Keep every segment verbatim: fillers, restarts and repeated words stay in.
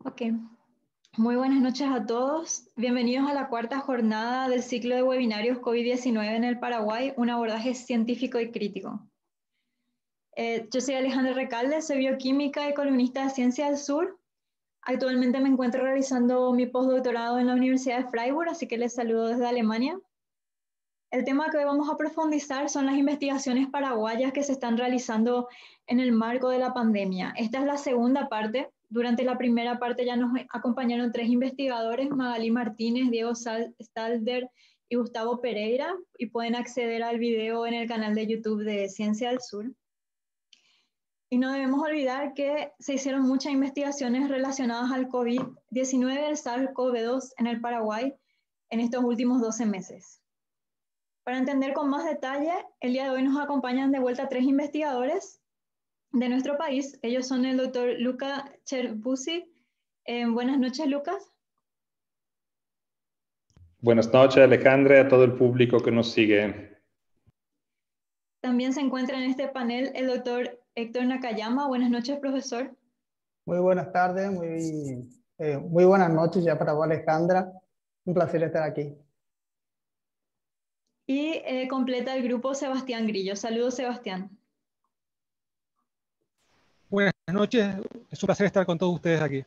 Ok, muy buenas noches a todos. Bienvenidos a la cuarta jornada del ciclo de webinarios COVID diecinueve en el Paraguay, un abordaje científico y crítico. Eh, yo soy Alejandra Recalde, soy bioquímica y columnista de Ciencia del Sur. Actualmente me encuentro realizando mi postdoctorado en la Universidad de Freiburg, así que les saludo desde Alemania. El tema que hoy vamos a profundizar son las investigaciones paraguayas que se están realizando en el marco de la pandemia. Esta es la segunda parte. Durante la primera parte ya nos acompañaron tres investigadores, Magalí Martínez, Diego Stalder y Gustavo Pereira, y pueden acceder al video en el canal de YouTube de Ciencia del Sur. Y no debemos olvidar que se hicieron muchas investigaciones relacionadas al COVID diecinueve del SARS CoV dos en el Paraguay en estos últimos doce meses. Para entender con más detalle, el día de hoy nos acompañan de vuelta tres investigadores de nuestro país. Ellos son el doctor Luca Cerbusi. Eh, buenas noches, Lucas. Buenas noches, Alejandra, y a todo el público que nos sigue. También se encuentra en este panel el doctor Héctor Nakayama. Buenas noches, profesor. Muy buenas tardes, muy, eh, muy buenas noches ya para vos, Alejandra. Un placer estar aquí. Y eh, completa el grupo Sebastián Grillo. Saludos, Sebastián. Buenas noches, es un placer estar con todos ustedes aquí.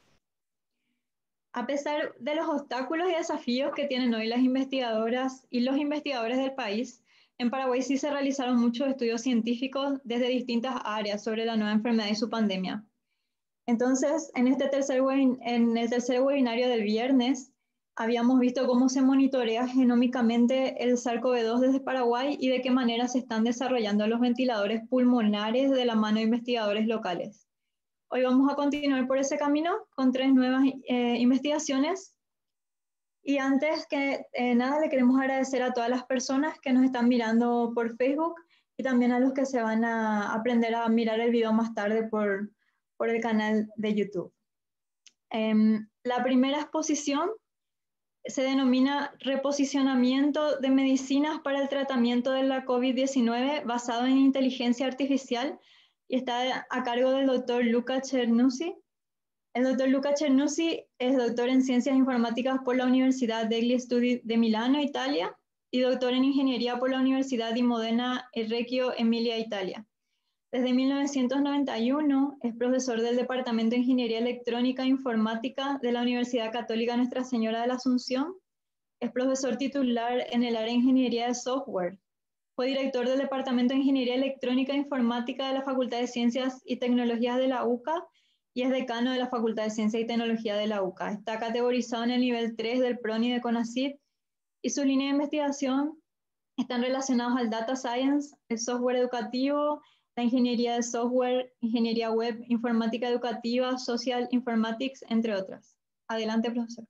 A pesar de los obstáculos y desafíos que tienen hoy las investigadoras y los investigadores del país, en Paraguay sí se realizaron muchos estudios científicos desde distintas áreas sobre la nueva enfermedad y su pandemia. Entonces, en, este tercer, en el tercer webinario del viernes, habíamos visto cómo se monitorea genómicamente el SARS CoV dos desde Paraguay y de qué manera se están desarrollando los ventiladores pulmonares de la mano de investigadores locales. Hoy vamos a continuar por ese camino con tres nuevas eh, investigaciones. Y antes que eh, nada, le queremos agradecer a todas las personas que nos están mirando por Facebook y también a los que se van a aprender a mirar el video más tarde por, por el canal de YouTube. Eh, la primera exposición se denomina Reposicionamiento de medicinas para el tratamiento de la COVID diecinueve basado en inteligencia artificial y está a cargo del doctor Luca Cernusi. El doctor Luca Cernusi es doctor en Ciencias Informáticas por la Universidad degli Studi de Milano, Italia, y doctor en Ingeniería por la Universidad di Modena e Reggio Emilia, Italia. Desde mil novecientos noventa y uno es profesor del Departamento de Ingeniería Electrónica e Informática de la Universidad Católica Nuestra Señora de la Asunción. Es profesor titular en el área de Ingeniería de Software. Fue director del Departamento de Ingeniería Electrónica e Informática de la Facultad de Ciencias y Tecnologías de la U C A y es decano de la Facultad de Ciencias y Tecnología de la U C A. Está categorizado en el nivel tres del PRONI de CONACYT y su línea de investigación están relacionados al Data Science, el software educativo, la ingeniería de software, ingeniería web, informática educativa, social informatics, entre otras. Adelante, profesor.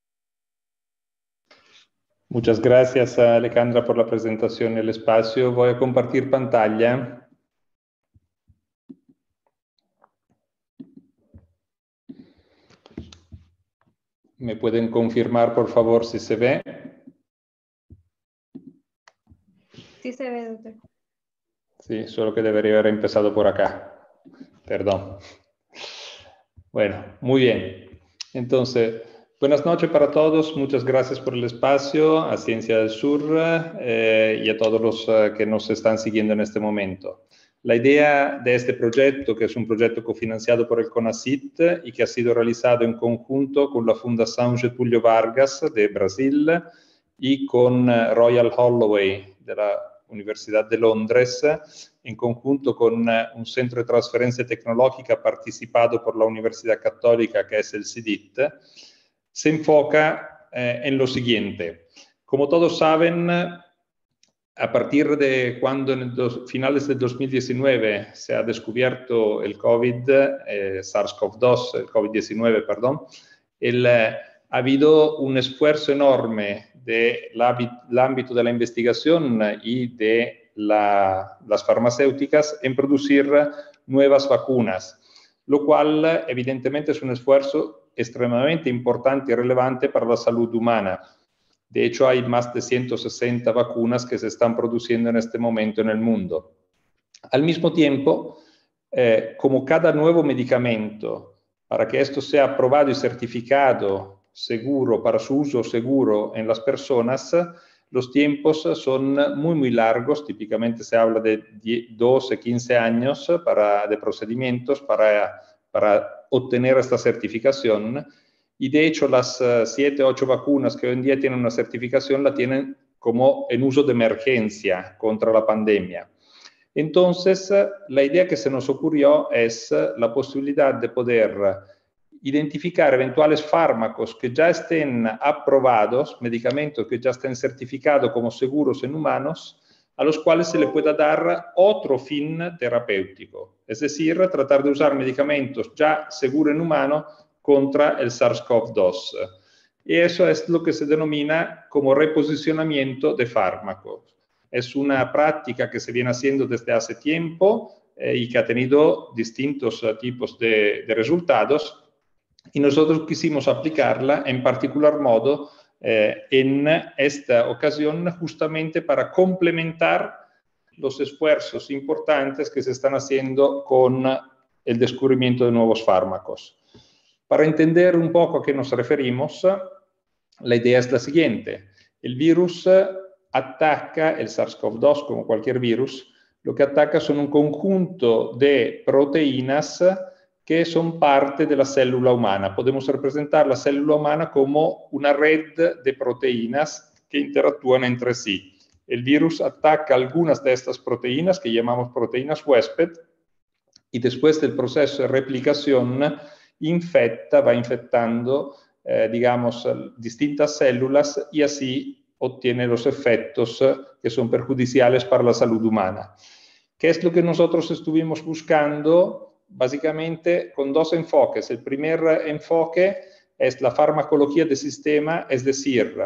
Muchas gracias, Alejandra, por la presentación y el espacio. Voy a compartir pantalla. ¿Me pueden confirmar, por favor, si se ve? Sí se ve, doctor. Sí, solo que debería haber empezado por acá. Perdón. Bueno, muy bien. Entonces, buenas noches para todos. Muchas gracias por el espacio, a Ciencia del Sur eh, y a todos los uh, que nos están siguiendo en este momento. La idea de este proyecto, que es un proyecto cofinanciado por el CONACYT y que ha sido realizado en conjunto con la Fundación Getúlio Vargas de Brasil y con uh, Royal Holloway de la Universidad de Londres, en conjunto con uh, un centro de transferencia tecnológica participado por la Universidad Católica, que es el C I D I T, se enfoca eh, en lo siguiente. Como todos saben, a partir de cuando en los finales del dos mil diecinueve se ha descubierto el COVID, eh, SARS CoV dos, el COVID diecinueve, perdón, el, eh, ha habido un esfuerzo enorme del ámbito de la investigación y de la, las farmacéuticas en producir nuevas vacunas, lo cual evidentemente es un esfuerzo extremadamente importante y relevante para la salud humana. De hecho, hay más de ciento sesenta vacunas que se están produciendo en este momento en el mundo. Al mismo tiempo, eh, como cada nuevo medicamento para que esto sea aprobado y certificado seguro, para su uso seguro en las personas, los tiempos son muy, muy largos. Típicamente se habla de doce, quince años para, de procedimientos para, para obtener esta certificación. Y de hecho las siete, ocho vacunas que hoy en día tienen una certificación la tienen como en uso de emergencia contra la pandemia. Entonces, la idea que se nos ocurrió es la posibilidad de poder identificar eventuales fármacos que ya estén aprobados, medicamentos que ya estén certificados como seguros en humanos, a los cuales se le pueda dar otro fin terapéutico. Es decir, tratar de usar medicamentos ya seguros en humano contra el SARS CoV dos. Y eso es lo que se denomina como reposicionamiento de fármacos. Es una práctica que se viene haciendo desde hace tiempo eh, y que ha tenido distintos uh, tipos de, de resultados. Y nosotros quisimos aplicarla en particular modo eh, en esta ocasión justamente para complementar los esfuerzos importantes que se están haciendo con el descubrimiento de nuevos fármacos. Para entender un poco a qué nos referimos, la idea es la siguiente. El virus ataca, el SARS CoV dos como cualquier virus, lo que ataca son un conjunto de proteínas que son parte de la célula humana. Podemos representar la célula humana como una red de proteínas que interactúan entre sí. El virus ataca algunas de estas proteínas, que llamamos proteínas huésped, y después del proceso de replicación infecta, va infectando, eh, digamos, distintas células y así obtiene los efectos que son perjudiciales para la salud humana. ¿Qué es lo que nosotros estuvimos buscando? Básicamente con dos enfoques. El primer enfoque es la farmacología de sistema, es decir,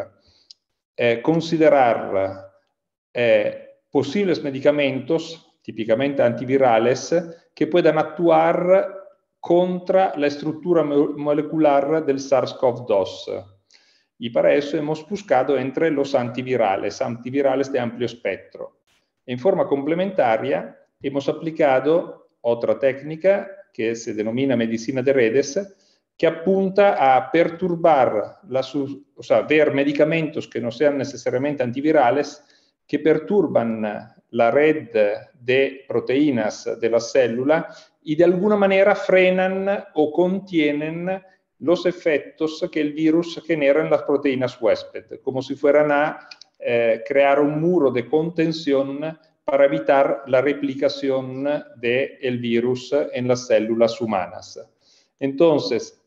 eh, considerar eh, posibles medicamentos, típicamente antivirales, que puedan actuar contra la estructura molecular del SARS CoV dos. Y para eso hemos buscado entre los antivirales, antivirales de amplio espectro. En forma complementaria, hemos aplicado otra técnica que se denomina medicina de redes, que apunta a perturbar, la, o sea, ver medicamentos que no sean necesariamente antivirales, que perturban la red de proteínas de la célula y de alguna manera frenan o contienen los efectos que el virus genera en las proteínas huésped, como si fueran a eh, crear un muro de contención para evitar la replicación del virus en las células humanas. Entonces,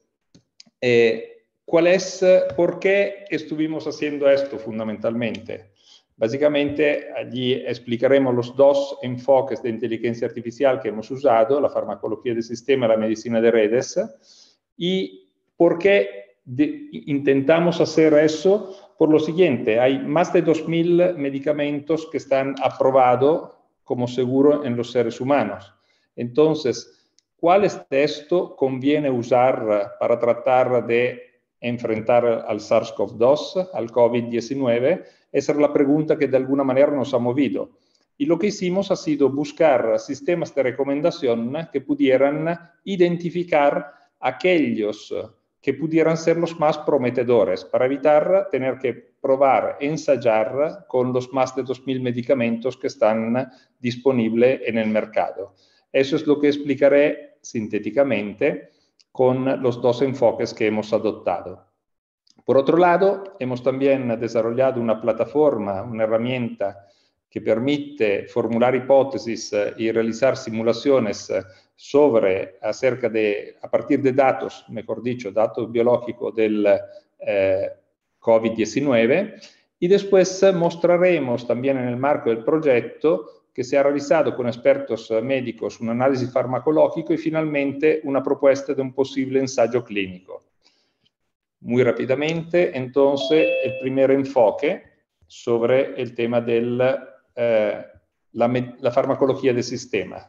eh, ¿cuál es, por qué estuvimos haciendo esto fundamentalmente? Básicamente, allí explicaremos los dos enfoques de inteligencia artificial que hemos usado, la farmacología de sistema y la medicina de redes, y por qué de, intentamos hacer eso. Por lo siguiente, hay más de dos mil medicamentos que están aprobados como seguro en los seres humanos. Entonces, ¿cuáles de estos conviene usar para tratar de enfrentar al SARS CoV dos, al COVID diecinueve? Esa es la pregunta que de alguna manera nos ha movido. Y lo que hicimos ha sido buscar sistemas de recomendación que pudieran identificar aquellos que pudieran ser los más prometedores para evitar tener que probar, ensayar con los más de dos mil medicamentos que están disponibles en el mercado. Eso es lo que explicaré sintéticamente con los dos enfoques que hemos adoptado. Por otro lado, hemos también desarrollado una plataforma, una herramienta que permite formular hipótesis y realizar simulaciones sobre, acerca de, a partir de datos, mejor dicho, datos biológicos del eh, COVID diecinueve, y después mostraremos también en el marco del proyecto que se ha realizado con expertos médicos un análisis farmacológico y finalmente una propuesta de un posible ensayo clínico. Muy rápidamente, entonces, el primer enfoque sobre el tema de eh, la, la farmacología de sistema.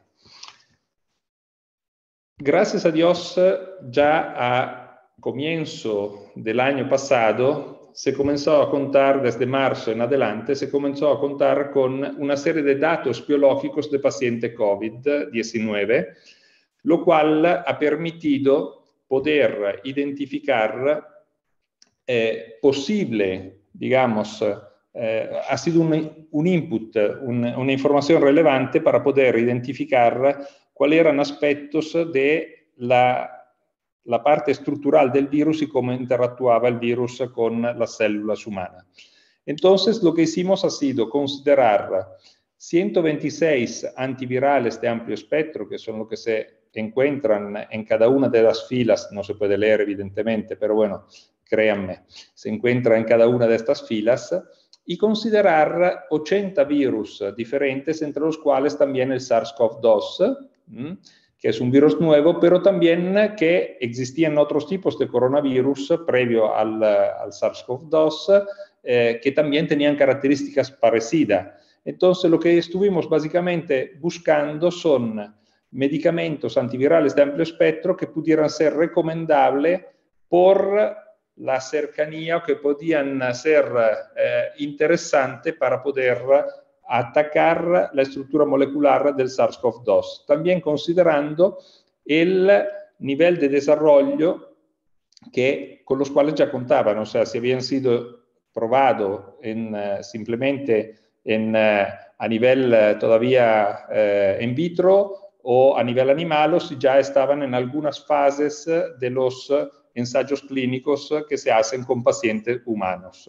Gracias a Dios, ya a comienzo del año pasado, se comenzó a contar, desde marzo en adelante, se comenzó a contar con una serie de datos biológicos de pacientes COVID diecinueve, lo cual ha permitido poder identificar eh, posible, digamos, eh, ha sido un, un input, un, una información relevante para poder identificar cuáles eran aspectos de la, la parte estructural del virus y cómo interactuaba el virus con las células humanas. Entonces, lo que hicimos ha sido considerar ciento veintiséis antivirales de amplio espectro, que son los que se encuentran en cada una de las filas, no se puede leer evidentemente, pero bueno, créanme, se encuentra en cada una de estas filas, y considerar ochenta virus diferentes, entre los cuales también el SARS CoV dos, ¿m? que es un virus nuevo, pero también que existían otros tipos de coronavirus previo al, al SARS CoV dos, eh, que también tenían características parecidas. Entonces, lo que estuvimos básicamente buscando son medicamentos antivirales de amplio espectro que pudieran ser recomendables por la cercanía o que podían ser eh, interesantes para poder atacar la estructura molecular del SARS CoV dos, también considerando el nivel de desarrollo que, con los cuales ya contaban, o sea, si habían sido probados en, uh, simplemente en, uh, a nivel uh, todavía uh, in vitro o a nivel animal, o si ya estaban en algunas fases de los uh, ensayos clínicos que se hacen con pacientes humanos.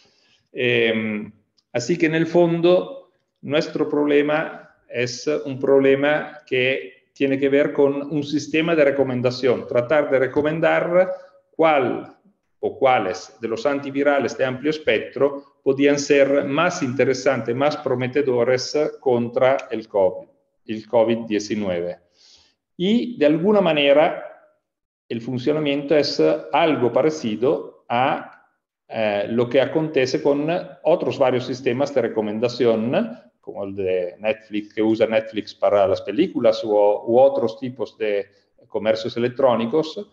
Eh, así que en el fondo nuestro problema es un problema que tiene que ver con un sistema de recomendación, tratar de recomendar cuál o cuáles de los antivirales de amplio espectro podían ser más interesantes, más prometedores contra el COVID, el COVID diecinueve. Y de alguna manera el funcionamiento es algo parecido a eh, lo que acontece con otros varios sistemas de recomendación, como el de Netflix, que usa Netflix para las películas, u, u otros tipos de comercios electrónicos,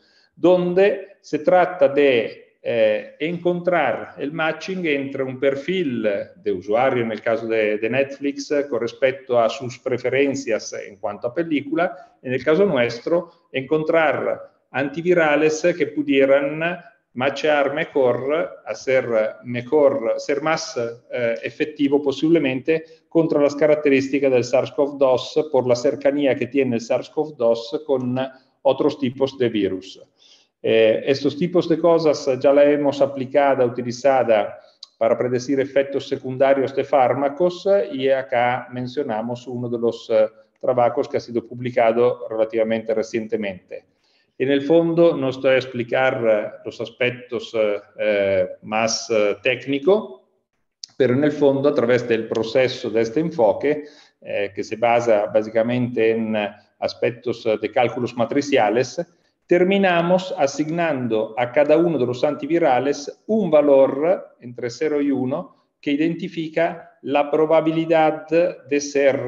donde se trata de eh, encontrar el matching entre un perfil de usuario, en el caso de, de Netflix, con respecto a sus preferencias en cuanto a película, en el caso nuestro, encontrar antivirales que pudieran matchar mejor, hacer mejor, ser más eh, efectivo posiblemente contra las características del SARS CoV dos por la cercanía que tiene el SARS CoV dos con otros tipos de virus. Eh, estos tipos de cosas ya la hemos aplicada, utilizada para predecir efectos secundarios de fármacos, y acá mencionamos uno de los uh, trabajos que ha sido publicado relativamente recientemente. En el fondo no estoy a explicar uh, los aspectos uh, uh, más uh, técnicos, pero en el fondo a través del proceso de este enfoque, eh, que se basa básicamente en uh, aspectos uh, de cálculos matriciales, terminamos asignando a cada uno de los antivirales un valor entre cero y uno que identifica la probabilidad de ser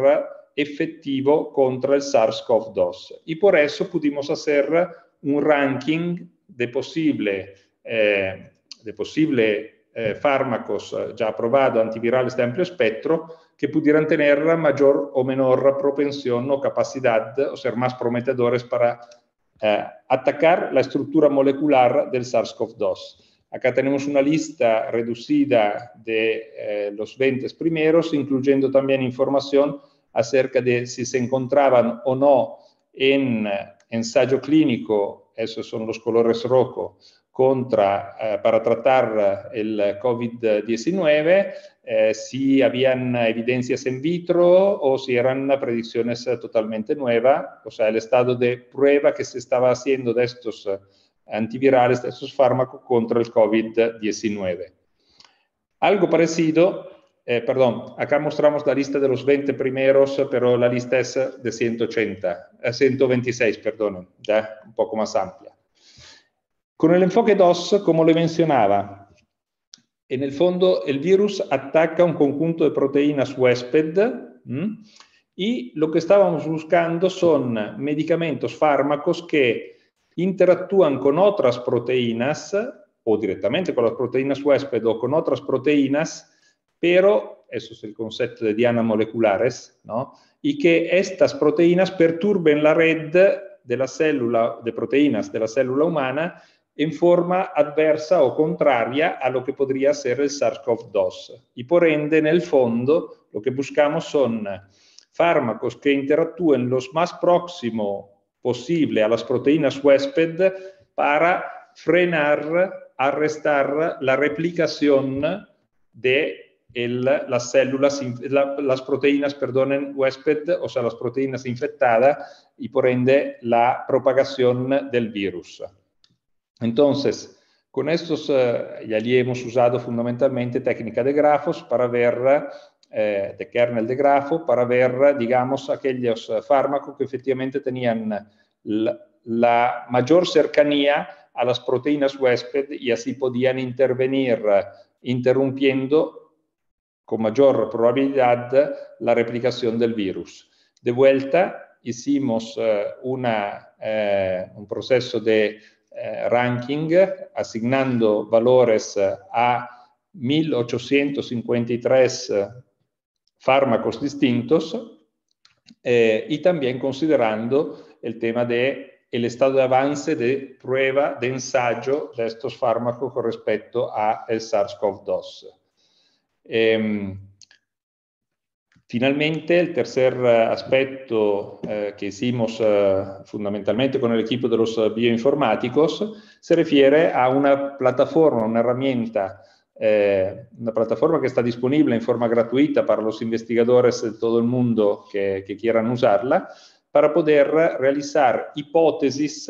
efectivo contra el SARS CoV dos. Y por eso pudimos hacer un ranking de posible, eh, de posible eh, fármacos ya aprobados, antivirales de amplio espectro, que pudieran tener mayor o menor propensión o capacidad, o ser más prometedores para eh, atacar la estructura molecular del SARS CoV dos. Acá tenemos una lista reducida de eh, los veinte primeros, incluyendo también información acerca de si se encontraban o no en eh, ensayo clínico, esos son los colores rojos, contra, eh, para tratar el COVID diecinueve, eh, si habían evidencias in vitro o si eran predicciones totalmente nuevas, o sea, el estado de prueba que se estaba haciendo de estos antivirales, de estos fármacos contra el COVID diecinueve. Algo parecido, eh, perdón, acá mostramos la lista de los veinte primeros, pero la lista es de ciento ochenta, eh, ciento veintiséis, perdón, ya un poco más amplia. Con el enfoque dos, como le mencionaba, en el fondo el virus ataca un conjunto de proteínas huésped, ¿m? Y lo que estábamos buscando son medicamentos, fármacos que interactúan con otras proteínas, o directamente con las proteínas huésped o con otras proteínas, pero, eso es el concepto de dianas moleculares, ¿no? Y que estas proteínas perturben la red de la célula, de proteínas de la célula humana en forma adversa o contraria a lo que podría ser el SARS CoV dos. Y por ende, en el fondo, lo que buscamos son fármacos que interactúen lo más próximo posible a las proteínas huésped para frenar, arrestar la replicación de el, las células, la, las proteínas, perdonen, huésped, o sea, las proteínas infectadas, y por ende la propagación del virus. Entonces, con estos, eh, y allí hemos usado fundamentalmente técnica de grafos para ver, eh, de kernel de grafo, para ver, digamos, aquellos fármacos que efectivamente tenían la, la mayor cercanía a las proteínas huésped y así podían intervenir interrumpiendo con mayor probabilidad la replicación del virus. De vuelta, hicimos eh, una, eh, un proceso de eh, ranking asignando valores a mil ochocientos cincuenta y tres fármacos distintos eh, y también considerando el tema de el estado de avance de prueba de ensayo de estos fármacos con respecto a el SARS CoV dos. Eh, finalmente, el tercer aspecto eh, que hicimos eh, fundamentalmente con el equipo de los bioinformáticos se refiere a una plataforma, una herramienta, eh, una plataforma que está disponible en forma gratuita para los investigadores de todo el mundo que, que quieran usarla, para poder realizar hipótesis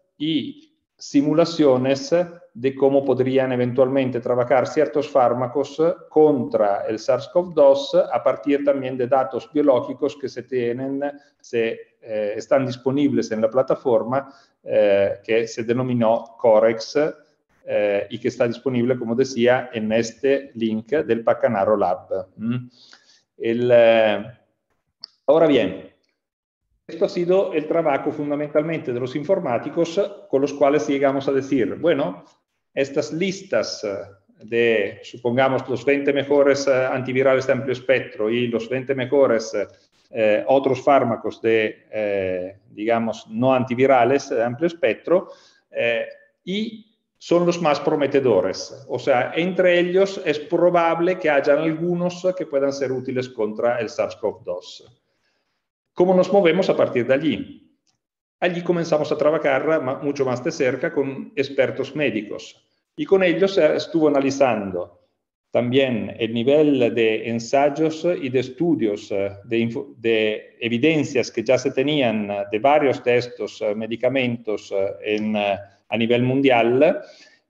y simulaciones de cómo podrían eventualmente trabajar ciertos fármacos contra el SARS CoV dos a partir también de datos biológicos que se tienen, se, eh, están disponibles en la plataforma eh, que se denominó COREX eh, y que está disponible, como decía, en este link del Paccanaro Lab. ¿Mm? El, eh, ahora bien, esto ha sido el trabajo fundamentalmente de los informáticos con los cuales llegamos a decir, bueno, estas listas de, supongamos, los veinte mejores antivirales de amplio espectro y los veinte mejores eh, otros fármacos de, eh, digamos, no antivirales de amplio espectro, eh, y son los más prometedores. O sea, entre ellos es probable que hayan algunos que puedan ser útiles contra el SARS CoV dos. ¿Cómo nos movemos a partir de allí? Allí comenzamos a trabajar mucho más de cerca con expertos médicos y con ellos estuvo analizando también el nivel de ensayos y de estudios, de, de evidencias que ya se tenían de varios de estos medicamentos en, a nivel mundial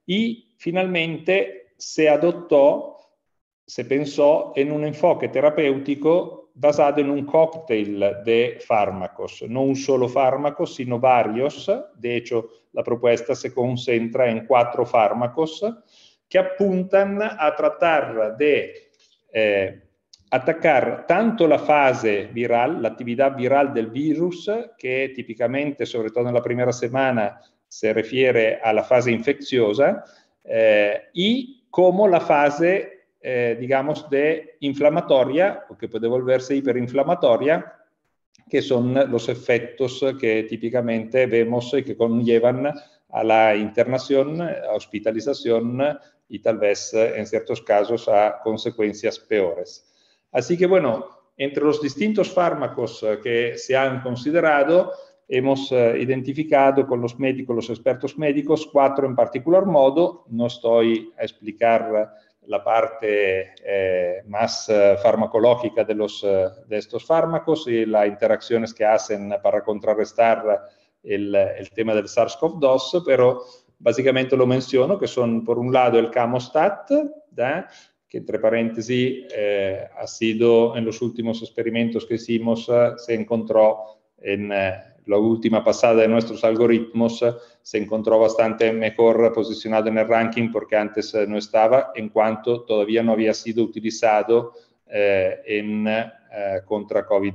y finalmente se adoptó, se pensó en un enfoque terapéutico basado en un cóctel de fármacos, no un solo fármaco, sino varios. De hecho, la propuesta se concentra en cuatro fármacos que apuntan a tratar de eh, atacar tanto la fase viral, la actividad viral del virus, que típicamente, sobre todo en la primera semana, se refiere a la fase infecciosa, eh, y como la fase Eh, digamos, de inflamatoria, o que puede volverse hiperinflamatoria, que son los efectos que típicamente vemos y que conllevan a la internación, a hospitalización y tal vez en ciertos casos a consecuencias peores. Así que bueno, entre los distintos fármacos que se han considerado, hemos eh, identificado con los médicos, los expertos médicos, cuatro en particular modo. No estoy a explicar la parte eh, más eh, farmacológica de, los, eh, de estos fármacos y las interacciones que hacen para contrarrestar el, el tema del SARS CoV dos, pero básicamente lo menciono, que son por un lado el Camostat, ¿eh? que entre paréntesis eh, ha sido en los últimos experimentos que hicimos, eh, se encontró en eh, la última pasada de nuestros algoritmos, eh, se encontró bastante mejor posicionado en el ranking porque antes eh, no estaba, en cuanto todavía no había sido utilizado eh, en, eh, contra COVID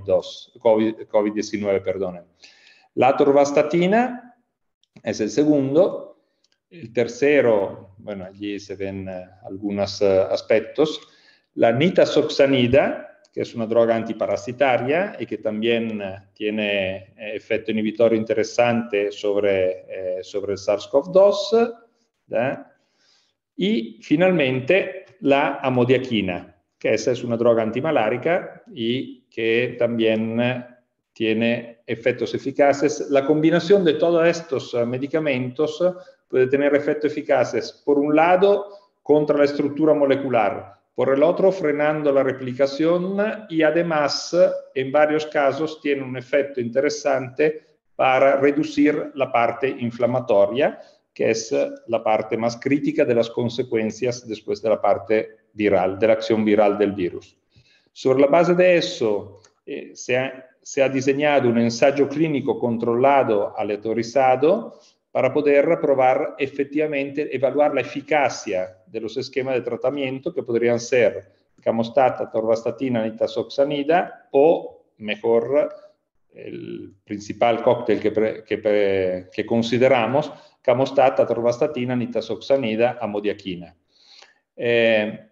diecinueve. Perdón. La atorvastatina es el segundo. El tercero, bueno, allí se ven eh, algunos eh, aspectos. La nitazoxanida, que es una droga antiparasitaria y que también tiene efecto inhibitorio interesante sobre, eh, sobre el SARS-CoV dos. ¿eh? Y finalmente la amodiaquina, que esa es una droga antimalárica y que también tiene efectos eficaces. La combinación de todos estos medicamentos puede tener efectos eficaces, por un lado, contra la estructura molecular, por el otro, frenando la replicación y además, en varios casos, tiene un efecto interesante para reducir la parte inflamatoria, que es la parte más crítica de las consecuencias después de la parte viral, de la acción viral del virus. Sobre la base de eso, eh, se, ha, se ha diseñado un ensayo clínico controlado, aleatorizado, para poder probar efectivamente, evaluar la eficacia de los esquemas de tratamiento que podrían ser camostat, atorvastatina, nitazoxanida o, mejor, el principal cóctel que, pre, que, que consideramos, camostat, atorvastatina, nitazoxanida, amodiaquina. Eh,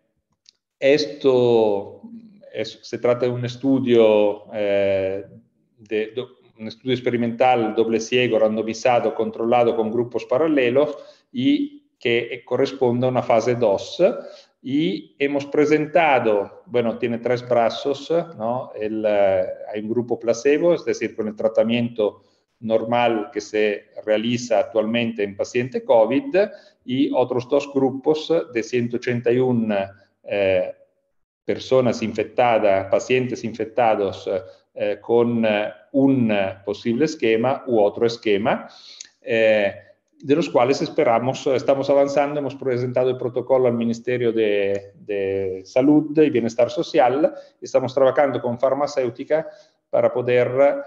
esto es, se trata de un estudio eh, de, de un estudio experimental doble ciego, randomizado, controlado con grupos paralelos y que corresponde a una fase dos. Y hemos presentado, bueno, tiene tres brazos, ¿no? El, eh, hay un grupo placebo, es decir, con el tratamiento normal que se realiza actualmente en paciente COVID, y otros dos grupos de ciento ochenta y uno eh, personas infectadas, pacientes infectados eh, con eh, un posible esquema u otro esquema, eh, de los cuales esperamos, estamos avanzando, hemos presentado el protocolo al Ministerio de, de Salud y Bienestar Social, y estamos trabajando con farmacéutica para poder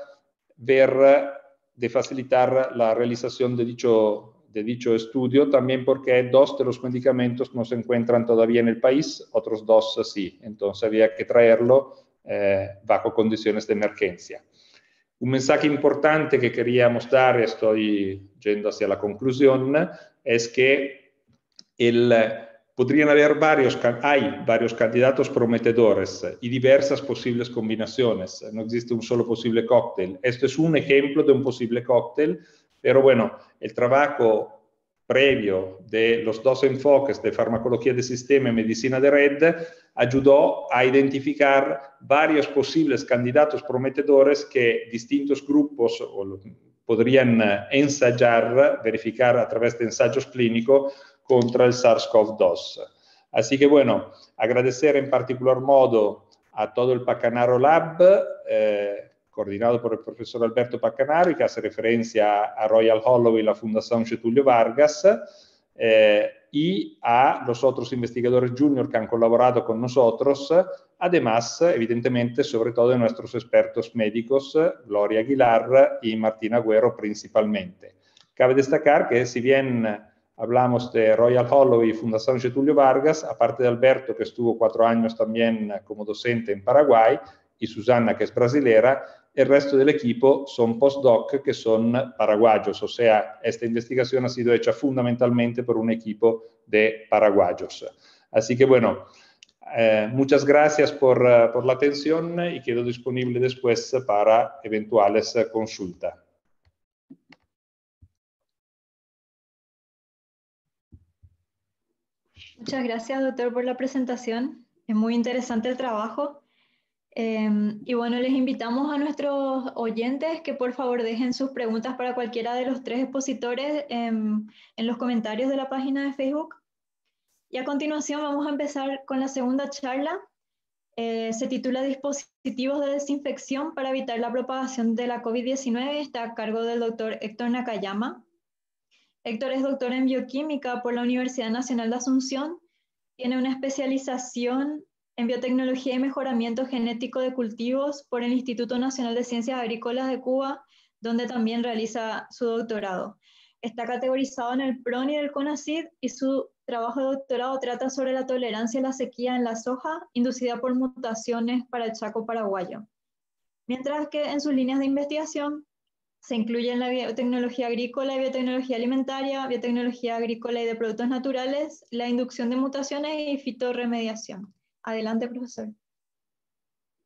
ver de facilitar la realización de dicho de dicho estudio, también porque dos de los medicamentos no se encuentran todavía en el país, otros dos sí, entonces había que traerlo eh, bajo condiciones de emergencia. Un mensaje importante que queríamos dar, estoy yendo hacia la conclusión, es que el, podrían haber varios, hay varios candidatos prometedores y diversas posibles combinaciones, no existe un solo posible cóctel. Esto es un ejemplo de un posible cóctel, pero bueno, el trabajo previo de los dos enfoques de farmacología de sistema y medicina de red ayudó a identificar varios posibles candidatos prometedores que distintos grupos podrían ensayar, verificar a través de ensayos clínicos contra el SARS-CoV dos. Así que bueno, agradecer en particular modo a todo el Paccanaro Lab, eh, coordinado por el profesor Alberto Paccanaro, y que hace referencia a Royal Holloway y la Fundación Getulio Vargas, eh, y a los otros investigadores junior que han colaborado con nosotros, además, evidentemente, sobre todo de nuestros expertos médicos, Gloria Aguilar y Martina Agüero principalmente. Cabe destacar que si bien hablamos de Royal Holloway y Fundación Getulio Vargas, aparte de Alberto, que estuvo cuatro años también como docente en Paraguay, y Susana, que es brasilera, el resto del equipo son postdoc que son paraguayos, o sea, esta investigación ha sido hecha fundamentalmente por un equipo de paraguayos. Así que bueno, eh, muchas gracias por, uh, por la atención y quedo disponible después para eventuales uh, consultas. Muchas gracias, doctor, por la presentación. Es muy interesante el trabajo. Eh, y bueno, les invitamos a nuestros oyentes que por favor dejen sus preguntas para cualquiera de los tres expositores en, en los comentarios de la página de Facebook. Y a continuación vamos a empezar con la segunda charla. Eh, se titula Dispositivos de desinfección para evitar la propagación de la COVID diecinueve. Está a cargo del doctor Héctor Nakayama. Héctor es doctor en bioquímica por la Universidad Nacional de Asunción. Tiene una especialización en biotecnología y mejoramiento genético de cultivos por el Instituto Nacional de Ciencias Agrícolas de Cuba, donde también realiza su doctorado. Está categorizado en el PRONI del CONACYT y su trabajo de doctorado trata sobre la tolerancia a la sequía en la soja inducida por mutaciones para el Chaco paraguayo. Mientras que en sus líneas de investigación se incluyen la biotecnología agrícola y biotecnología alimentaria, biotecnología agrícola y de productos naturales, la inducción de mutaciones y fitorremediación. Adelante, profesor.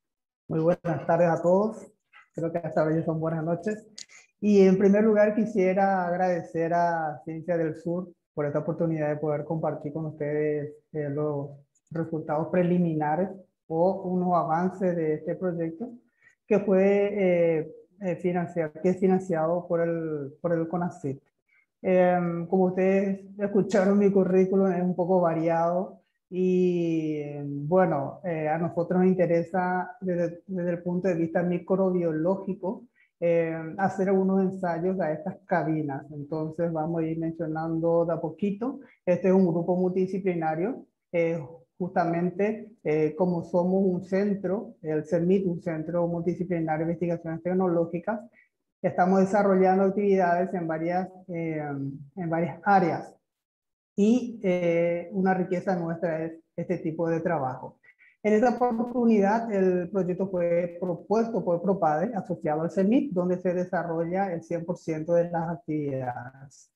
Muy buenas tardes a todos. Creo que hasta ahora ya son buenas noches. Y en primer lugar quisiera agradecer a Ciencia del Sur por esta oportunidad de poder compartir con ustedes eh, los resultados preliminares o unos avances de este proyecto que fue eh, eh, financiado, que es financiado por el, por el CONACYT. Eh, como ustedes escucharon, mi currículum es un poco variado y bueno, eh, a nosotros nos interesa desde, desde el punto de vista microbiológico eh, hacer algunos ensayos a estas cabinas. Entonces vamos a ir mencionando de a poquito. Este es un grupo multidisciplinario. Eh, justamente eh, como somos un centro, el CERMIT, un centro multidisciplinario de investigaciones tecnológicas, estamos desarrollando actividades en varias, eh, en varias áreas. Y eh, una riqueza nuestra es este tipo de trabajo. En esta oportunidad, el proyecto fue propuesto por PROPADE, asociado al CERMIT, donde se desarrolla el cien por ciento de las actividades.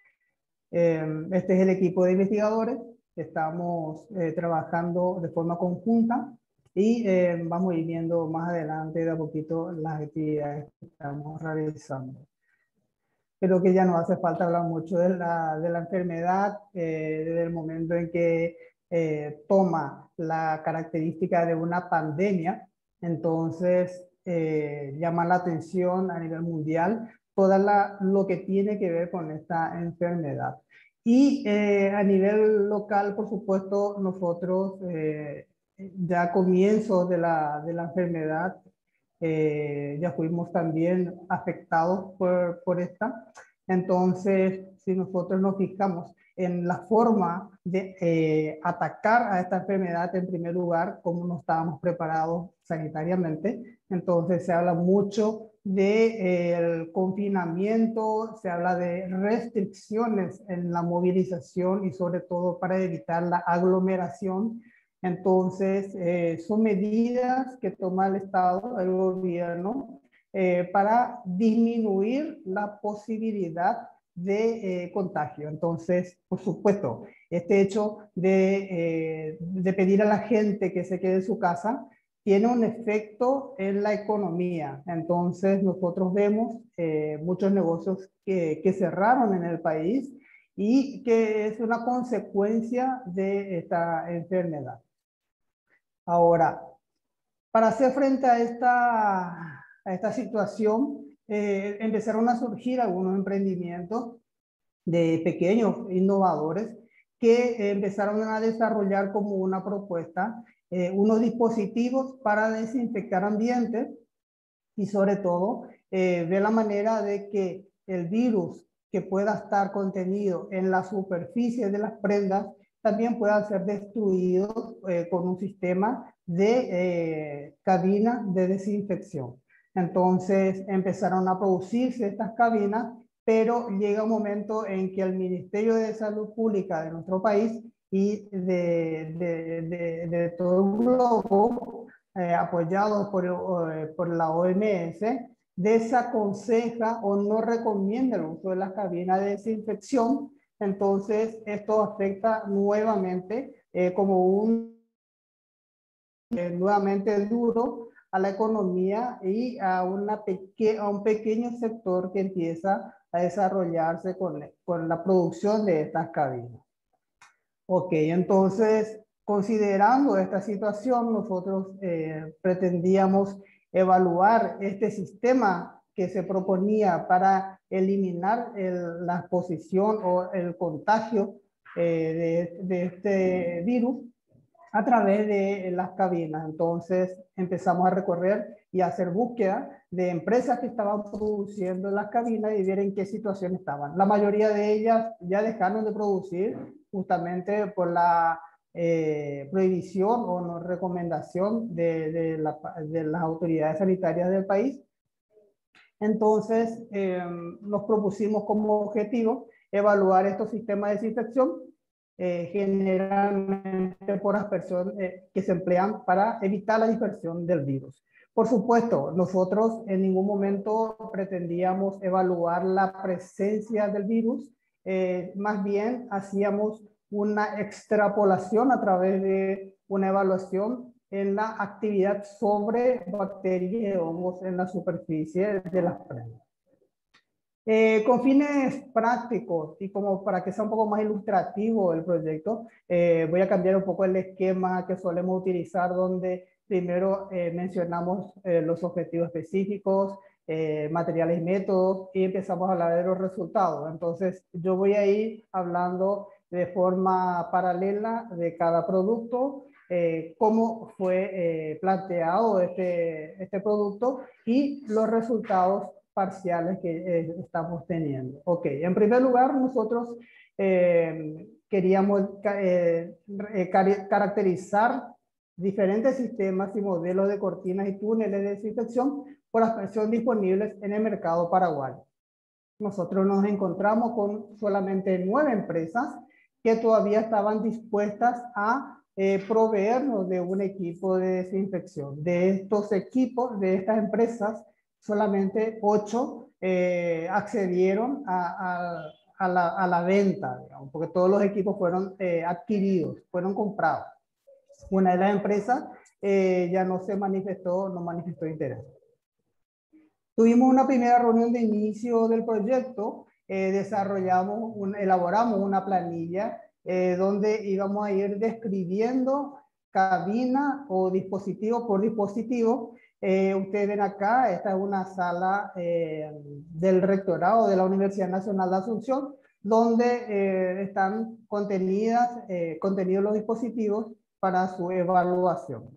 Eh, este es el equipo de investigadores. Estamos eh, trabajando de forma conjunta y eh, vamos a ir viendo más adelante de a poquito las actividades que estamos realizando. Creo que ya no hace falta hablar mucho de la, de la enfermedad, eh, desde el momento en que eh, toma la característica de una pandemia, entonces eh, llama la atención a nivel mundial todo lo que tiene que ver con esta enfermedad. Y eh, a nivel local, por supuesto, nosotros eh, ya a comienzos de la, de la enfermedad, eh, ya fuimos también afectados por, por esta. Entonces, si nosotros nos fijamos en la forma de eh, atacar a esta enfermedad, en primer lugar, cómo no estábamos preparados sanitariamente, entonces se habla mucho del de, confinamiento, se habla de restricciones en la movilización y sobre todo para evitar la aglomeración. Entonces, eh, son medidas que toma el Estado, el gobierno, eh, para disminuir la posibilidad de eh, contagio. Entonces, por supuesto, este hecho de, eh, de pedir a la gente que se quede en su casa tiene un efecto en la economía. Entonces, nosotros vemos eh, muchos negocios que, que cerraron en el país y que es una consecuencia de esta enfermedad. Ahora, para hacer frente a esta, a esta situación, eh, empezaron a surgir algunos emprendimientos de pequeños innovadores que eh, empezaron a desarrollar como una propuesta eh, unos dispositivos para desinfectar ambientes y sobre todo eh, ver la manera de que el virus que pueda estar contenido en la superficie de las prendas también pueda ser destruido eh, con un sistema de eh, cabina de desinfección. Entonces empezaron a producirse estas cabinas, pero llega un momento en que el Ministerio de Salud Pública de nuestro país y de, de, de, de todo el globo, eh, apoyados por, eh, por la O M S, desaconseja o no recomienda el uso de las cabinas de desinfección. Entonces, esto afecta nuevamente eh, como un eh, nuevamente duro a la economía y a, una peque a un pequeño sector que empieza a desarrollarse con, con la producción de estas cabinas. Ok, entonces, considerando esta situación, nosotros eh, pretendíamos evaluar este sistema que se proponía para eliminar el, la exposición o el contagio eh, de, de este virus a través de las cabinas. Entonces empezamos a recorrer y a hacer búsqueda de empresas que estaban produciendo las cabinas y ver en qué situación estaban. La mayoría de ellas ya dejaron de producir justamente por la eh, prohibición o no recomendación de, de, la, de las autoridades sanitarias del país. Entonces eh, nos propusimos como objetivo evaluar estos sistemas de desinfección Eh, generalmente por aspersión eh, que se emplean para evitar la dispersión del virus. Por supuesto, nosotros en ningún momento pretendíamos evaluar la presencia del virus, eh, más bien hacíamos una extrapolación a través de una evaluación en la actividad sobre bacterias y hongos en la superficie de las prendas. Eh, con fines prácticos y como para que sea un poco más ilustrativo el proyecto, eh, voy a cambiar un poco el esquema que solemos utilizar, donde primero eh, mencionamos eh, los objetivos específicos, eh, materiales y métodos, y empezamos a hablar de los resultados. Entonces, yo voy a ir hablando de forma paralela de cada producto, eh, cómo fue eh, planteado este, este producto y los resultados parciales que eh, estamos teniendo. Ok, en primer lugar, nosotros eh, queríamos eh, eh, caracterizar diferentes sistemas y modelos de cortinas y túneles de desinfección por aspersión disponibles en el mercado paraguayo. Nosotros nos encontramos con solamente nueve empresas que todavía estaban dispuestas a eh, proveernos de un equipo de desinfección. De estos equipos, de estas empresas, solamente ocho eh, accedieron a, a, a, la, a la venta, digamos, porque todos los equipos fueron eh, adquiridos, fueron comprados. Una de las empresas eh, ya no se manifestó, no manifestó interés. Tuvimos una primera reunión de inicio del proyecto, eh, desarrollamos, un, elaboramos una planilla eh, donde íbamos a ir describiendo cabina o dispositivo por dispositivo. Eh, ustedes ven acá, esta es una sala eh, del rectorado de la Universidad Nacional de Asunción, donde eh, están contenidas, eh, contenidos los dispositivos para su evaluación.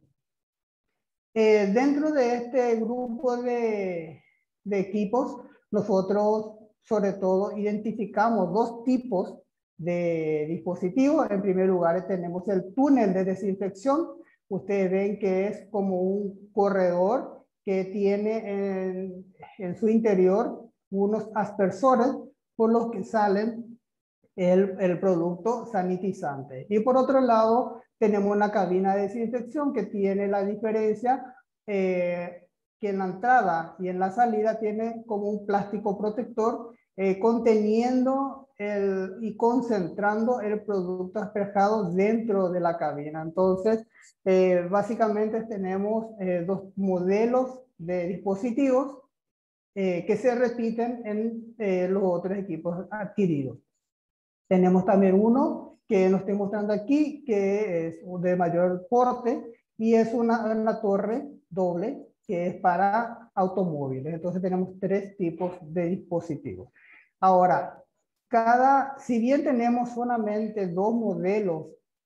Eh, dentro de este grupo de, de equipos, nosotros sobre todo identificamos dos tipos de dispositivos. En primer lugar tenemos el túnel de desinfección. Ustedes ven que es como un corredor que tiene en, en su interior unos aspersores por los que salen el, el producto sanitizante. Y por otro lado, tenemos una cabina de desinfección que tiene la diferencia eh, que en la entrada y en la salida tiene como un plástico protector eh, conteniendo el, y concentrando el producto asperjado dentro de la cabina. Entonces, eh, básicamente tenemos eh, dos modelos de dispositivos eh, que se repiten en eh, los otros equipos adquiridos. Tenemos también uno que nos estoy mostrando aquí, que es de mayor porte y es una, una torre doble que es para automóviles. Entonces tenemos tres tipos de dispositivos. Ahora, cada, si bien tenemos solamente dos modelos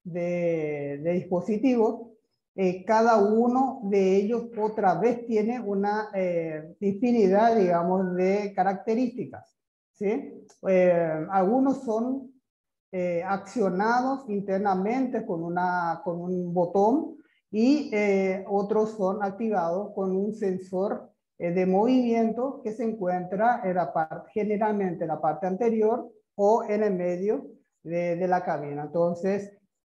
de, de dispositivos, eh, cada uno de ellos otra vez tiene una eh, infinidad, digamos, de características, ¿sí? Eh, algunos son eh, accionados internamente con, una, con un botón y eh, otros son activados con un sensor eh, de movimiento que se encuentra en la parte, generalmente en la parte anterior o en el medio de, de la cabina. Entonces,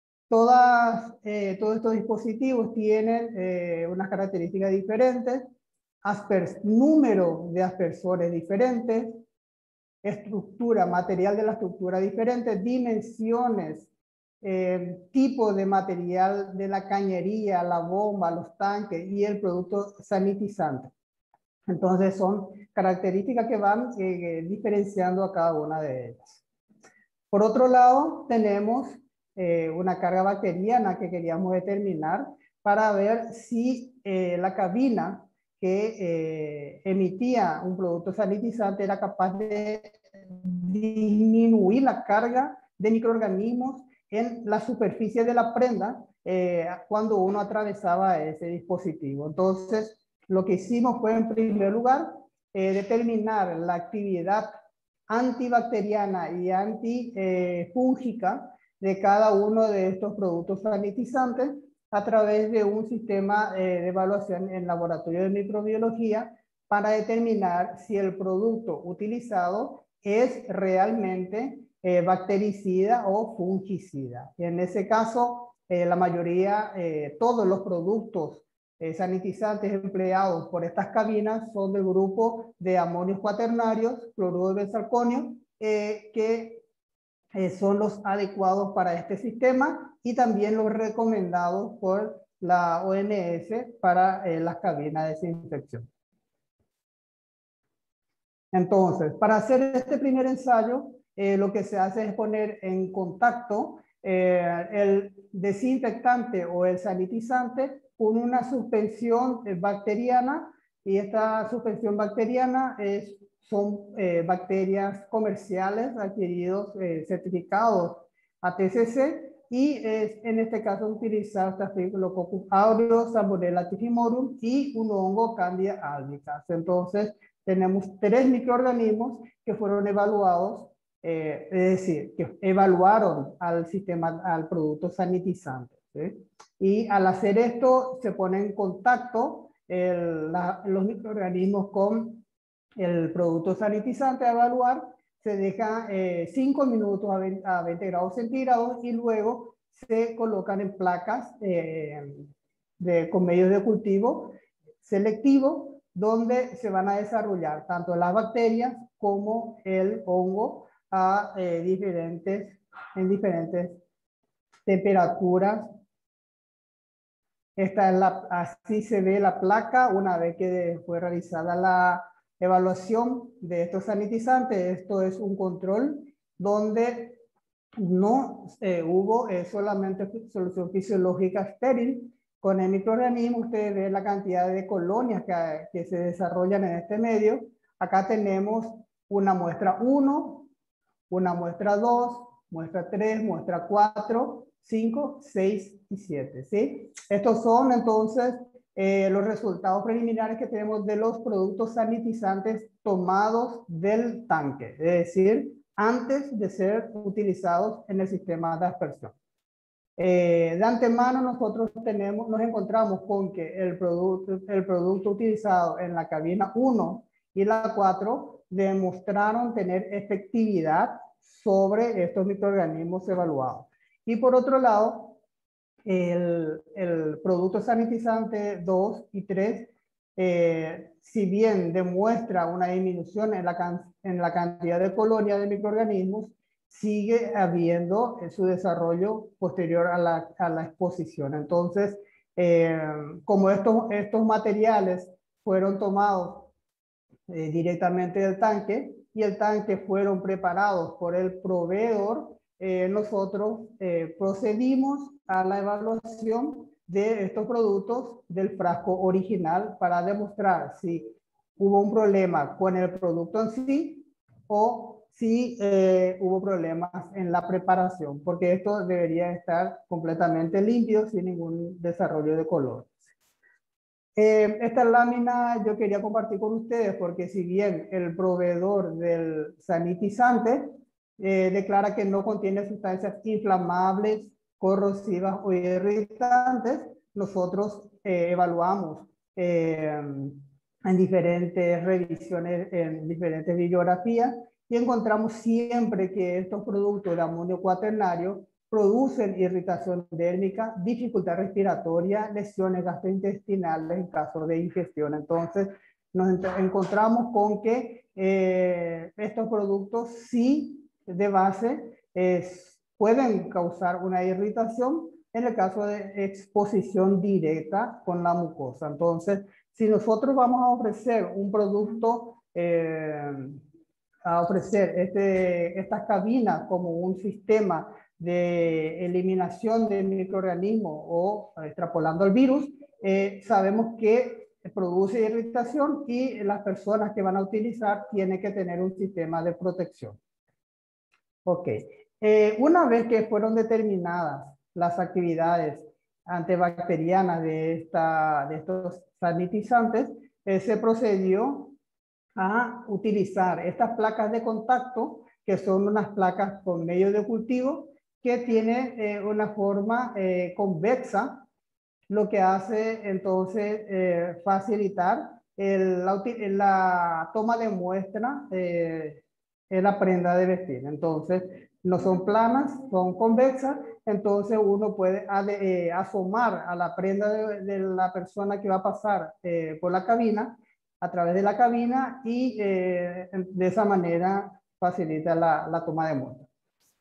todas, eh, todos estos dispositivos tienen eh, unas características diferentes, asper, número de aspersores diferentes, estructura, material de la estructura diferente, dimensiones, eh, tipo de material de la cañería, la bomba, los tanques y el producto sanitizante. Entonces son características que van eh, diferenciando a cada una de ellas. Por otro lado, tenemos eh, una carga bacteriana que queríamos determinar para ver si eh, la cabina que eh, emitía un producto sanitizante era capaz de disminuir la carga de microorganismos en la superficie de la prenda eh, cuando uno atravesaba ese dispositivo. Entonces, lo que hicimos fue, en primer lugar, eh, determinar la actividad antibacteriana y antifúngica de cada uno de estos productos sanitizantes a través de un sistema eh, de evaluación en laboratorio de microbiología para determinar si el producto utilizado es realmente eh, bactericida o fungicida. Y en ese caso, eh, la mayoría, eh, todos los productos eh, sanitizantes empleados por estas cabinas son del grupo de amonios cuaternarios, cloruro de benzalconio, eh, que eh, son los adecuados para este sistema y también los recomendados por la O M S para eh, las cabinas de desinfección. Entonces, para hacer este primer ensayo, eh, lo que se hace es poner en contacto eh, el desinfectante o el sanitizante con una suspensión bacteriana, y esta suspensión bacteriana es, son eh, bacterias comerciales adquiridos, eh, certificados A T C C, y es en este caso utilizar Staphylococcus aureus, Salmonella typhimorum y un hongo Candida albicans. Entonces, tenemos tres microorganismos que fueron evaluados, eh, es decir, que evaluaron al sistema, al producto sanitizante, ¿sí? Y al hacer esto, se pone en contacto el, la, los microorganismos con el producto sanitizante a evaluar. Se deja eh, cinco minutos a veinte, a veinte grados centígrados y luego se colocan en placas eh, de, con medios de cultivo selectivo, donde se van a desarrollar tanto las bacterias como el hongo a eh, diferentes, en diferentes temperaturas. Esta es la, así se ve la placa una vez que fue realizada la evaluación de estos sanitizantes. Esto es un control donde no eh, hubo eh, solamente solución fisiológica estéril. Con el microorganismo ustedes ven la cantidad de colonias que, que se desarrollan en este medio. Acá tenemos una muestra uno, una muestra dos, muestra tres, muestra cuatro, cinco, seis y siete, ¿sí? Estos son entonces eh, los resultados preliminares que tenemos de los productos sanitizantes tomados del tanque, es decir, antes de ser utilizados en el sistema de aspersión. Eh, de antemano nosotros tenemos, nos encontramos con que el producto, el producto utilizado en la cabina uno y la cuatro demostraron tener efectividad sobre estos microorganismos evaluados. Y por otro lado, el, el producto sanitizante dos y tres, eh, si bien demuestra una disminución en la, en la cantidad de colonias de microorganismos, sigue habiendo su desarrollo posterior a la, a la exposición. Entonces, eh, como estos, estos materiales fueron tomados eh, directamente del tanque y el tanque fueron preparados por el proveedor, eh, nosotros eh, procedimos a la evaluación de estos productos del frasco original para demostrar si hubo un problema con el producto en sí o si eh, hubo problemas en la preparación, porque esto debería estar completamente limpio sin ningún desarrollo de color. Eh, esta lámina yo quería compartir con ustedes porque si bien el proveedor del sanitizante eh, declara que no contiene sustancias inflamables, corrosivas o irritantes, nosotros eh, evaluamos eh, en diferentes revisiones, en diferentes bibliografías, y encontramos siempre que estos productos de amonio cuaternario producen irritación dérmica, dificultad respiratoria, lesiones gastrointestinales en caso de ingestión. Entonces, nos encontramos con que eh, estos productos sí de base eh, pueden causar una irritación en el caso de exposición directa con la mucosa. Entonces, si nosotros vamos a ofrecer un producto, eh, a ofrecer este, estas cabinas como un sistema de eliminación de microorganismos o extrapolando el virus, eh, sabemos que produce irritación y las personas que van a utilizar tienen que tener un sistema de protección. Ok, eh, una vez que fueron determinadas las actividades antibacterianas de, esta, de estos sanitizantes, eh, se procedió a utilizar estas placas de contacto, que son unas placas con medio de cultivo, que tiene eh, una forma eh, convexa, lo que hace entonces eh, facilitar el, la, la toma de muestra eh, en la prenda de vestir. Entonces, no son planas, son convexas, entonces uno puede eh, asomar a la prenda de, de la persona que va a pasar eh, por la cabina, a través de la cabina, y eh, de esa manera facilita la, la toma de muestra.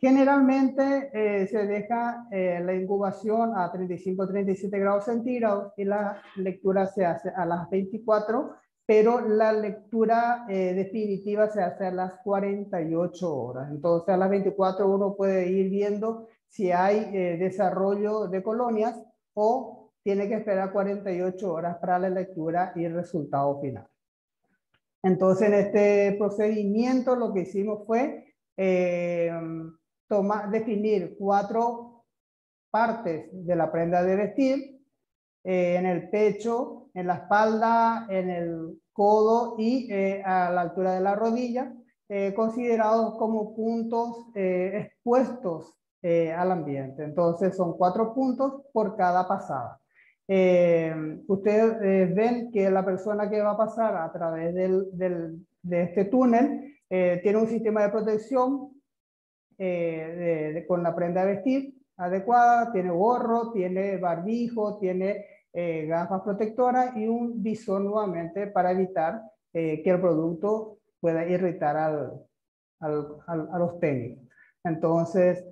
Generalmente eh, se deja eh, la incubación a treinta y cinco a treinta y siete grados centígrados y la lectura se hace a las veinticuatro, pero la lectura eh, definitiva se hace a las cuarenta y ocho horas. Entonces a las veinticuatro uno puede ir viendo si hay eh, desarrollo de colonias o tiene que esperar cuarenta y ocho horas para la lectura y el resultado final. Entonces en este procedimiento lo que hicimos fue eh, Toma, definir cuatro partes de la prenda de vestir, eh, en el pecho, en la espalda, en el codo y eh, a la altura de la rodilla, eh, considerados como puntos eh, expuestos eh, al ambiente. Entonces son cuatro puntos por cada pasada. Eh, ustedes eh, ven que la persona que va a pasar a través del, del, de este túnel eh, tiene un sistema de protección Eh, de, de, con la prenda de vestir adecuada, tiene gorro, tiene barbijo, tiene eh, gafas protectoras y un visor nuevamente para evitar eh, que el producto pueda irritar al, al, al, a los técnicos. Entonces,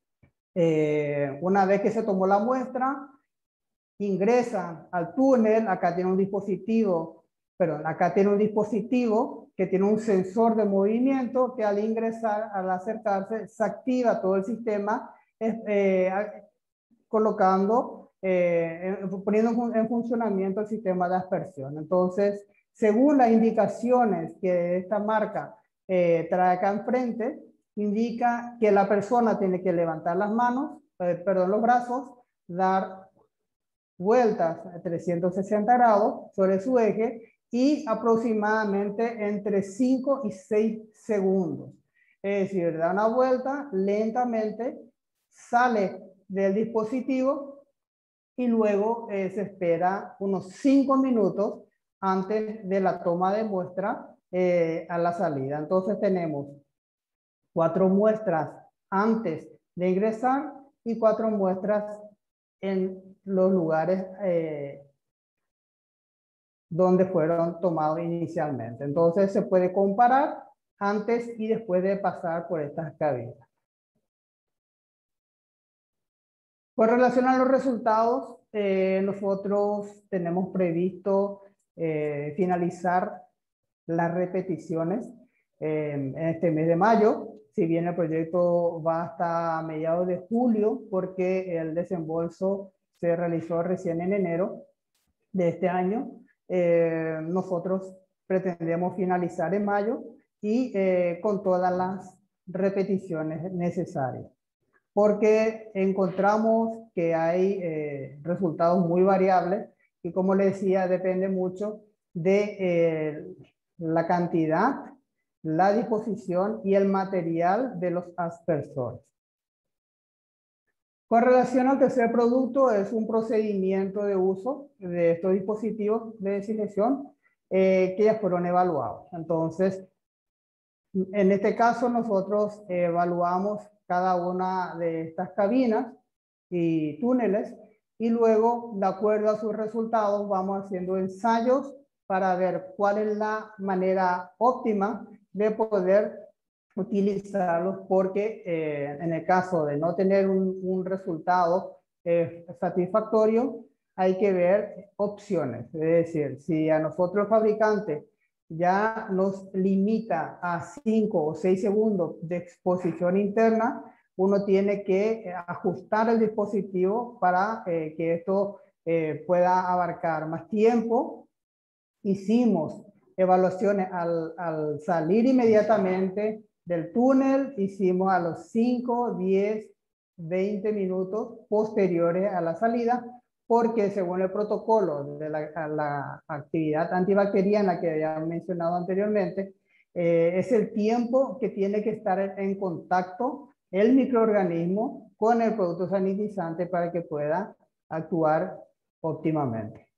eh, una vez que se tomó la muestra, ingresan al túnel, acá tiene un dispositivo, perdón, acá tiene un dispositivo que tiene un sensor de movimiento que al ingresar, al acercarse, se activa todo el sistema, eh, colocando, eh, poniendo en funcionamiento el sistema de aspersión. Entonces, según las indicaciones que esta marca eh, trae acá enfrente, indica que la persona tiene que levantar las manos, eh, perdón, los brazos, dar vueltas a trescientos sesenta grados sobre su eje y aproximadamente entre cinco y seis segundos. Es decir, da una vuelta lentamente, sale del dispositivo y luego eh, se espera unos cinco minutos antes de la toma de muestra eh, a la salida. Entonces tenemos cuatro muestras antes de ingresar y cuatro muestras en los lugares eh, donde fueron tomados inicialmente. Entonces se puede comparar antes y después de pasar por estas cabinas. Con relación a los resultados, eh, nosotros tenemos previsto eh, finalizar las repeticiones eh, en este mes de mayo. Si bien el proyecto va hasta mediados de julio, porque el desembolso se realizó recién en enero de este año, eh, nosotros pretendemos finalizar en mayo y eh, con todas las repeticiones necesarias, porque encontramos que hay eh, resultados muy variables y, como les decía, depende mucho de eh, la cantidad, la disposición y el material de los aspersores. Con relación al tercer producto, es un procedimiento de uso de estos dispositivos de desinfección eh, que ya fueron evaluados. Entonces, en este caso nosotros evaluamos cada una de estas cabinas y túneles y luego, de acuerdo a sus resultados, vamos haciendo ensayos para ver cuál es la manera óptima de poder utilizarlos, porque eh, en el caso de no tener un, un resultado eh, satisfactorio, hay que ver opciones. Es decir, si a nosotros el fabricante ya nos limita a cinco o seis segundos de exposición interna, uno tiene que ajustar el dispositivo para eh, que esto eh, pueda abarcar más tiempo. Hicimos evaluaciones al, al salir inmediatamente del túnel, hicimos a los cinco, diez, veinte minutos posteriores a la salida, porque según el protocolo de la, la actividad antibacteriana que había mencionado anteriormente, eh, es el tiempo que tiene que estar en contacto el microorganismo con el producto sanitizante para que pueda actuar óptimamente.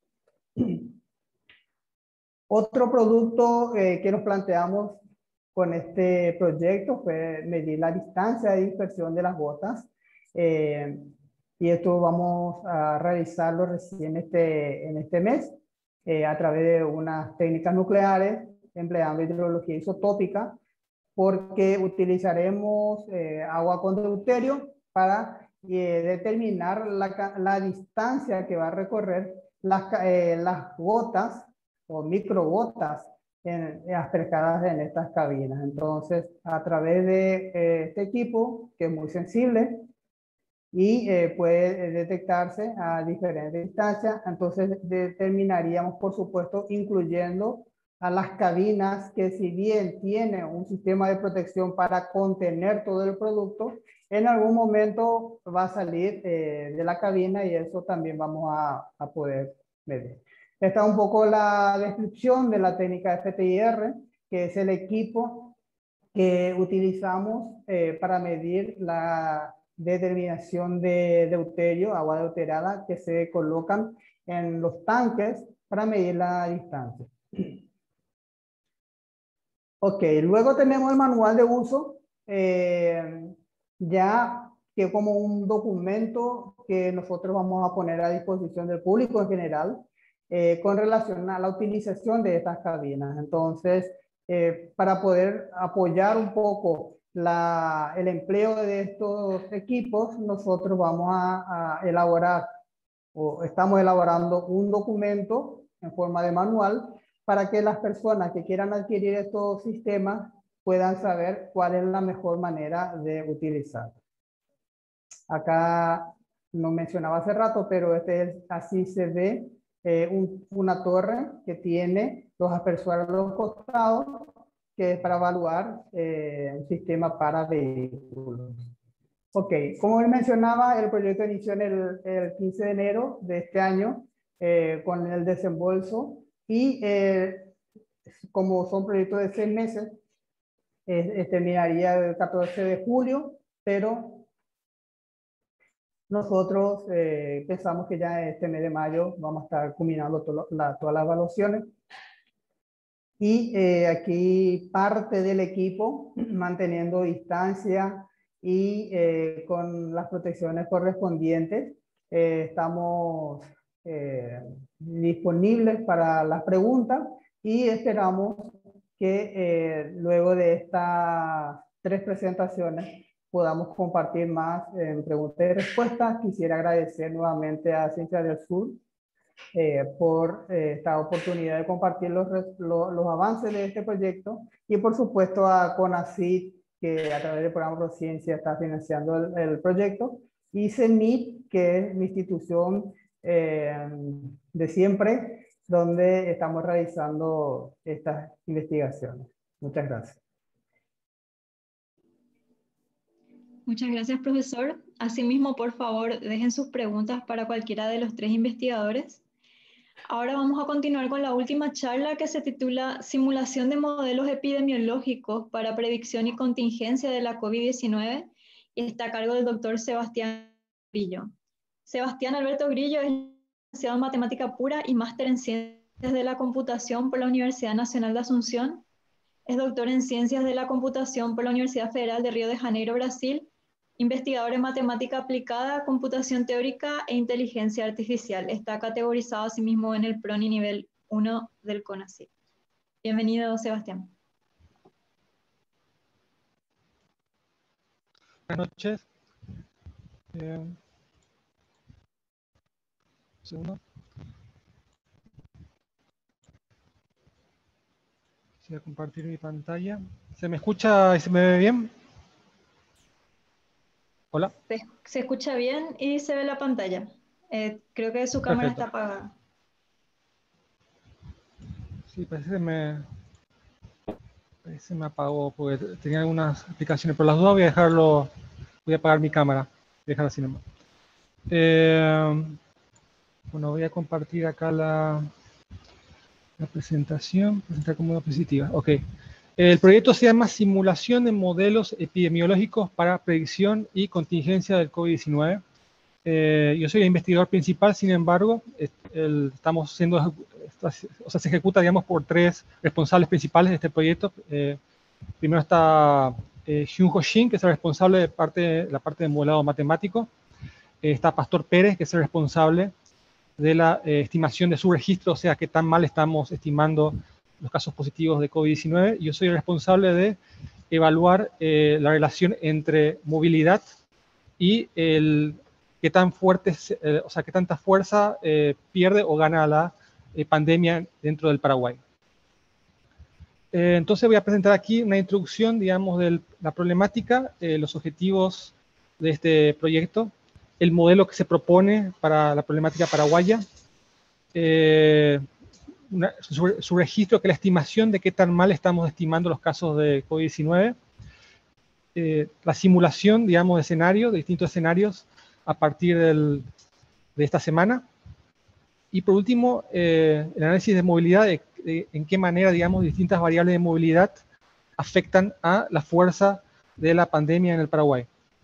Otro producto eh, que nos planteamos con este proyecto fue medir la distancia de dispersión de las gotas. Eh, y esto vamos a realizarlo recién este, en este mes eh, a través de unas técnicas nucleares empleando hidrología isotópica, porque utilizaremos eh, agua con deuterio para eh, determinar la, la distancia que va a recorrer las, eh, las gotas o microgotas en, asperjadas en estas cabinas. Entonces, a través de eh, este equipo, que es muy sensible y eh, puede detectarse a diferentes distancias, entonces determinaríamos, por supuesto, incluyendo a las cabinas que, si bien tienen un sistema de protección para contener todo el producto, en algún momento va a salir eh, de la cabina, y eso también vamos a, a poder medir. Esta es un poco la descripción de la técnica F T I R, que es el equipo que utilizamos eh, para medir la determinación de deuterio, agua deuterada, que se colocan en los tanques para medir la distancia. Ok, luego tenemos el manual de uso, eh, ya que como un documento que nosotros vamos a poner a disposición del público en general, eh, con relación a la utilización de estas cabinas. Entonces, eh, para poder apoyar un poco la, el empleo de estos equipos, nosotros vamos a, a elaborar, o estamos elaborando un documento en forma de manual, para que las personas que quieran adquirir estos sistemas puedan saber cuál es la mejor manera de utilizar. Acá no mencionaba hace rato, pero este es, así se ve eh, un, una torre que tiene los aspersores a los costados, que es para evaluar eh, un sistema para vehículos. Ok, como él mencionaba, el proyecto inició en el, el quince de enero de este año eh, con el desembolso. Y eh, como son proyectos de seis meses, eh, terminaría el catorce de julio, pero nosotros eh, pensamos que ya este mes de mayo vamos a estar culminando to la, todas las evaluaciones. Y eh, aquí parte del equipo manteniendo distancia y eh, con las protecciones correspondientes. Eh, estamos eh, disponibles para las preguntas y esperamos que eh, luego de estas tres presentaciones podamos compartir más en preguntas y respuestas. Quisiera agradecer nuevamente a Ciencias del Sur eh, por eh, esta oportunidad de compartir los, los, los avances de este proyecto, y por supuesto a CONACYT, que a través del programa Prociencia está financiando el, el proyecto, y CENIT, que es mi institución eh, de siempre, donde estamos realizando estas investigaciones. Muchas gracias. Muchas gracias, profesor. Asimismo, por favor, dejen sus preguntas para cualquiera de los tres investigadores. Ahora vamos a continuar con la última charla, que se titula Simulación de modelos epidemiológicos para predicción y contingencia de la COVID diecinueve, y está a cargo del doctor Sebastián Grillo. Sebastián Alberto Grillo es licenciado en Matemática Pura y máster en Ciencias de la Computación por la Universidad Nacional de Asunción. Es doctor en Ciencias de la Computación por la Universidad Federal de Río de Janeiro, Brasil. Investigador en Matemática Aplicada, Computación Teórica e Inteligencia Artificial. Está categorizado asimismo en el PRONI nivel uno del CONACYT. Bienvenido, Sebastián. Buenas noches. Eh, un segundo. Voy a compartir mi pantalla. ¿Se me escucha y se me ve bien? Hola. Se, se escucha bien y se ve la pantalla. Eh, creo que su cámara Perfecto. está apagada. Sí, parece que me, parece que me apagó porque tenía algunas aplicaciones. Por las dudas voy a dejarlo, voy a apagar mi cámara. Voy a dejar así nomás. Eh, bueno, voy a compartir acá la, la presentación. Presentar como diapositiva. Ok. El proyecto se llama Simulación de modelos epidemiológicos para predicción y contingencia del COVID diecinueve. Eh, yo soy el investigador principal, sin embargo, es, el, estamos siendo, o sea, se ejecuta, digamos, por tres responsables principales de este proyecto. Eh, primero está eh, Hyun-Ho Shin, que es el responsable de parte, la parte de modelado matemático. Eh, está Pastor Pérez, que es el responsable de la eh, estimación de su registro, o sea, qué tan mal estamos estimando los casos positivos de COVID diecinueve. Yo soy el responsable de evaluar eh, la relación entre movilidad y el, qué tan fuerte, eh, o sea, qué tanta fuerza eh, pierde o gana la eh, pandemia dentro del Paraguay. Eh, entonces voy a presentar aquí una introducción, digamos, de la problemática, eh, los objetivos de este proyecto, el modelo que se propone para la problemática paraguaya, eh, una, su, su registro, que es la estimación de qué tan mal estamos estimando los casos de COVID diecinueve, eh, la simulación, digamos, de escenarios, de distintos escenarios a partir del, de esta semana, y por último, eh, el análisis de movilidad, de, de en qué manera, digamos, distintas variables de movilidad afectan a la fuerza de la pandemia en el Paraguay.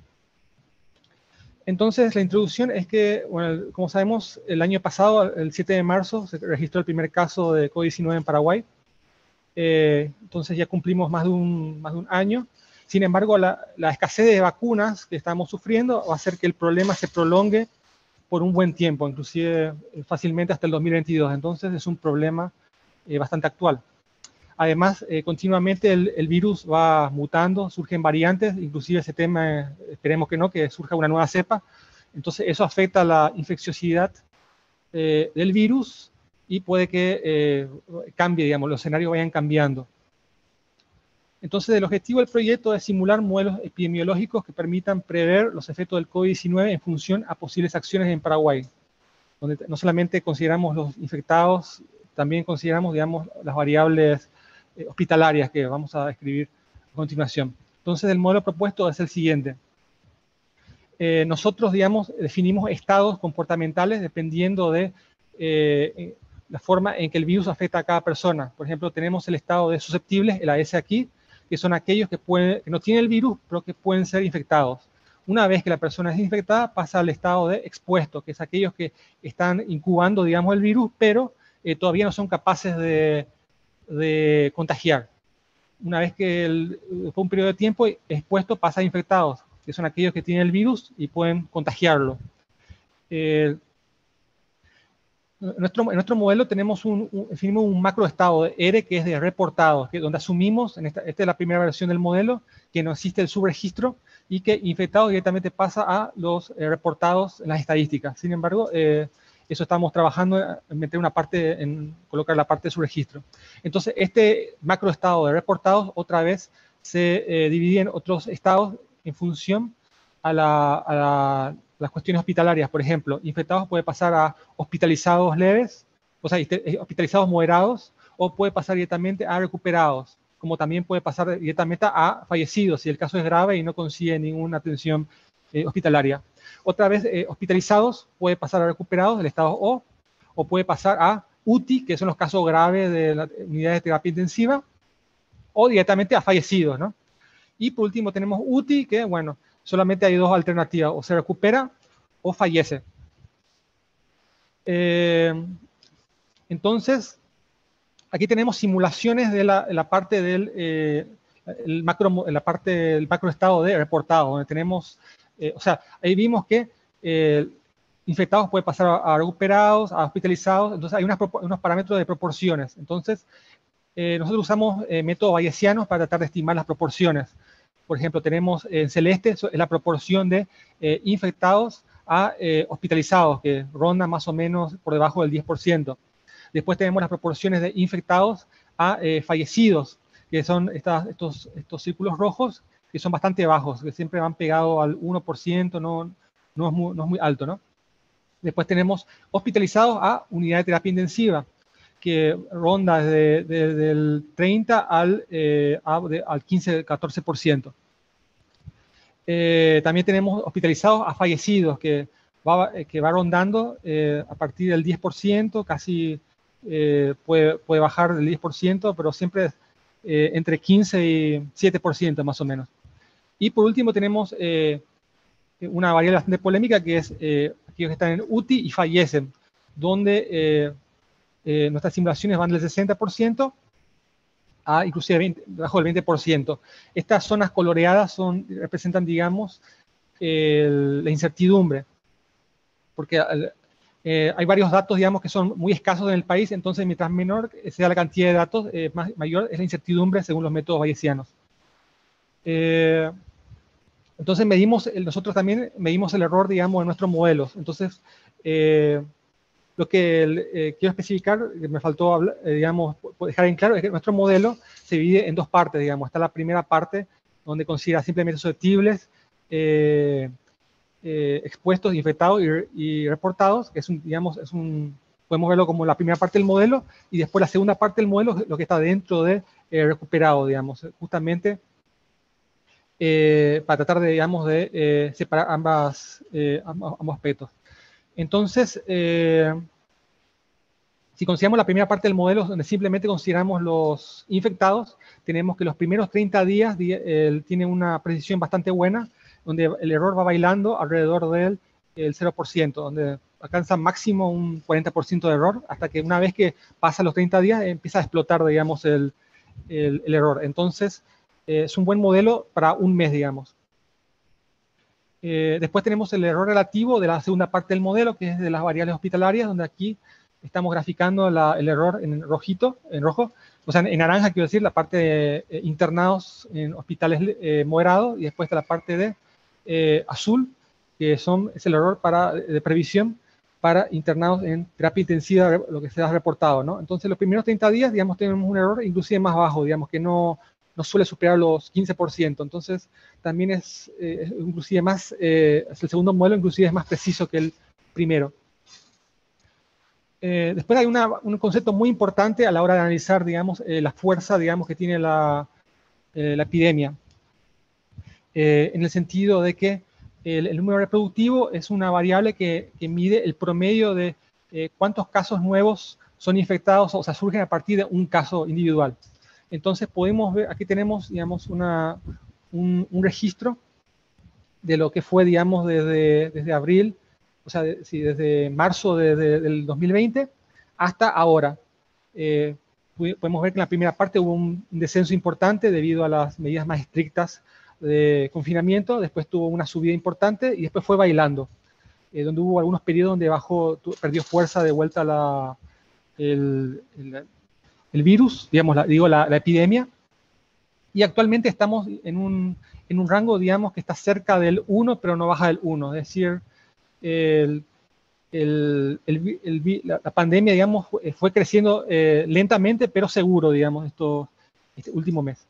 Entonces, la introducción es que, bueno, como sabemos, el año pasado, el siete de marzo, se registró el primer caso de COVID diecinueve en Paraguay. Eh, entonces ya cumplimos más de un, más de un año. Sin embargo, la, la escasez de vacunas que estamos sufriendo va a hacer que el problema se prolongue por un buen tiempo, inclusive fácilmente hasta el dos mil veintidós. Entonces, es un problema eh, bastante actual. Además, eh, continuamente el, el virus va mutando, surgen variantes, inclusive ese tema, eh, esperemos que no, que surja una nueva cepa. Entonces, eso afecta la infecciosidad eh, del virus y puede que eh, cambie, digamos, los escenarios vayan cambiando. Entonces, el objetivo del proyecto es simular modelos epidemiológicos que permitan prever los efectos del COVID diecinueve en función a posibles acciones en Paraguay, donde no solamente consideramos los infectados, también consideramos, digamos, las variables eh, hospitalarias que vamos a describir a continuación. Entonces, el modelo propuesto es el siguiente. Eh, nosotros, digamos, definimos estados comportamentales dependiendo de eh, la forma en que el virus afecta a cada persona. Por ejemplo, tenemos el estado de susceptibles, el A S aquí, que son aquellos que, pueden, que no tienen el virus, pero que pueden ser infectados. Una vez que la persona es infectada, pasa al estado de expuesto, que es aquellos que están incubando, digamos, el virus, pero eh, todavía no son capaces de, de contagiar. Una vez que el, fue un periodo de tiempo expuesto, pasa a infectados, que son aquellos que tienen el virus y pueden contagiarlo. Eh, en, nuestro, en nuestro modelo tenemos un, un, definimos un macroestado de R que es de reportados, que donde asumimos, en esta, esta es la primera versión del modelo, que no existe el subregistro y que infectados directamente pasa a los eh, reportados en las estadísticas. Sin embargo, eh, eso estamos trabajando en meter una parte, en colocar la parte de subregistro. Entonces, este macroestado de reportados otra vez se eh, divide en otros estados en función a, la, a la, las cuestiones hospitalarias. Por ejemplo, infectados puede pasar a hospitalizados leves, o sea, hospitalizados moderados, o puede pasar directamente a recuperados, como también puede pasar directamente a fallecidos, si el caso es grave y no consigue ninguna atención eh, hospitalaria. Otra vez, eh, hospitalizados puede pasar a recuperados del estado O, o puede pasar a U T I, que son los casos graves de la unidad de terapia intensiva, o directamente a fallecidos, ¿no? Y por último tenemos U T I, que, bueno, solamente hay dos alternativas, o se recupera o fallece. Eh, entonces, aquí tenemos simulaciones de la, la parte del eh, el macro, la parte del macroestado de reportado, donde tenemos, eh, o sea, ahí vimos que eh, infectados puede pasar a, a recuperados, a hospitalizados, entonces hay unas, unos parámetros de proporciones. Entonces, eh, nosotros usamos eh, métodos bayesianos para tratar de estimar las proporciones. Por ejemplo, tenemos en celeste es la proporción de eh, infectados a eh, hospitalizados, que ronda más o menos por debajo del diez por ciento. Después tenemos las proporciones de infectados a eh, fallecidos, que son estas, estos, estos círculos rojos, que son bastante bajos, que siempre van pegados al uno por ciento, no, no, es muy, no es muy alto, ¿no? Después tenemos hospitalizados a unidad de terapia intensiva, que ronda desde, desde el treinta al, eh, a, de, al quince a catorce por ciento. Eh, también tenemos hospitalizados a fallecidos, que va, que va rondando eh, a partir del diez por ciento, casi eh, puede, puede bajar del diez por ciento, pero siempre eh, entre quince y siete por ciento más o menos. Y por último tenemos eh, una variable bastante polémica, que es eh, aquellos que están en U T I y fallecen, donde eh, eh, nuestras simulaciones van del sesenta por ciento a inclusive veinte, bajo el veinte por ciento. Estas zonas coloreadas son, representan, digamos, el, la incertidumbre, porque eh, hay varios datos, digamos, que son muy escasos en el país, entonces mientras menor sea la cantidad de datos, eh, más, mayor es la incertidumbre según los métodos bayesianos. Eh, entonces medimos, nosotros también medimos el error, digamos, de nuestros modelos. Entonces, eh, lo que eh, quiero especificar, que me faltó hablar, eh, digamos, dejar en claro, es que nuestro modelo se divide en dos partes, digamos. Está la primera parte, donde considera simplemente susceptibles, eh, eh, expuestos, infectados y, y reportados, que es un, digamos, es un, podemos verlo como la primera parte del modelo, y después la segunda parte del modelo, lo que está dentro de eh, recuperado, digamos, justamente eh, para tratar de, digamos, de eh, separar ambas, eh, ambos, ambos aspectos. Entonces, eh, si consideramos la primera parte del modelo, donde simplemente consideramos los infectados, tenemos que los primeros treinta días eh, tienen una precisión bastante buena, donde el error va bailando alrededor del el cero por ciento, donde alcanza máximo un cuarenta por ciento de error, hasta que una vez que pasa los treinta días empieza a explotar, digamos, el, el, el error. Entonces, eh, es un buen modelo para un mes, digamos. Eh, después tenemos el error relativo de la segunda parte del modelo, que es de las variables hospitalarias, donde aquí estamos graficando la, el error en rojito, en rojo, o sea, en naranja quiero decir la parte de eh, internados en hospitales eh, moderados, y después está la parte de eh, azul, que son, es el error para, de previsión para internados en terapia intensiva, lo que se ha reportado, ¿no? Entonces, los primeros treinta días, digamos, tenemos un error inclusive más bajo, digamos, que no, no suele superar los quince por ciento. Entonces, también es, eh, inclusive más, eh, el segundo modelo inclusive es más preciso que el primero. Eh, después hay una, un concepto muy importante a la hora de analizar, digamos, eh, la fuerza, digamos, que tiene la, eh, la epidemia. Eh, en el sentido de que el, el número reproductivo es una variable que, que mide el promedio de eh, cuántos casos nuevos son infectados, o sea, surgen a partir de un caso individual. Entonces podemos ver, aquí tenemos, digamos, una, un, un registro de lo que fue, digamos, desde, desde abril, o sea, de, sí, desde marzo de, de, del dos mil veinte hasta ahora. Eh, podemos ver que en la primera parte hubo un descenso importante debido a las medidas más estrictas de confinamiento, después tuvo una subida importante y después fue bailando, eh, donde hubo algunos periodos donde bajó, perdió fuerza de vuelta la, el, el, el virus, digamos, la, digo, la, la epidemia, y actualmente estamos en un, en un rango, digamos, que está cerca del uno, pero no baja del uno, es decir, el, el, el, el, la, la pandemia, digamos, fue, fue creciendo eh, lentamente, pero seguro, digamos, esto, este último mes.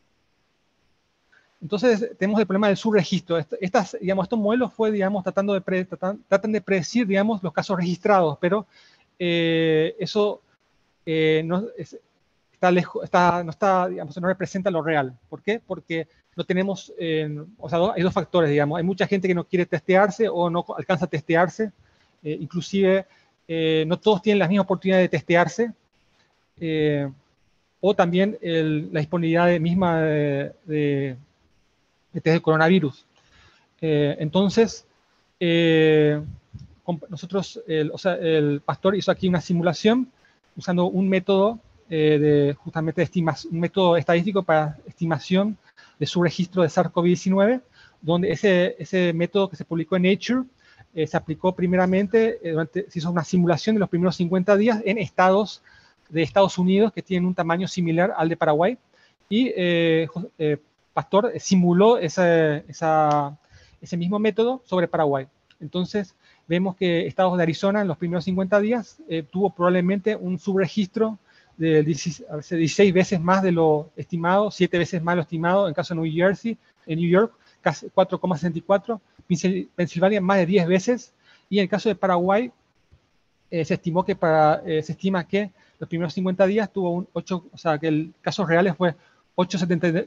Entonces, tenemos el problema del subregistro. Estas, digamos, estos modelos fue, digamos, tratando de pre, tratan, tratan de predecir, digamos, los casos registrados, pero eh, eso eh, no, es, está lejos, está, no está, digamos, no representa lo real. ¿Por qué? Porque no tenemos, eh, o sea, hay dos factores, digamos. Hay mucha gente que no quiere testearse o no alcanza a testearse. Eh, inclusive, eh, no todos tienen la misma oportunidad de testearse. Eh, o también el, la disponibilidad de, misma de, de de test de coronavirus. Eh, entonces, eh, nosotros, el, o sea, el pastor hizo aquí una simulación usando un método eh, de justamente de estimación, un método estadístico para estimación de su registro de SARS CoV diecinueve, donde ese, ese método que se publicó en Nature eh, se aplicó primeramente, eh, durante, se hizo una simulación de los primeros cincuenta días en estados de Estados Unidos que tienen un tamaño similar al de Paraguay, y eh, eh, Pastor simuló ese, esa, ese mismo método sobre Paraguay. Entonces, vemos que estados de Arizona en los primeros cincuenta días eh, tuvo probablemente un subregistro de dieciséis veces más de lo estimado, siete veces más de lo estimado en caso de New Jersey, en New York, casi cuatro coma sesenta y cuatro, Pensilvania más de diez veces, y en el caso de Paraguay, eh, se estimó que para, eh, se estima que los primeros cincuenta días tuvo un ocho, o sea, que el caso real fue ocho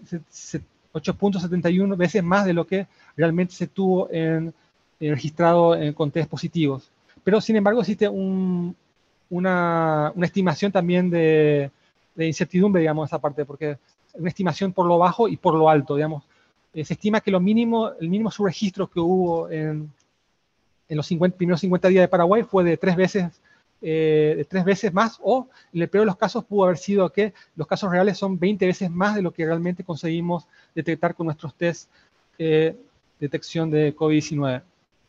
punto setenta y uno veces más de lo que realmente se tuvo en, en registrado en, con test positivos. Pero, sin embargo, existe un, una, una estimación también de, de incertidumbre, digamos, esa parte, porque una estimación por lo bajo y por lo alto, digamos. Eh, se estima que lo mínimo, el mínimo subregistro que hubo en, en los cincuenta, primeros cincuenta días de Paraguay fue de tres veces Eh, de tres veces más, o en el peor de los casos pudo haber sido que los casos reales son veinte veces más de lo que realmente conseguimos detectar con nuestros test de eh, detección de COVID diecinueve.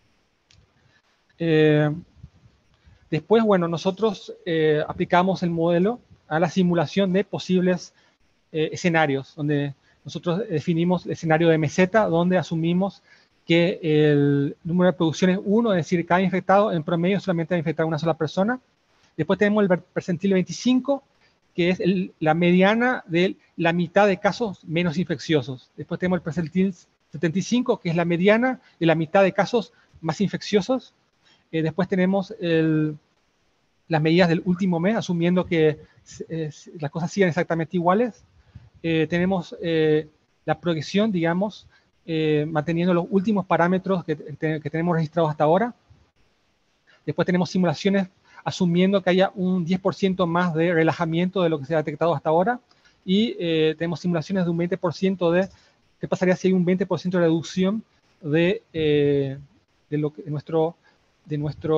Eh, después, bueno, nosotros eh, aplicamos el modelo a la simulación de posibles eh, escenarios, donde nosotros definimos el escenario de meseta, donde asumimos que el número de reproducción es uno, es decir, cada infectado en promedio solamente va a infectar a una sola persona. Después tenemos el percentil veinticinco, que es el, la mediana de la mitad de casos menos infecciosos. Después tenemos el percentil setenta y cinco, que es la mediana de la mitad de casos más infecciosos. Eh, después tenemos el, las medidas del último mes, asumiendo que eh, las cosas sigan exactamente iguales. Eh, tenemos eh, la proyección, digamos, eh, manteniendo los últimos parámetros que, te, que tenemos registrados hasta ahora. Después tenemos simulaciones asumiendo que haya un diez por ciento más de relajamiento de lo que se ha detectado hasta ahora. Y eh, tenemos simulaciones de un veinte por ciento de qué pasaría si hay un veinte por ciento de reducción de, eh, de, lo que, de, nuestro, de, nuestro,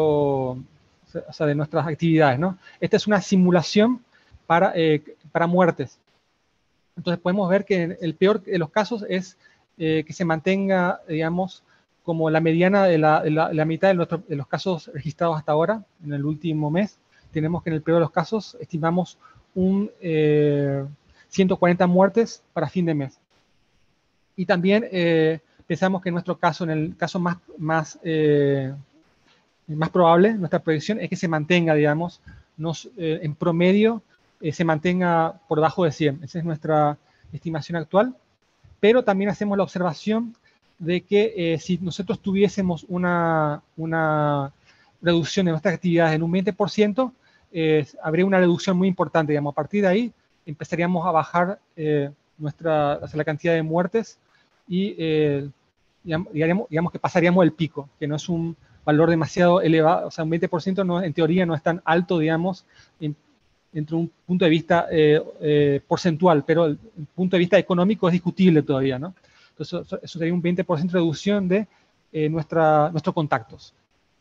o sea, de nuestras actividades, ¿no? Esta es una simulación para, eh, para muertes. Entonces podemos ver que el peor de los casos es eh, que se mantenga, digamos, como la mediana de la, de la, de la mitad de, nuestro, de los casos registrados hasta ahora, en el último mes. Tenemos que en el peor de los casos estimamos un eh, ciento cuarenta muertes para fin de mes. Y también eh, pensamos que en nuestro caso, en el caso más, más, eh, más probable, nuestra proyección es que se mantenga, digamos, nos, eh, en promedio, eh, se mantenga por debajo de cien. Esa es nuestra estimación actual. Pero también hacemos la observación de que eh, si nosotros tuviésemos una, una reducción de nuestras actividades en un veinte por ciento, eh, habría una reducción muy importante, digamos. A partir de ahí empezaríamos a bajar eh, nuestra, o sea, la cantidad de muertes y eh, digamos, digamos que pasaríamos el pico, que no es un valor demasiado elevado, o sea, un veinte por ciento no, en teoría no es tan alto, digamos, en, entre un punto de vista eh, eh, porcentual, pero el, el punto de vista económico es discutible todavía, ¿no? Entonces, eso, eso sería un veinte por ciento de reducción de eh, nuestra, nuestros contactos.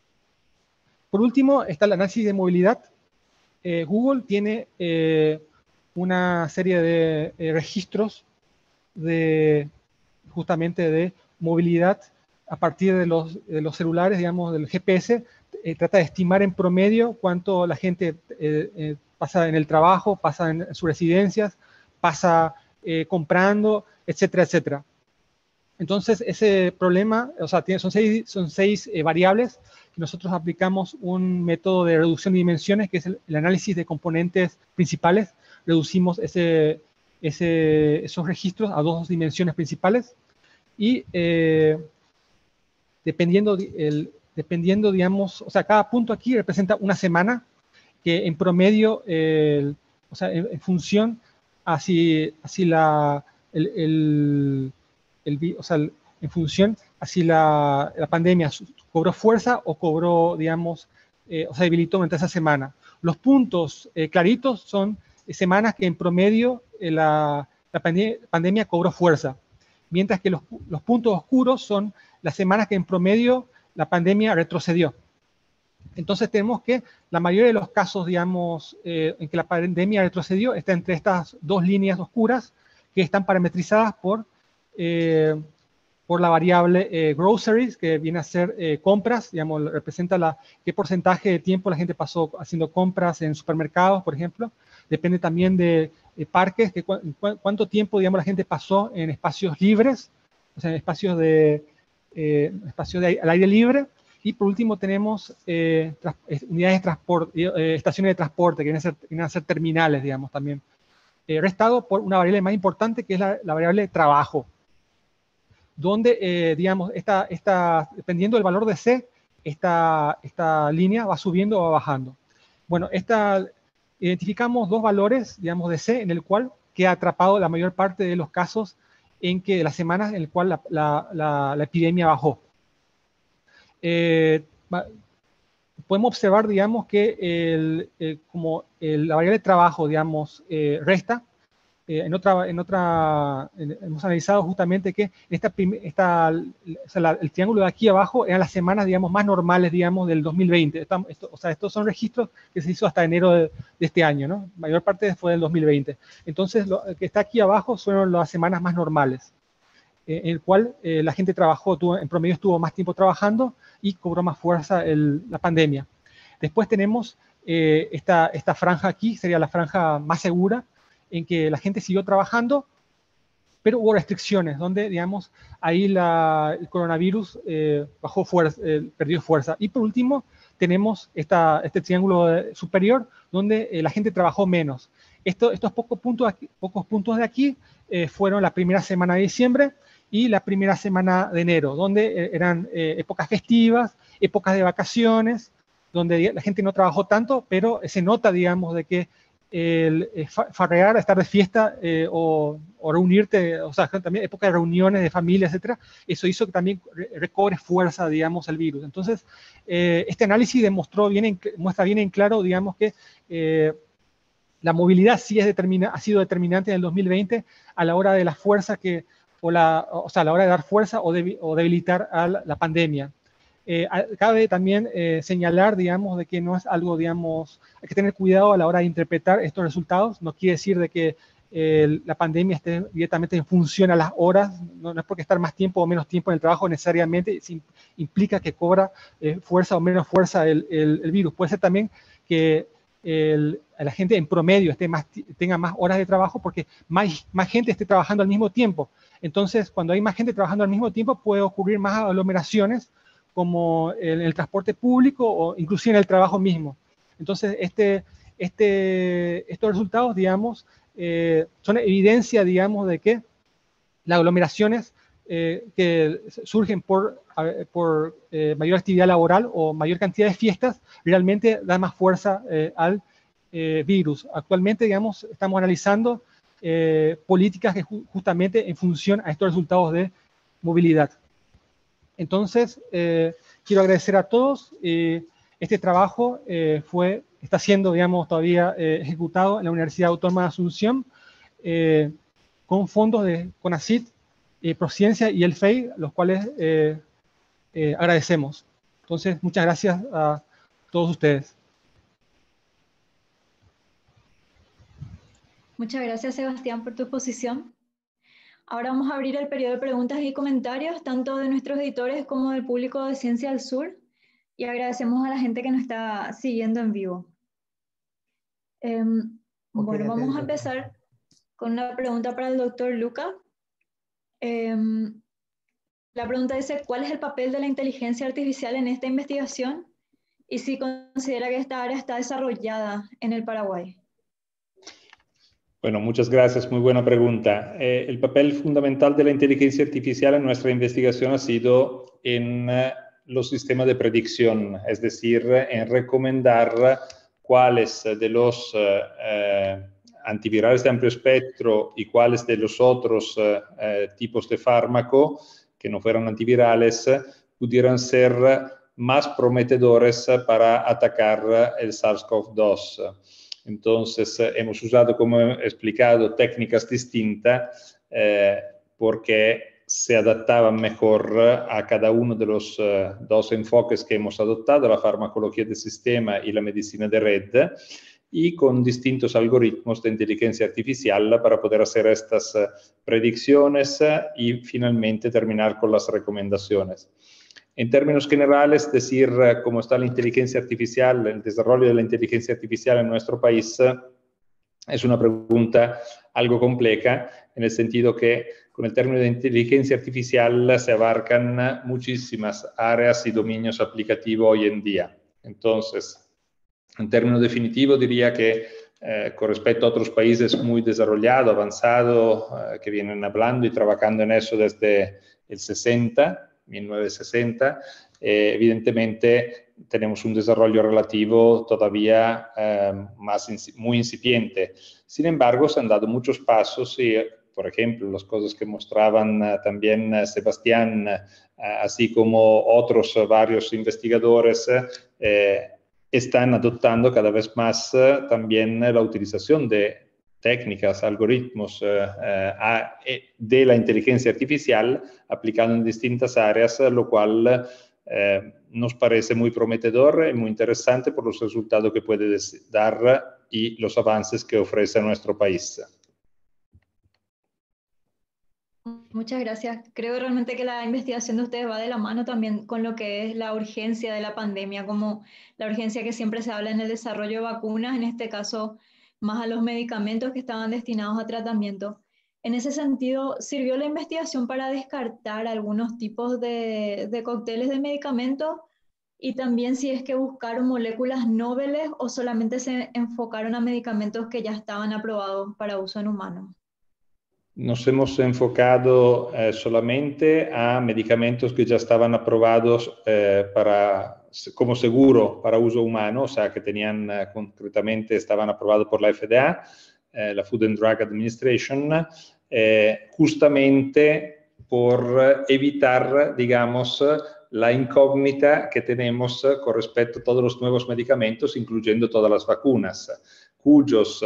Por último, está el análisis de movilidad. Eh, Google tiene eh, una serie de eh, registros de, justamente de movilidad a partir de los, de los celulares, digamos, del G P S. Eh, trata de estimar en promedio cuánto la gente eh, eh, pasa en el trabajo, pasa en, en sus residencias, pasa eh, comprando, etcétera, etcétera. Entonces, ese problema, o sea, tiene, son seis, son seis eh, variables que nosotros aplicamos un método de reducción de dimensiones, que es el, el análisis de componentes principales. Reducimos ese, ese, esos registros a dos dimensiones principales y eh, dependiendo, el, dependiendo, digamos, o sea, cada punto aquí representa una semana que en promedio, eh, o sea, en, en función así, así la, el, el El, o sea, en función a si la, la pandemia cobró fuerza o cobró, digamos, eh, o sea, debilitó durante esa semana. Los puntos eh, claritos son eh, semanas que en promedio eh, la, la pandemia, pandemia cobró fuerza, mientras que los, los puntos oscuros son las semanas que en promedio la pandemia retrocedió. Entonces tenemos que la mayoría de los casos, digamos, eh, en que la pandemia retrocedió está entre estas dos líneas oscuras que están parametrizadas por Eh, por la variable eh, groceries, que viene a ser eh, compras, digamos, representa la, qué porcentaje de tiempo la gente pasó haciendo compras en supermercados, por ejemplo. Depende también de, de parques, que cu cu cuánto tiempo, digamos, la gente pasó en espacios libres, o sea, en espacios, de, eh, espacios de, al aire libre. Y por último tenemos eh, unidades de transporte, eh, estaciones de transporte, que vienen a ser, vienen a ser terminales, digamos, también. Eh, restado por una variable más importante, que es la, la variable de trabajo, donde, eh, digamos, esta, esta, dependiendo del valor de C, esta, esta línea va subiendo o va bajando. Bueno, esta, identificamos dos valores, digamos, de C, en el cual queda atrapado la mayor parte de los casos en que las semanas en el cual la, la, la, la epidemia bajó. Eh, podemos observar, digamos, que el, el, como el, la variable de trabajo, digamos, eh, resta. Eh, en otra, en otra en, hemos analizado justamente que esta, esta, o sea, la, el triángulo de aquí abajo eran las semanas, digamos, más normales, digamos, del dos mil veinte. Esta, esto, o sea, estos son registros que se hizo hasta enero de, de este año, ¿no? La mayor parte fue del dos mil veinte. Entonces, lo que está aquí abajo fueron las semanas más normales, eh, en el cual eh, la gente trabajó, tuvo, en promedio estuvo más tiempo trabajando y cobró más fuerza el, la pandemia. Después tenemos eh, esta, esta franja aquí, sería la franja más segura, en que la gente siguió trabajando pero hubo restricciones, donde, digamos, ahí la, el coronavirus eh, bajó fuerza, eh, perdió fuerza. Y por último, tenemos esta, este triángulo superior, donde eh, la gente trabajó menos. Esto, estos pocos puntos, aquí, pocos puntos de aquí eh, fueron la primera semana de diciembre y la primera semana de enero, donde eh, eran eh, épocas festivas, épocas de vacaciones, donde la gente no trabajó tanto, pero se nota, digamos, de que el eh, farrear, estar de fiesta eh, o, o reunirte, o sea, también época de reuniones de familia, etcétera, eso hizo que también recobre fuerza, digamos, el virus. Entonces, eh, este análisis demostró bien en, muestra bien en claro, digamos, que eh, la movilidad sí es determina, ha sido determinante en el dos mil veinte a la hora de la fuerza que, o, la, o sea, a la hora de dar fuerza o, de, o debilitar a la, la pandemia. Eh, cabe también eh, señalar, digamos, de que no es algo, digamos, hay que tener cuidado a la hora de interpretar estos resultados. No quiere decir de que eh, la pandemia esté directamente en función a las horas, no, no es porque estar más tiempo o menos tiempo en el trabajo necesariamente implica que cobra eh, fuerza o menos fuerza el, el, el virus. Puede ser también que el, la gente en promedio esté más, tenga más horas de trabajo porque más, más gente esté trabajando al mismo tiempo. Entonces, cuando hay más gente trabajando al mismo tiempo, puede ocurrir más aglomeraciones, como en el transporte público o inclusive en el trabajo mismo. Entonces, este, este, estos resultados, digamos, eh, son evidencia, digamos, de que las aglomeraciones eh, que surgen por, por eh, mayor actividad laboral o mayor cantidad de fiestas, realmente dan más fuerza eh, al eh, virus. Actualmente, digamos, estamos analizando eh, políticas que ju justamente en función a estos resultados de movilidad. Entonces, eh, quiero agradecer a todos. Eh, este trabajo eh, fue, está siendo, digamos, todavía eh, ejecutado en la Universidad Autónoma de Asunción eh, con fondos de CONACYT, eh, Prociencia y el F E I, los cuales eh, eh, agradecemos. Entonces, muchas gracias a todos ustedes. Muchas gracias, Sebastián, por tu exposición. Ahora vamos a abrir el periodo de preguntas y comentarios, tanto de nuestros editores como del público de Ciencia del Sur, y agradecemos a la gente que nos está siguiendo en vivo. Eh, okay, bueno, vamos atento. a empezar con una pregunta para el doctor Luca. Eh, la pregunta dice, ¿cuál es el papel de la inteligencia artificial en esta investigación? Y si considera que esta área está desarrollada en el Paraguay. Bueno, muchas gracias. Muy buena pregunta. Eh, el papel fundamental de la inteligencia artificial en nuestra investigación ha sido en eh, los sistemas de predicción, es decir, en recomendar cuáles de los eh, eh, antivirales de amplio espectro y cuáles de los otros eh, eh, tipos de fármaco que no fueran antivirales pudieran ser más prometedores para atacar el SARS CoV dos. Entonces, eh, hemos usado, como he explicado, técnicas distintas eh, porque se adaptaban mejor a cada uno de los uh, dos enfoques que hemos adoptado, la farmacología de sistema y la medicina de red, y con distintos algoritmos de inteligencia artificial para poder hacer estas uh, predicciones uh, y finalmente terminar con las recomendaciones. En términos generales, decir uh, cómo está la inteligencia artificial, el desarrollo de la inteligencia artificial en nuestro país uh, es una pregunta algo compleja, en el sentido que con el término de inteligencia artificial se abarcan muchísimas áreas y dominios aplicativos hoy en día. Entonces, en términos definitivos diría que eh, con respecto a otros países muy desarrollado, avanzado, eh, que vienen hablando y trabajando en eso desde el sesenta, mil novecientos sesenta, eh, evidentemente tenemos un desarrollo relativo todavía eh, más inci muy incipiente. Sin embargo, se han dado muchos pasos y, por ejemplo, las cosas que mostraban uh, también uh, Sebastián, uh, así como otros uh, varios investigadores, eh, están adoptando cada vez más uh, también la utilización de técnicas, algoritmos uh, uh, de la inteligencia artificial aplicando en distintas áreas, uh, lo cual uh, nos parece muy prometedor y muy interesante por los resultados que puede dar y los avances que ofrece nuestro país. Muchas gracias. Creo realmente que la investigación de ustedes va de la mano también con lo que es la urgencia de la pandemia, como la urgencia que siempre se habla en el desarrollo de vacunas, en este caso más a los medicamentos que estaban destinados a tratamiento. En ese sentido, ¿sirvió la investigación para descartar algunos tipos de, de cócteles de medicamentos? Y también si es que buscaron moléculas noveles o solamente se enfocaron a medicamentos que ya estaban aprobados para uso en humanos. Nos hemos enfocado eh, solamente a medicamentos que ya estaban aprobados eh, para, como seguro para uso humano, o sea, que tenían eh, concretamente, estaban aprobados por la F D A, eh, la Food and Drug Administration, eh, justamente por evitar, digamos, la incógnita que tenemos con respecto a todos los nuevos medicamentos, incluyendo todas las vacunas, cuyos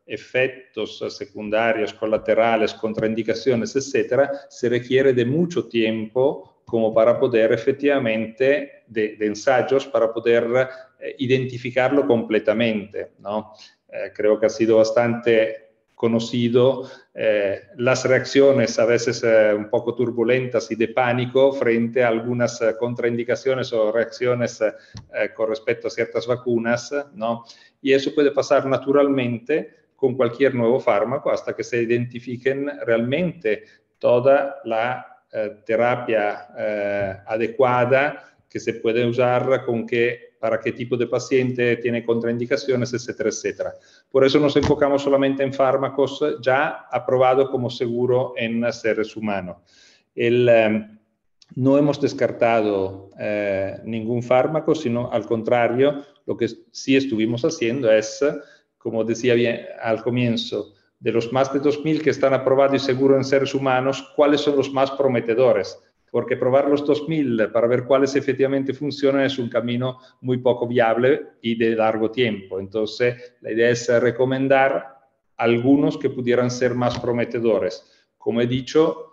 efectos secundarios, colaterales, contraindicaciones, etcétera, se requiere de mucho tiempo como para poder efectivamente, de, de ensayos, para poder eh, identificarlo completamente, ¿no? Eh, creo que ha sido bastante conocido eh, las reacciones a veces eh, un poco turbulentas y de pánico frente a algunas eh, contraindicaciones o reacciones eh, con respecto a ciertas vacunas, ¿no? Y eso puede pasar naturalmente con cualquier nuevo fármaco hasta que se identifiquen realmente toda la eh, terapia eh, adecuada que se puede usar con qué, para qué tipo de paciente tiene contraindicaciones, etcétera, etcétera. Por eso nos enfocamos solamente en fármacos ya aprobados como seguro en seres humanos. El, eh, no hemos descartado eh, ningún fármaco, sino al contrario, lo que sí estuvimos haciendo es, como decía bien al comienzo, de los más de dos mil que están aprobados y seguros en seres humanos, ¿cuáles son los más prometedores? Porque probar los dos mil para ver cuáles efectivamente funcionan es un camino muy poco viable y de largo tiempo. Entonces, la idea es recomendar algunos que pudieran ser más prometedores. Como he dicho,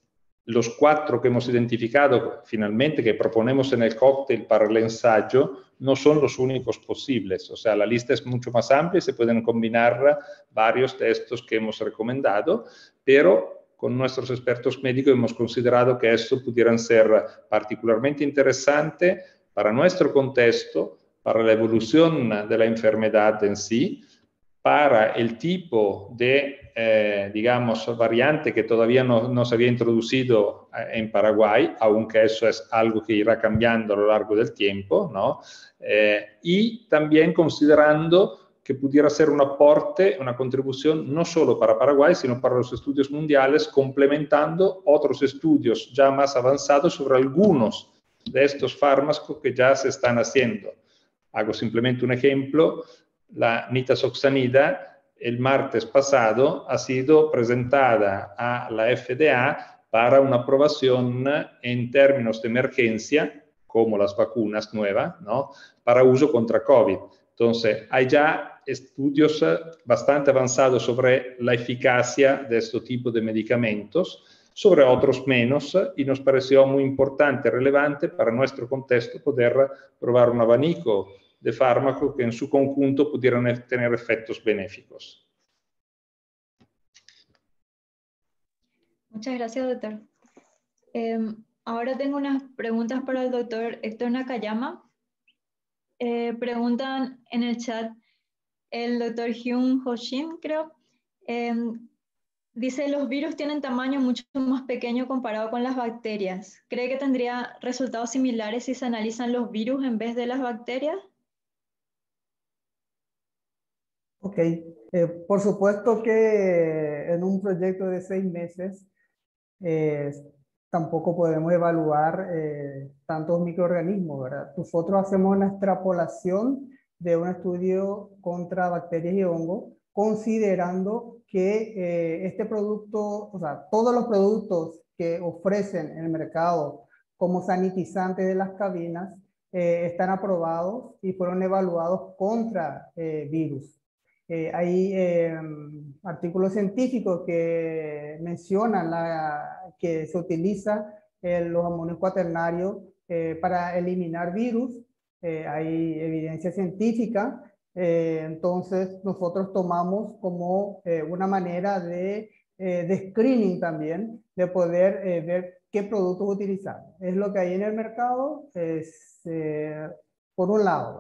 los cuatro que hemos identificado finalmente, que proponemos en el cóctel para el ensayo, no son los únicos posibles. O sea, la lista es mucho más amplia y se pueden combinar varios de estos que hemos recomendado, pero con nuestros expertos médicos hemos considerado que estos pudieran ser particularmente interesantes para nuestro contexto, para la evolución de la enfermedad en sí, para el tipo de, eh, digamos, variante que todavía no, no se había introducido en Paraguay, aunque eso es algo que irá cambiando a lo largo del tiempo, ¿no? Eh, y también considerando que pudiera ser un aporte, una contribución no solo para Paraguay, sino para los estudios mundiales, complementando otros estudios ya más avanzados sobre algunos de estos fármacos que ya se están haciendo. Hago simplemente un ejemplo. La nitazoxanida el martes pasado ha sido presentada a la F D A para una aprobación en términos de emergencia, como las vacunas nuevas, ¿no? Para uso contra COVID. Entonces, hay ya estudios bastante avanzados sobre la eficacia de este tipo de medicamentos, sobre otros menos, y nos pareció muy importante, relevante para nuestro contexto poder probar un abanico de fármacos que en su conjunto pudieran tener efectos benéficos. Muchas gracias, doctor. Eh, ahora tengo unas preguntas para el doctor Héctor Nakayama. Eh, preguntan en el chat el doctor Hyun Ho-shin, creo. Eh, dice, los virus tienen tamaño mucho más pequeño comparado con las bacterias. ¿Cree que tendría resultados similares si se analizan los virus en vez de las bacterias? Ok, eh, por supuesto que en un proyecto de seis meses eh, tampoco podemos evaluar eh, tantos microorganismos, ¿verdad? Nosotros hacemos una extrapolación de un estudio contra bacterias y hongos, considerando que eh, este producto, o sea, todos los productos que ofrecen en el mercado como sanitizantes de las cabinas eh, están aprobados y fueron evaluados contra eh, virus. Eh, hay eh, artículos científicos que mencionan la, que se utiliza eh, los amonios cuaternarios eh, para eliminar virus. Eh, hay evidencia científica. Eh, entonces, nosotros tomamos como eh, una manera de, eh, de screening también, de poder eh, ver qué productos utilizar. Es lo que hay en el mercado, es, eh, por un lado.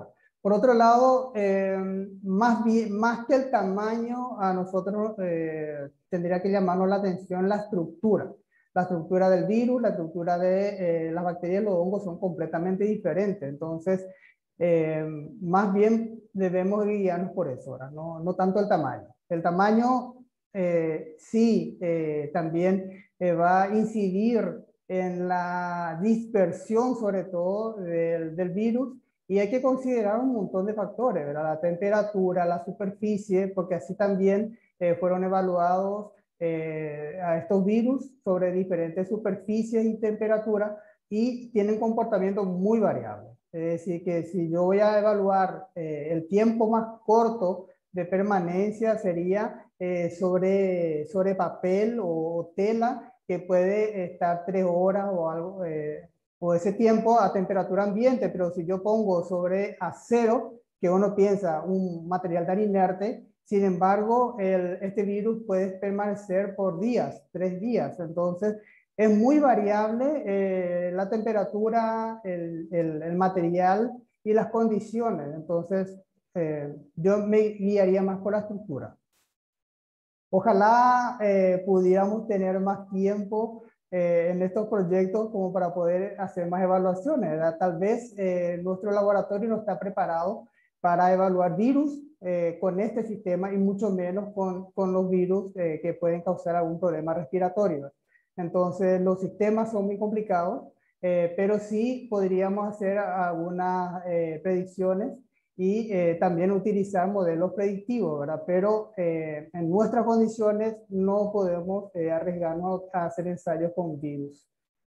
Por otro lado, eh, más, bien, más que el tamaño, a nosotros eh, tendría que llamarnos la atención la estructura. La estructura del virus, la estructura de eh, las bacterias y los hongos son completamente diferentes. Entonces, eh, más bien debemos guiarnos por eso, ¿verdad? No, no tanto el tamaño. El tamaño eh, sí eh, también eh, va a incidir en la dispersión, sobre todo, del, del virus. Y hay que considerar un montón de factores, ¿verdad? La temperatura, la superficie, porque así también eh, fueron evaluados eh, a estos virus sobre diferentes superficies y temperaturas y tienen comportamientos muy variables. Es decir, que si yo voy a evaluar eh, el tiempo más corto de permanencia sería eh, sobre, sobre papel o tela que puede estar tres horas o algo, eh, o ese tiempo a temperatura ambiente, pero si yo pongo sobre acero, que uno piensa un material tan inerte, sin embargo, el, este virus puede permanecer por días, tres días. Entonces, es muy variable eh, la temperatura, el, el, el material y las condiciones. Entonces, eh, yo me guiaría más por la estructura. Ojalá eh, pudiéramos tener más tiempo eh, en estos proyectos como para poder hacer más evaluaciones, ¿verdad? Tal vez eh, nuestro laboratorio no está preparado para evaluar virus eh, con este sistema y mucho menos con, con los virus eh, que pueden causar algún problema respiratorio. Entonces los sistemas son muy complicados, eh, pero sí podríamos hacer algunas eh, predicciones y eh, también utilizar modelos predictivos, ¿verdad? Pero eh, en nuestras condiciones no podemos eh, arriesgarnos a hacer ensayos con virus.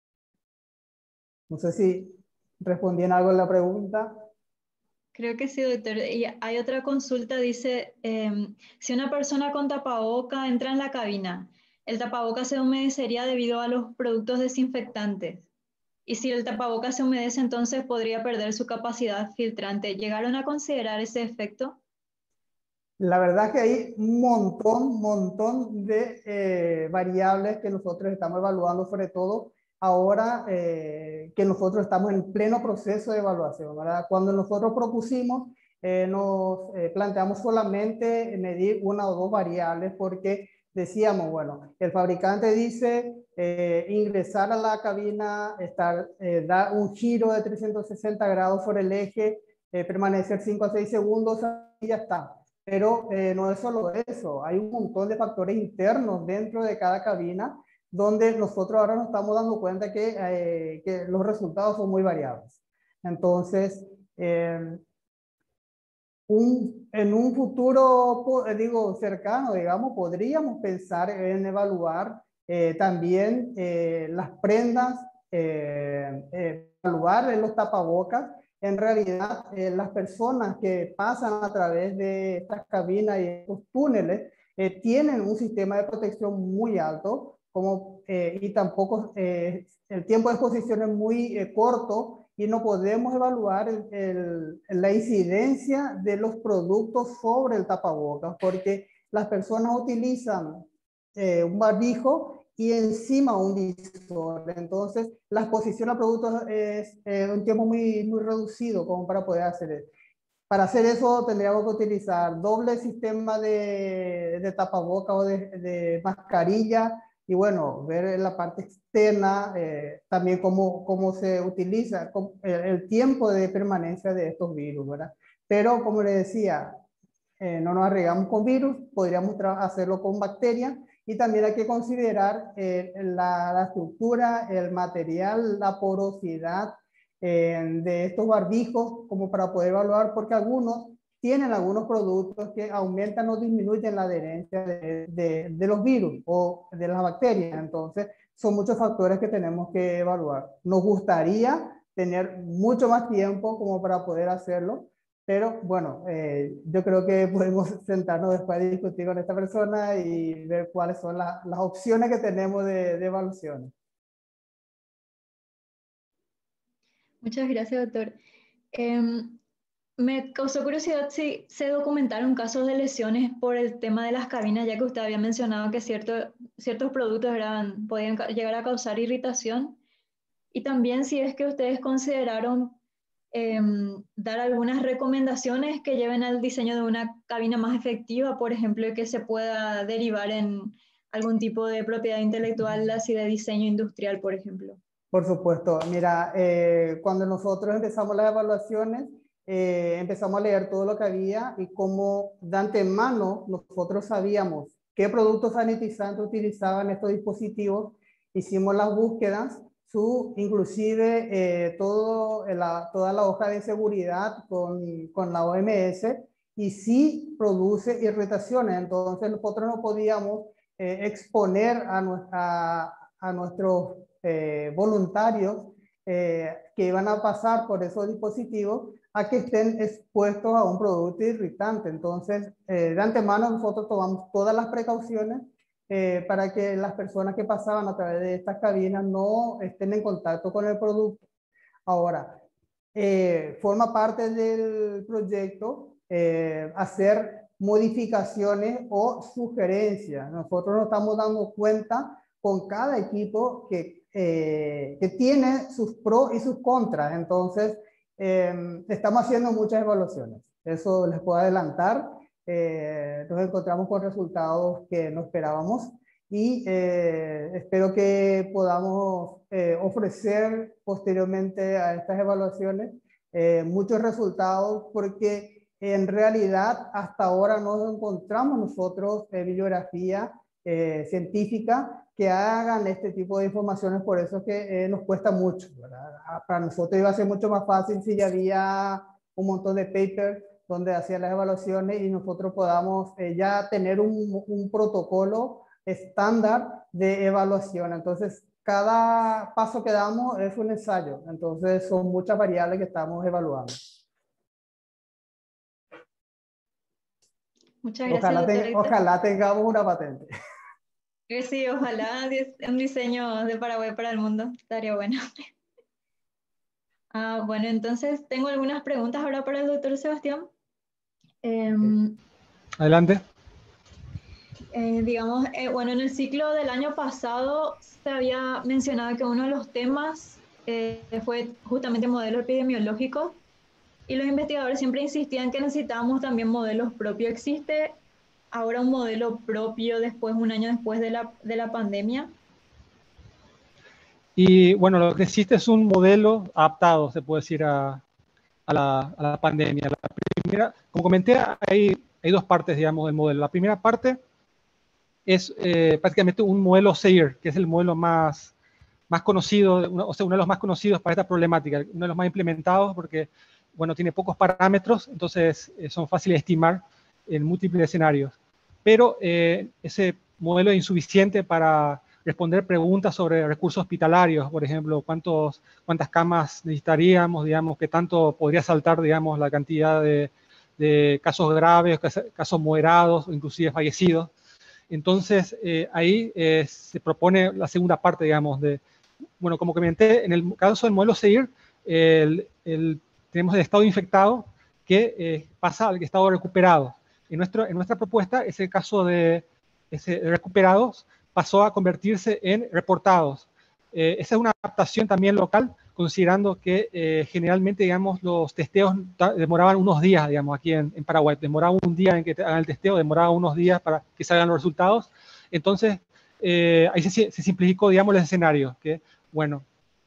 No sé si respondí en algo a la pregunta. Creo que sí, doctor. Y hay otra consulta, dice, eh, si una persona con tapaboca entra en la cabina, ¿el tapaboca se humedecería debido a los productos desinfectantes? Y si el tapabocas se humedece, entonces podría perder su capacidad filtrante. ¿Llegaron a considerar ese efecto? La verdad es que hay un montón, montón de eh, variables que nosotros estamos evaluando, sobre todo ahora eh, que nosotros estamos en pleno proceso de evaluación, ¿verdad? Cuando nosotros propusimos, eh, nos eh, planteamos solamente medir una o dos variables porque decíamos, bueno, el fabricante dice eh, ingresar a la cabina, estar, eh, dar un giro de trescientos sesenta grados sobre el eje, eh, permanecer cinco a seis segundos y ya está. Pero eh, no es solo eso, hay un montón de factores internos dentro de cada cabina donde nosotros ahora nos estamos dando cuenta que, eh, que los resultados son muy variables. Entonces, eh, Un, en un futuro, digo, cercano, digamos, podríamos pensar en evaluar eh, también eh, las prendas, eh, eh, evaluar en los tapabocas. En realidad, eh, las personas que pasan a través de estas cabinas y estos túneles eh, tienen un sistema de protección muy alto, como, eh, y tampoco eh, el tiempo de exposición es muy eh, corto, y no podemos evaluar el, el, la incidencia de los productos sobre el tapabocas, porque las personas utilizan eh, un barbijo y encima un visor. Entonces, la exposición a productos es eh, un tiempo muy, muy reducido como para poder hacer eso. Para hacer eso tendríamos que utilizar doble sistema de, de tapabocas o de, de mascarilla, y bueno, ver en la parte externa eh, también cómo, cómo se utiliza el, el tiempo de permanencia de estos virus, ¿verdad? Pero como le decía, eh, no nos arriesgamos con virus, podríamos hacerlo con bacterias, y también hay que considerar eh, la, la estructura, el material, la porosidad eh, de estos barbijos como para poder evaluar, porque algunos tienen algunos productos que aumentan o disminuyen la adherencia de, de, de los virus o de las bacterias. Entonces, son muchos factores que tenemos que evaluar. Nos gustaría tener mucho más tiempo como para poder hacerlo, pero bueno, eh, yo creo que podemos sentarnos después de discutir con esta persona y ver cuáles son la, las opciones que tenemos de, de evaluación. Muchas gracias, doctor. Eh, Me causó curiosidad si se documentaron casos de lesiones por el tema de las cabinas, ya que usted había mencionado que cierto, ciertos productos eran, podían llegar a causar irritación. Y también si es que ustedes consideraron eh, dar algunas recomendaciones que lleven al diseño de una cabina más efectiva, por ejemplo, y que se pueda derivar en algún tipo de propiedad intelectual, así de diseño industrial, por ejemplo. Por supuesto, mira, eh, cuando nosotros empezamos las evaluaciones, eh, empezamos a leer todo lo que había y como de antemano nosotros sabíamos qué productos sanitizantes utilizaban estos dispositivos, hicimos las búsquedas, su, inclusive eh, todo la, toda la hoja de seguridad con, con la O M S, y sí produce irritaciones, entonces nosotros no podíamos eh, exponer a, nuestra, a nuestros eh, voluntarios eh, que iban a pasar por esos dispositivos a que estén expuestos a un producto irritante. Entonces, eh, de antemano nosotros tomamos todas las precauciones eh, para que las personas que pasaban a través de estas cabinas no estén en contacto con el producto. Ahora, eh, forma parte del proyecto eh, hacer modificaciones o sugerencias. Nosotros nos estamos dando cuenta con cada equipo que, eh, que tiene sus pros y sus contras. Entonces, eh, estamos haciendo muchas evaluaciones. Eso les puedo adelantar. Eh, nos encontramos con resultados que no esperábamos y eh, espero que podamos eh, ofrecer posteriormente a estas evaluaciones eh, muchos resultados, porque en realidad hasta ahora no encontramos nosotros eh, bibliografía eh, científica que hagan este tipo de informaciones, por eso es que eh, nos cuesta mucho, ¿verdad? Para nosotros iba a ser mucho más fácil si ya había un montón de papers donde hacían las evaluaciones y nosotros podamos eh, ya tener un, un protocolo estándar de evaluación. Entonces, cada paso que damos es un ensayo. Entonces, son muchas variables que estamos evaluando. Muchas gracias, Ojalá, doctor te, Héctor. ojalá tengamos una patente. Eh, Sí, ojalá un diseño de Paraguay para el mundo. Estaría bueno. Ah, bueno, entonces tengo algunas preguntas ahora para el doctor Sebastián. Eh, Adelante. eh, digamos, eh, bueno, en el ciclo del año pasado se había mencionado que uno de los temas eh, fue justamente modelo epidemiológico, y los investigadores siempre insistían que necesitábamos también modelos propios. ¿Existe ahora un modelo propio después, un año después de la, de la pandemia? Y bueno, lo que existe es un modelo adaptado, se puede decir, a, a, la, a la pandemia. La primera, como comenté, hay, hay dos partes, digamos, del modelo. La primera parte es eh, prácticamente un modelo SAIR, que es el modelo más, más conocido, uno, o sea, uno de los más conocidos para esta problemática, uno de los más implementados porque, bueno, tiene pocos parámetros, entonces eh, son fáciles de estimar en múltiples escenarios. Pero eh, ese modelo es insuficiente para responder preguntas sobre recursos hospitalarios, por ejemplo, cuántos, cuántas camas necesitaríamos, digamos, qué tanto podría saltar, digamos, la cantidad de, de casos graves, casos moderados o inclusive fallecidos. Entonces, eh, ahí eh, se propone la segunda parte, digamos, de, bueno, como comenté, en el caso del modelo SAIR, el, el, tenemos el estado infectado que eh, pasa al estado recuperado. En, nuestro, en nuestra propuesta, ese caso de ese recuperados pasó a convertirse en reportados. Eh, esa es una adaptación también local, considerando que eh, generalmente, digamos, los testeos demoraban unos días, digamos, aquí en, en Paraguay. Demoraba un día en que hagan el testeo, demoraba unos días para que salgan los resultados. Entonces, eh, ahí se, se simplificó, digamos, el escenario, que, bueno,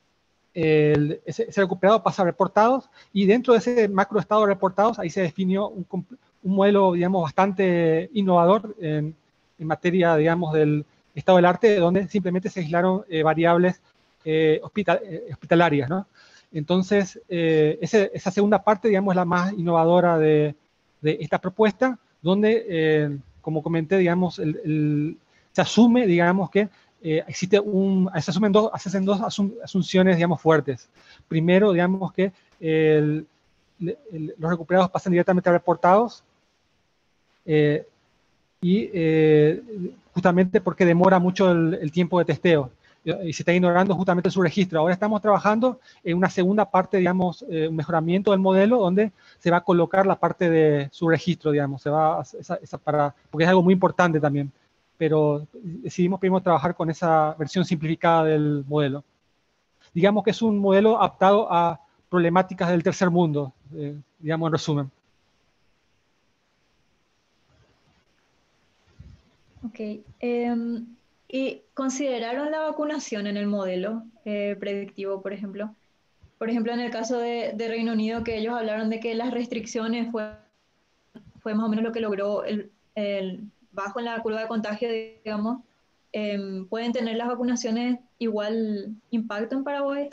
el, ese, ese recuperado pasa a reportados, y dentro de ese macro estado de reportados, ahí se definió un, un modelo, digamos, bastante innovador en, en materia, digamos, del estado del arte, donde simplemente se aislaron eh, variables eh, hospital, eh, hospitalarias, ¿no? Entonces, eh, ese, esa segunda parte, digamos, es la más innovadora de, de esta propuesta, donde, eh, como comenté, digamos, el, el, se asume, digamos, que eh, existe un, se asumen dos, se hacen dos asum, asunciones, digamos, fuertes. Primero, digamos, que el, el, los recuperados pasan directamente a reportados, eh, y eh, justamente porque demora mucho el, el tiempo de testeo y se está ignorando justamente su registro. Ahora estamos trabajando en una segunda parte, digamos, eh, un mejoramiento del modelo donde se va a colocar la parte de su registro, digamos, se va a, esa, esa para, porque es algo muy importante también, pero decidimos primero trabajar con esa versión simplificada del modelo. Digamos que es un modelo adaptado a problemáticas del tercer mundo, eh, digamos en resumen. Ok. Eh, ¿y consideraron la vacunación en el modelo eh, predictivo, por ejemplo? Por ejemplo, en el caso de, de Reino Unido, que ellos hablaron de que las restricciones fue, fue más o menos lo que logró el, el bajo en la curva de contagio, digamos. Eh, ¿Pueden tener las vacunaciones igual impacto en Paraguay?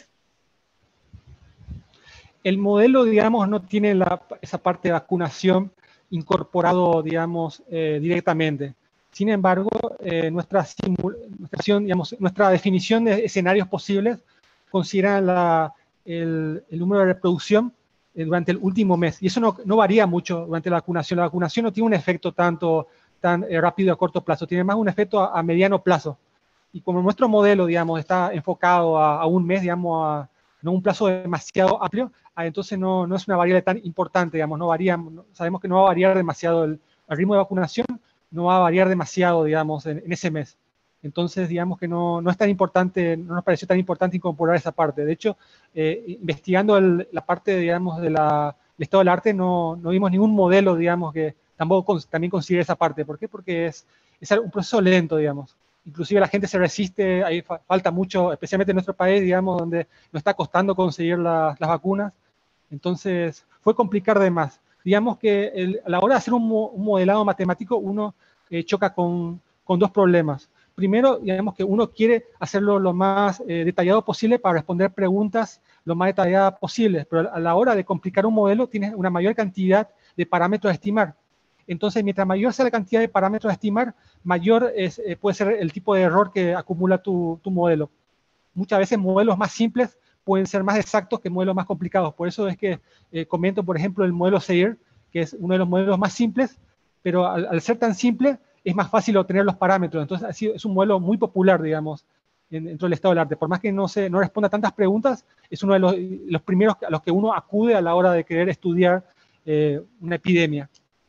El modelo, digamos, no tiene la, esa parte de vacunación incorporado, digamos, eh, directamente. Sin embargo, eh, nuestra, nuestra, digamos, nuestra definición de escenarios posibles considera la, el, el número de reproducción eh, durante el último mes. Y eso no, no varía mucho durante la vacunación. La vacunación no tiene un efecto tanto tan eh, rápido a corto plazo, tiene más un efecto a, a mediano plazo. Y como nuestro modelo, digamos, está enfocado a, a un mes, digamos, a no un plazo demasiado amplio, entonces no, no es una variable tan importante, digamos, no varía, sabemos que no va a variar demasiado el, el ritmo de vacunación, no va a variar demasiado, digamos, en, en ese mes. Entonces, digamos que no, no es tan importante, no nos pareció tan importante incorporar esa parte. De hecho, eh, investigando el, la parte, digamos, del estado del arte, no, no vimos ningún modelo, digamos, que tampoco con, también considere esa parte. ¿Por qué? Porque es, es un proceso lento, digamos. Inclusive la gente se resiste, ahí fa falta mucho, especialmente en nuestro país, digamos, donde nos está costando conseguir la, las vacunas. Entonces, fue complicar de más. Digamos que el, a la hora de hacer un, mo un modelado matemático, uno eh, choca con, con dos problemas. Primero, digamos que uno quiere hacerlo lo más eh, detallado posible para responder preguntas lo más detalladas posibles, pero a la hora de complicar un modelo, tienes una mayor cantidad de parámetros a estimar. Entonces, mientras mayor sea la cantidad de parámetros a estimar, mayor es, eh, puede ser el tipo de error que acumula tu, tu modelo. Muchas veces modelos más simples pueden ser más exactos que modelos más complicados. Por eso es que eh, comento, por ejemplo, el modelo SEIR, que es uno de los modelos más simples, pero al, al ser tan simple es más fácil obtener los parámetros. Entonces, así, es un modelo muy popular, digamos, en, dentro del estado del arte. Por más que no, se, no responda tantas preguntas, es uno de los, los primeros a los que uno acude a la hora de querer estudiar eh, una epidemia.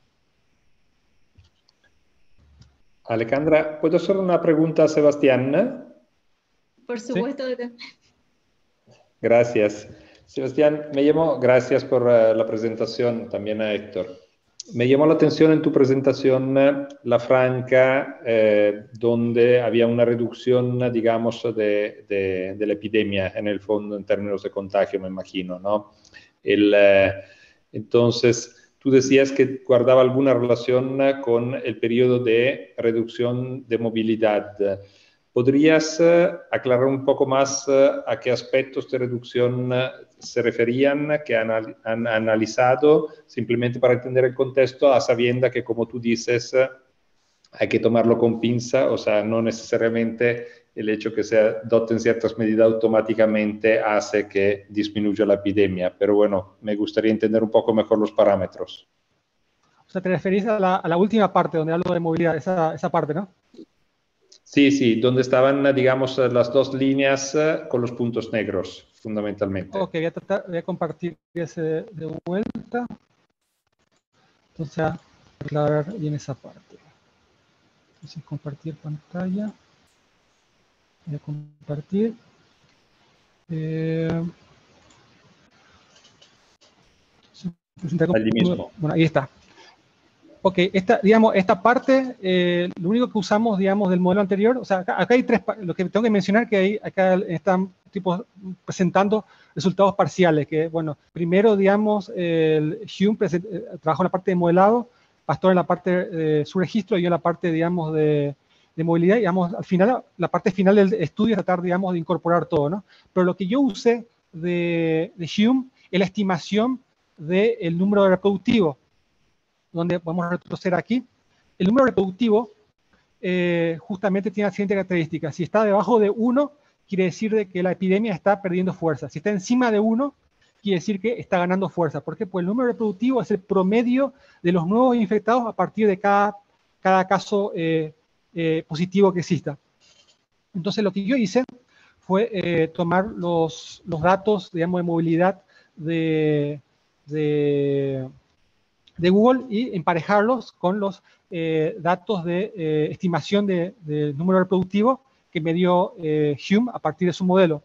Alejandra, ¿puedo hacer una pregunta a Sebastián? Por supuesto. ¿Sí? Gracias. Sebastián, me llamó, gracias por uh, la presentación, también a Héctor. Me llamó la atención en tu presentación uh, la franja eh, donde había una reducción, digamos, de, de, de la epidemia en el fondo en términos de contagio, me imagino, ¿no? El, uh, entonces, tú decías que guardaba alguna relación con el periodo de reducción de movilidad. ¿Podrías uh, aclarar un poco más uh, a qué aspectos de reducción uh, se referían, que han, han analizado, simplemente para entender el contexto, a sabienda que, como tú dices, uh, hay que tomarlo con pinza, o sea, no necesariamente el hecho que se adopten ciertas medidas automáticamente hace que disminuya la epidemia, pero bueno, me gustaría entender un poco mejor los parámetros. O sea, te referís a la, a la última parte, donde hablo de movilidad, esa, esa parte, ¿no? Sí, sí, donde estaban, digamos, las dos líneas uh, con los puntos negros, fundamentalmente. Ok, voy a, tratar, voy a compartir ese de vuelta. Entonces, a aclarar bien esa parte. Entonces, compartir pantalla. Voy a compartir. Eh, Allí mismo. Bueno, ahí está. Ok, esta, digamos, esta parte, eh, lo único que usamos, digamos, del modelo anterior, o sea, acá, acá hay tres, lo que tengo que mencionar que hay, acá están tipo, presentando resultados parciales, que, bueno, primero, digamos, el Hume present, eh, trabajó en la parte de modelado, Pastor en la parte de su registro y yo en la parte, digamos, de, de movilidad, y, digamos, al final, la parte final del estudio es tratar, digamos, de incorporar todo, ¿no? Pero lo que yo usé de, de Hume es la estimación del número de reproductivo, donde vamos a retroceder aquí. El número reproductivo eh, justamente tiene la siguiente característica. Si está debajo de uno, quiere decir de que la epidemia está perdiendo fuerza. Si está encima de uno, quiere decir que está ganando fuerza. ¿Por qué? Pues el número reproductivo es el promedio de los nuevos infectados a partir de cada, cada caso eh, eh, positivo que exista. Entonces, lo que yo hice fue eh, tomar los, los datos, digamos, de movilidad de... de de Google y emparejarlos con los eh, datos de eh, estimación del de, de número reproductivo que me dio eh, Hume a partir de su modelo.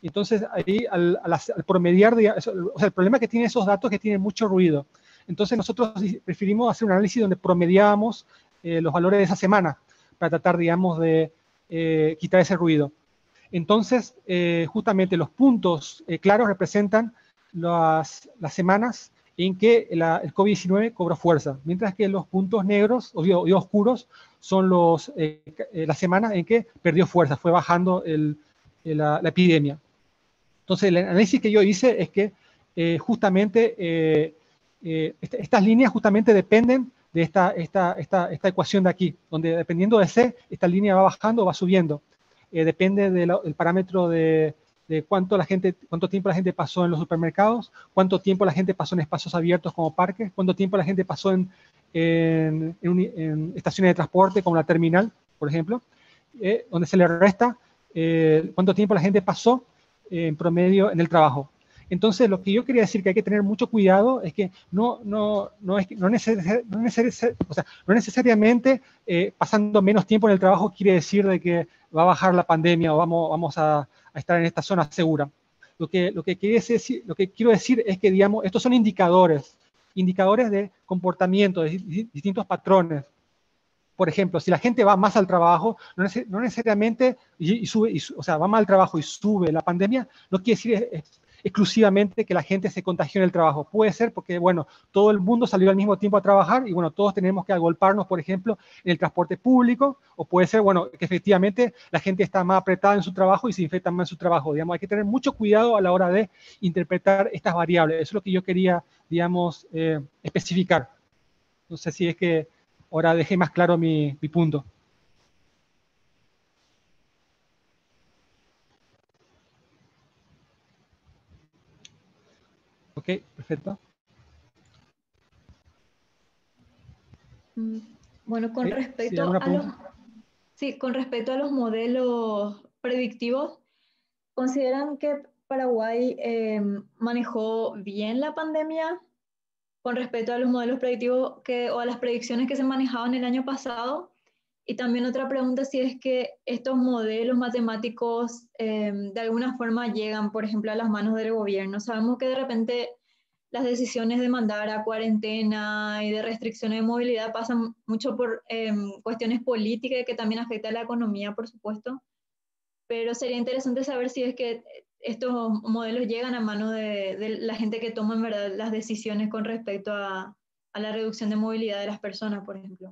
Entonces, ahí al, al, al promediar, o sea, el problema que tienen esos datos es que tienen mucho ruido. Entonces, nosotros preferimos hacer un análisis donde promediamos eh, los valores de esa semana para tratar, digamos, de eh, quitar ese ruido. Entonces, eh, justamente los puntos eh, claros representan las, las semanas en que la, el COVID diecinueve cobró fuerza, mientras que los puntos negros o, o oscuros son los, eh, las semanas en que perdió fuerza, fue bajando el, la, la epidemia. Entonces, el análisis que yo hice es que eh, justamente eh, eh, est estas líneas justamente dependen de esta, esta, esta, esta ecuación de aquí, donde dependiendo de C, esta línea va bajando o va subiendo. Eh, depende del de parámetro de, de cuánto, la gente, cuánto tiempo la gente pasó en los supermercados, cuánto tiempo la gente pasó en espacios abiertos como parques, cuánto tiempo la gente pasó en, en, en, en estaciones de transporte como la terminal, por ejemplo, eh, donde se le resta eh, cuánto tiempo la gente pasó eh, en promedio en el trabajo. Entonces, lo que yo quería decir que hay que tener mucho cuidado es que no, no, no, es, no, neces no, neces o sea, no necesariamente eh, pasando menos tiempo en el trabajo quiere decir de que va a bajar la pandemia o vamos, vamos a, a estar en esta zona segura. Lo que, lo, que decir, lo que quiero decir es que, digamos, estos son indicadores, indicadores de comportamiento, de distintos patrones. Por ejemplo, si la gente va más al trabajo, no, neces no necesariamente, y, y sube, y, o sea, va más al trabajo y sube la pandemia, no quiere decir es, es, exclusivamente que la gente se contagió en el trabajo. Puede ser porque, bueno, todo el mundo salió al mismo tiempo a trabajar y, bueno, todos tenemos que agolparnos, por ejemplo, en el transporte público, o puede ser, bueno, que efectivamente la gente está más apretada en su trabajo y se infecta más en su trabajo. Digamos, hay que tener mucho cuidado a la hora de interpretar estas variables. Eso es lo que yo quería, digamos, eh, especificar. No sé si es que ahora dejé más claro mi, mi punto. Ok, perfecto. Bueno, con ¿Sí? respecto ¿Sí, alguna a los, pregunta? sí, con respecto a los modelos predictivos, ¿consideran que Paraguay eh, manejó bien la pandemia con respecto a los modelos predictivos que, o a las predicciones que se manejaban el año pasado? Y también otra pregunta, si es que estos modelos matemáticos eh, de alguna forma llegan, por ejemplo, a las manos del gobierno. Sabemos que de repente las decisiones de mandar a cuarentena y de restricciones de movilidad pasan mucho por eh, cuestiones políticas que también afectan a la economía, por supuesto. Pero sería interesante saber si es que estos modelos llegan a manos de, de la gente que toma en verdad las decisiones con respecto a, a la reducción de movilidad de las personas, por ejemplo.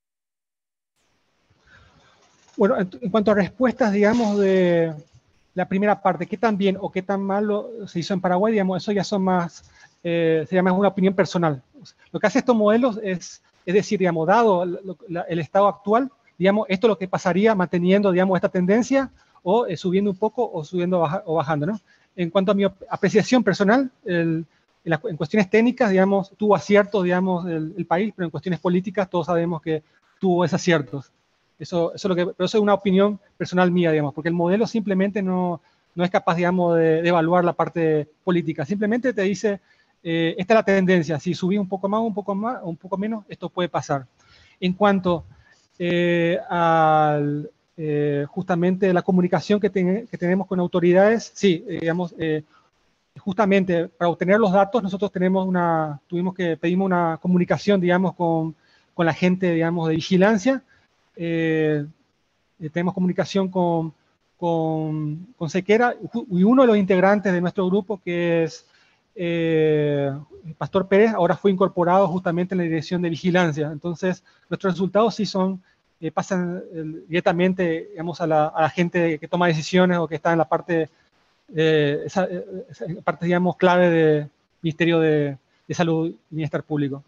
Bueno, en cuanto a respuestas, digamos, de la primera parte, qué tan bien o qué tan mal se hizo en Paraguay, digamos, eso ya son más, eh, sería más una opinión personal. Lo que hace estos modelos es, es decir, digamos, dado la, el estado actual, digamos, esto es lo que pasaría manteniendo, digamos, esta tendencia o eh, subiendo un poco o subiendo baja, o bajando, ¿no? En cuanto a mi apreciación personal, el, en, la, en cuestiones técnicas, digamos, tuvo aciertos, digamos, el, el país, pero en cuestiones políticas todos sabemos que tuvo desaciertos. Eso, eso, es lo que, pero eso es una opinión personal mía, digamos, porque el modelo simplemente no, no es capaz, digamos, de, de evaluar la parte política. Simplemente te dice, eh, esta es la tendencia, si subí un poco más, un poco más, un poco menos, esto puede pasar. En cuanto eh, a eh, justamente la comunicación que, ten, que tenemos con autoridades, sí, eh, digamos, eh, justamente para obtener los datos nosotros tenemos una, tuvimos que, pedimos una comunicación, digamos, con, con la gente, digamos, de vigilancia. Eh, tenemos comunicación con, con, con Sequera y uno de los integrantes de nuestro grupo, que es eh, Pastor Pérez, ahora fue incorporado justamente en la dirección de vigilancia. Entonces, nuestros resultados sí son, eh, pasan eh, directamente, digamos, a la, a la gente que toma decisiones o que está en la parte, eh, esa, esa parte, digamos, clave del Ministerio de, de Salud y Bienestar Público.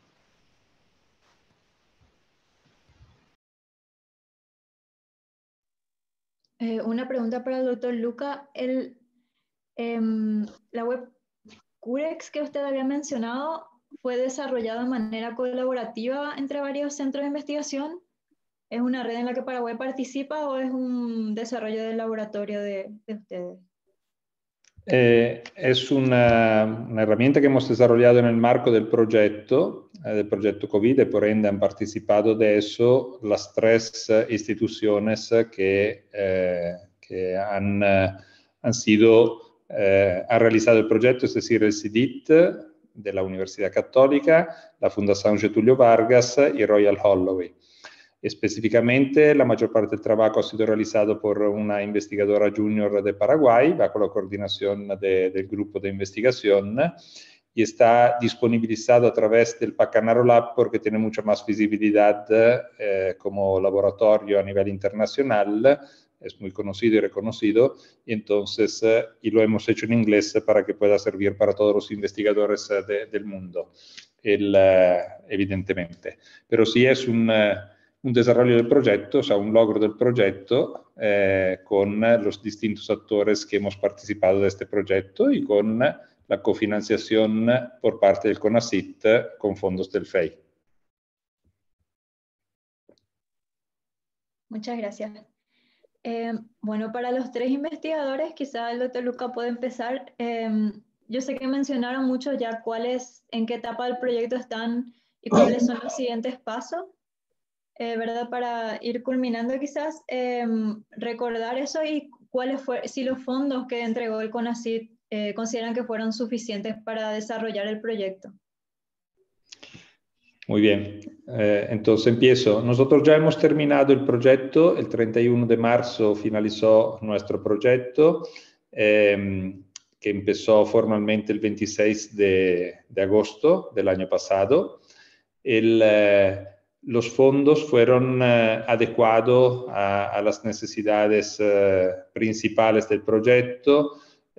Eh, una pregunta para el doctor Luca. El, eh, la web Curex que usted había mencionado fue desarrollada de manera colaborativa entre varios centros de investigación. ¿Es una red en la que Paraguay participa o es un desarrollo del laboratorio de, de ustedes? Eh, es una, una herramienta que hemos desarrollado en el marco del proyecto, eh, del proyecto COVID, y por ende han participado de eso las tres eh, instituciones que, eh, que han, eh, han sido eh, ha realizado el proyecto, es decir, el C D I T de la Universidad Católica, la Fundación Getulio Vargas y Royal Holloway. Específicamente, la mayor parte del trabajo ha sido realizado por una investigadora junior de Paraguay, bajo la coordinación de, del grupo de investigación, y está disponibilizado a través del Pacanaro Lab porque tiene mucha más visibilidad eh, como laboratorio a nivel internacional, es muy conocido y reconocido, y entonces, eh, y lo hemos hecho en inglés para que pueda servir para todos los investigadores eh, de, del mundo, el, eh, evidentemente. Pero sí es un... Eh, un desarrollo del proyecto, o sea, un logro del proyecto eh, con los distintos actores que hemos participado de este proyecto y con la cofinanciación por parte del CONACYT con fondos del F E I. Muchas gracias. Eh, bueno, para los tres investigadores, quizá el doctor Luca puede empezar. Eh, yo sé que mencionaron mucho ya cuáles, en qué etapa del proyecto están y cuáles son los siguientes pasos. Eh, ¿verdad? Para ir culminando quizás, eh, recordar eso y cuáles fue, si los fondos que entregó el CONACYT eh, consideran que fueron suficientes para desarrollar el proyecto. Muy bien, eh, entonces empiezo. Nosotros ya hemos terminado el proyecto, el treinta y uno de marzo finalizó nuestro proyecto, eh, que empezó formalmente el veintiséis de, de agosto del año pasado. El... Eh, Los fondos fueron eh, adecuados a, a las necesidades eh, principales del proyecto.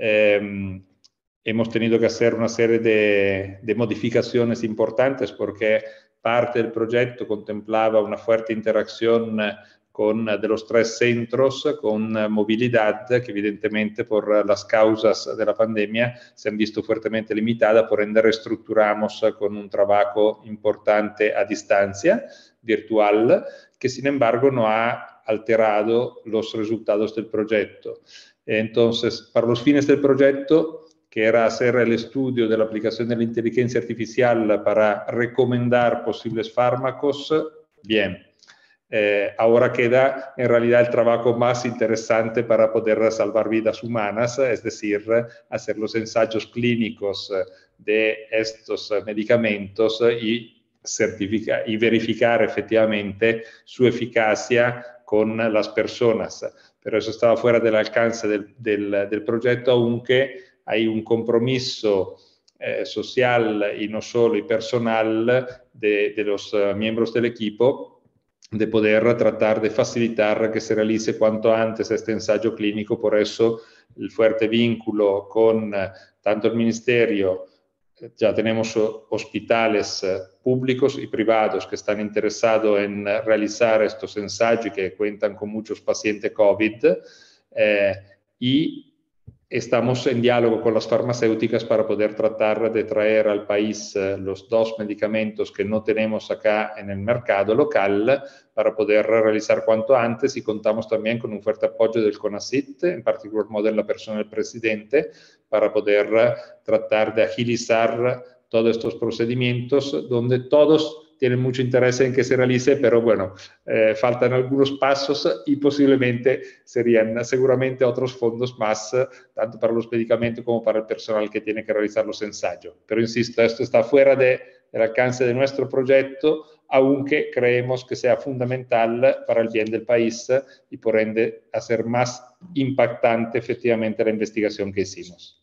Eh, hemos tenido que hacer una serie de, de modificaciones importantes porque parte del proyecto contemplaba una fuerte interacción con de los tres centros, con movilidad que evidentemente por las causas de la pandemia se han visto fuertemente limitada, por ende reestructuramos con un trabajo importante a distancia, virtual, que sin embargo no ha alterado los resultados del proyecto. Entonces, para los fines del proyecto, que era hacer el estudio de la aplicación de la inteligencia artificial para recomendar posibles fármacos, bien. Eh, ahora queda en realidad el trabajo más interesante para poder salvar vidas humanas, es decir, hacer los ensayos clínicos de estos medicamentos y, certificar, y verificar efectivamente su eficacia con las personas. Pero eso estaba fuera del alcance del, del, del proyecto, aunque hay un compromiso eh, social y no solo y personal de, de los uh, miembros del equipo de poder tratar de facilitar que se realice cuanto antes este ensayo clínico. Por eso el fuerte vínculo con eh, tanto el Ministerio, eh, ya tenemos hospitales eh, públicos y privados que están interesados en eh, realizar estos ensayos y que cuentan con muchos pacientes COVID, eh, y estamos en diálogo con las farmacéuticas para poder tratar de traer al país eh, los dos medicamentos que no tenemos acá en el mercado local para poder realizar cuanto antes, y contamos también con un fuerte apoyo del CONACYT, en particular modo en la persona del presidente, para poder eh, tratar de agilizar todos estos procedimientos donde todos tienen mucho interés en que se realice, pero bueno, eh, faltan algunos pasos y posiblemente serían seguramente otros fondos más, tanto para los medicamentos como para el personal que tiene que realizar los ensayos. Pero insisto, esto está fuera de, del alcance de nuestro proyecto, aunque creemos que sea fundamental para el bien del país y por ende hacer más impactante efectivamente la investigación que hicimos.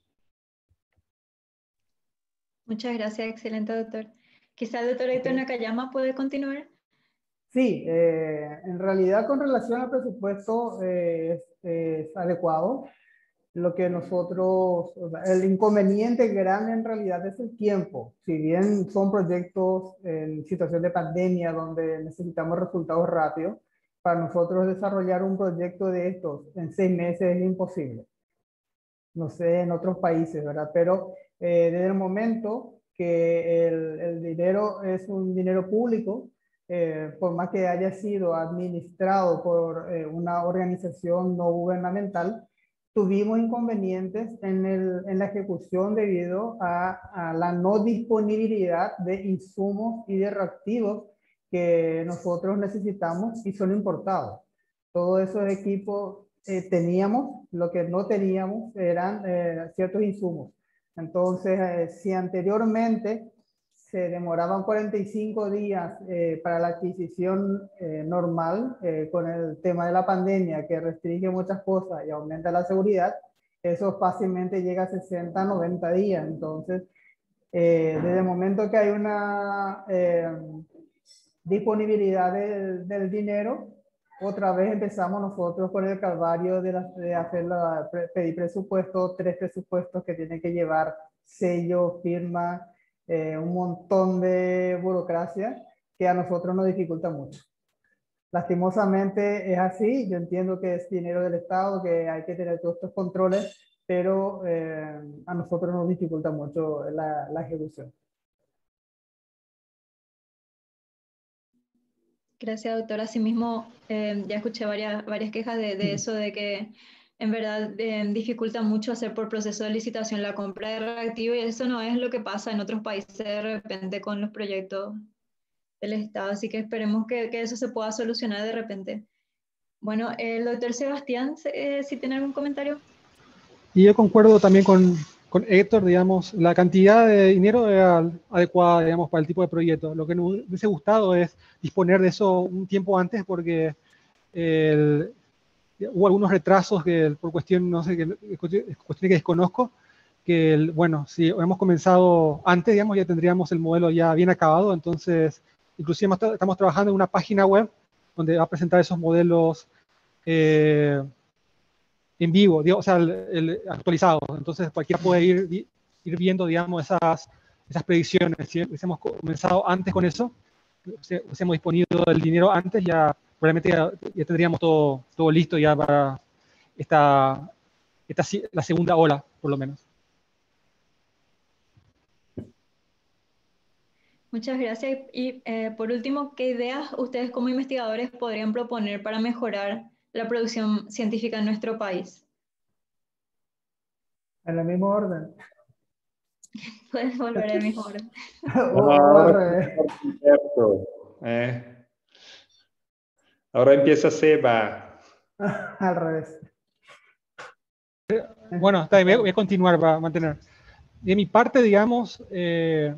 Muchas gracias, excelente doctor. Quizá el doctor Héctor Nakayama puede continuar. Sí, eh, en realidad con relación al presupuesto eh, es, es adecuado. Lo que nosotros, o sea, el inconveniente grande en realidad es el tiempo. Si bien son proyectos en situación de pandemia donde necesitamos resultados rápidos, para nosotros desarrollar un proyecto de estos en seis meses es imposible. No sé, en otros países, ¿verdad? Pero eh, desde el momento que el, el dinero es un dinero público, eh, por más que haya sido administrado por eh, una organización no gubernamental, tuvimos inconvenientes en, el, en la ejecución debido a, a la no disponibilidad de insumos y de reactivos que nosotros necesitamos y son importados. Todos esos equipos eh, teníamos, lo que no teníamos eran eh, ciertos insumos. Entonces, eh, si anteriormente se demoraban cuarenta y cinco días eh, para la adquisición eh, normal, eh, con el tema de la pandemia que restringe muchas cosas y aumenta la seguridad, eso fácilmente llega a sesenta, noventa días. Entonces, eh, desde el momento que hay una eh, disponibilidad del, del dinero, otra vez empezamos nosotros con el calvario de, la, de hacer la, pedir presupuesto, tres presupuestos que tienen que llevar sello, firma, eh, un montón de burocracia que a nosotros nos dificulta mucho. Lastimosamente es así, yo entiendo que es dinero del Estado, que hay que tener todos estos controles, pero eh, a nosotros nos dificulta mucho la, la ejecución. Gracias, doctora. Asimismo, eh, ya escuché varias, varias quejas de, de eso, de que en verdad eh, dificulta mucho hacer por proceso de licitación la compra de reactivo, y eso no es lo que pasa en otros países de repente con los proyectos del Estado. Así que esperemos que, que eso se pueda solucionar de repente. Bueno, el doctor Sebastián, eh, si tiene algún comentario. Y yo concuerdo también con, con Héctor, digamos, la cantidad de dinero era adecuada, digamos, para el tipo de proyecto. Lo que nos hubiese gustado es disponer de eso un tiempo antes, porque el, hubo algunos retrasos que por cuestión, no sé, que, cuestiones que desconozco, que, el, bueno, si hemos comenzado antes, digamos, ya tendríamos el modelo ya bien acabado. Entonces, inclusive estamos trabajando en una página web donde va a presentar esos modelos eh, en vivo, digamos, o sea, el, el actualizado. Entonces, cualquiera puede ir, ir viendo, digamos, esas, esas predicciones. Si hubiésemos comenzado antes con eso, si hubiésemos disponido el dinero antes, ya probablemente ya, ya tendríamos todo, todo listo ya para esta, esta, la segunda ola, por lo menos. Muchas gracias. Y eh, por último, ¿qué ideas ustedes como investigadores podrían proponer para mejorar la producción científica en nuestro país? En el mismo orden. Puedes volver al mismo orden. o, o al revés. Eh. Ahora empieza Seba. Al revés. Bueno, está bien, voy a continuar para mantener. De mi parte, digamos, eh,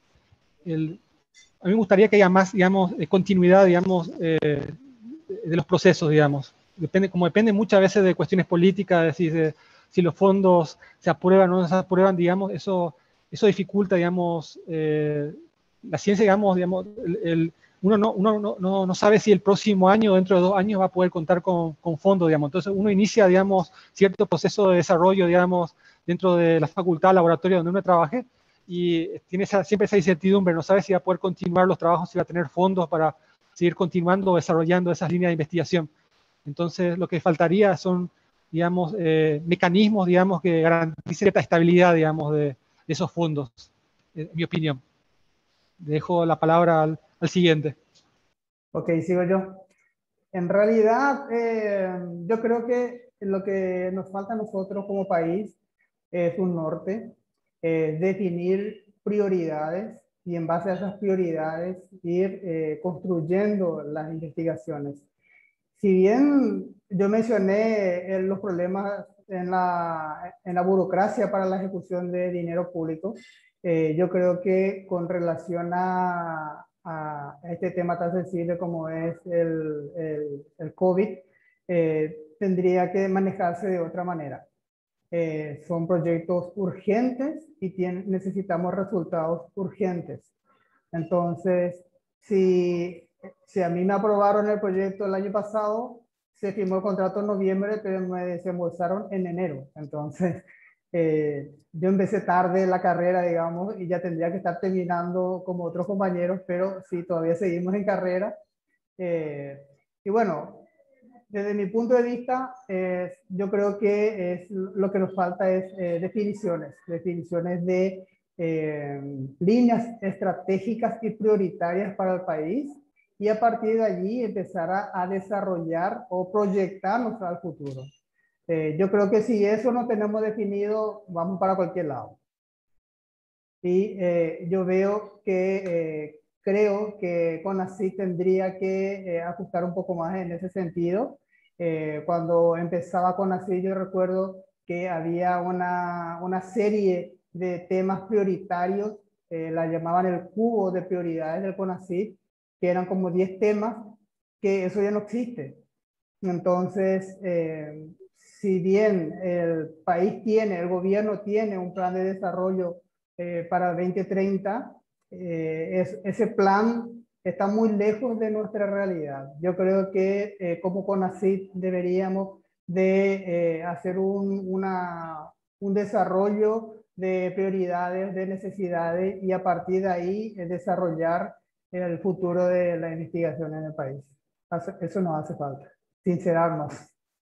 el, a mí me gustaría que haya más, digamos, continuidad, digamos, eh, de los procesos, digamos. Depende, como depende muchas veces de cuestiones políticas, de si, de, si los fondos se aprueban o no se aprueban, digamos, eso, eso dificulta, digamos, eh, la ciencia, digamos, digamos el, el, uno, no, uno no, no, no sabe si el próximo año o dentro de dos años va a poder contar con, con fondos, digamos. Entonces uno inicia, digamos, cierto proceso de desarrollo, digamos, dentro de la facultad, laboratorio donde uno trabaje, y tiene esa, siempre esa incertidumbre, no sabe si va a poder continuar los trabajos, si va a tener fondos para seguir continuando, desarrollando esas líneas de investigación. Entonces, lo que faltaría son, digamos, eh, mecanismos, digamos, que garanticen cierta estabilidad, digamos, de, de esos fondos, en mi opinión. Dejo la palabra al, al siguiente. Ok, sigo yo. En realidad, eh, yo creo que lo que nos falta a nosotros como país es un norte, eh, definir prioridades y en base a esas prioridades ir eh, construyendo las investigaciones. Si bien yo mencioné eh, los problemas en la, en la burocracia para la ejecución de dinero público, eh, yo creo que con relación a, a este tema tan sensible como es el, el, el COVID, eh, tendría que manejarse de otra manera. Eh, son proyectos urgentes y tienen, necesitamos resultados urgentes. Entonces, si, si a mí me aprobaron el proyecto el año pasado, se firmó el contrato en noviembre, pero me desembolsaron en enero. Entonces, eh, yo empecé tarde la carrera, digamos, y ya tendría que estar terminando como otros compañeros, pero sí, todavía seguimos en carrera. Eh, y bueno, desde mi punto de vista, eh, yo creo que es, lo que nos falta es eh, definiciones, definiciones de eh, líneas estratégicas y prioritarias para el país, y a partir de allí empezar a, a desarrollar o proyectarnos al futuro. Eh, yo creo que si eso no tenemos definido, vamos para cualquier lado. Y eh, yo veo que, eh, creo que CONACYT tendría que eh, ajustar un poco más en ese sentido, Eh, cuando empezaba CONACYT, yo recuerdo que había una, una serie de temas prioritarios, eh, la llamaban el cubo de prioridades del CONACYT, que eran como diez temas, que eso ya no existe. Entonces, eh, si bien el país tiene, el gobierno tiene un plan de desarrollo eh, para veinte treinta, eh, es, ese plan está muy lejos de nuestra realidad. Yo creo que eh, como CONACYT deberíamos de eh, hacer un, una, un desarrollo de prioridades, de necesidades, y a partir de ahí eh, desarrollar el futuro de la investigación en el país. Eso nos hace falta, sincerarnos.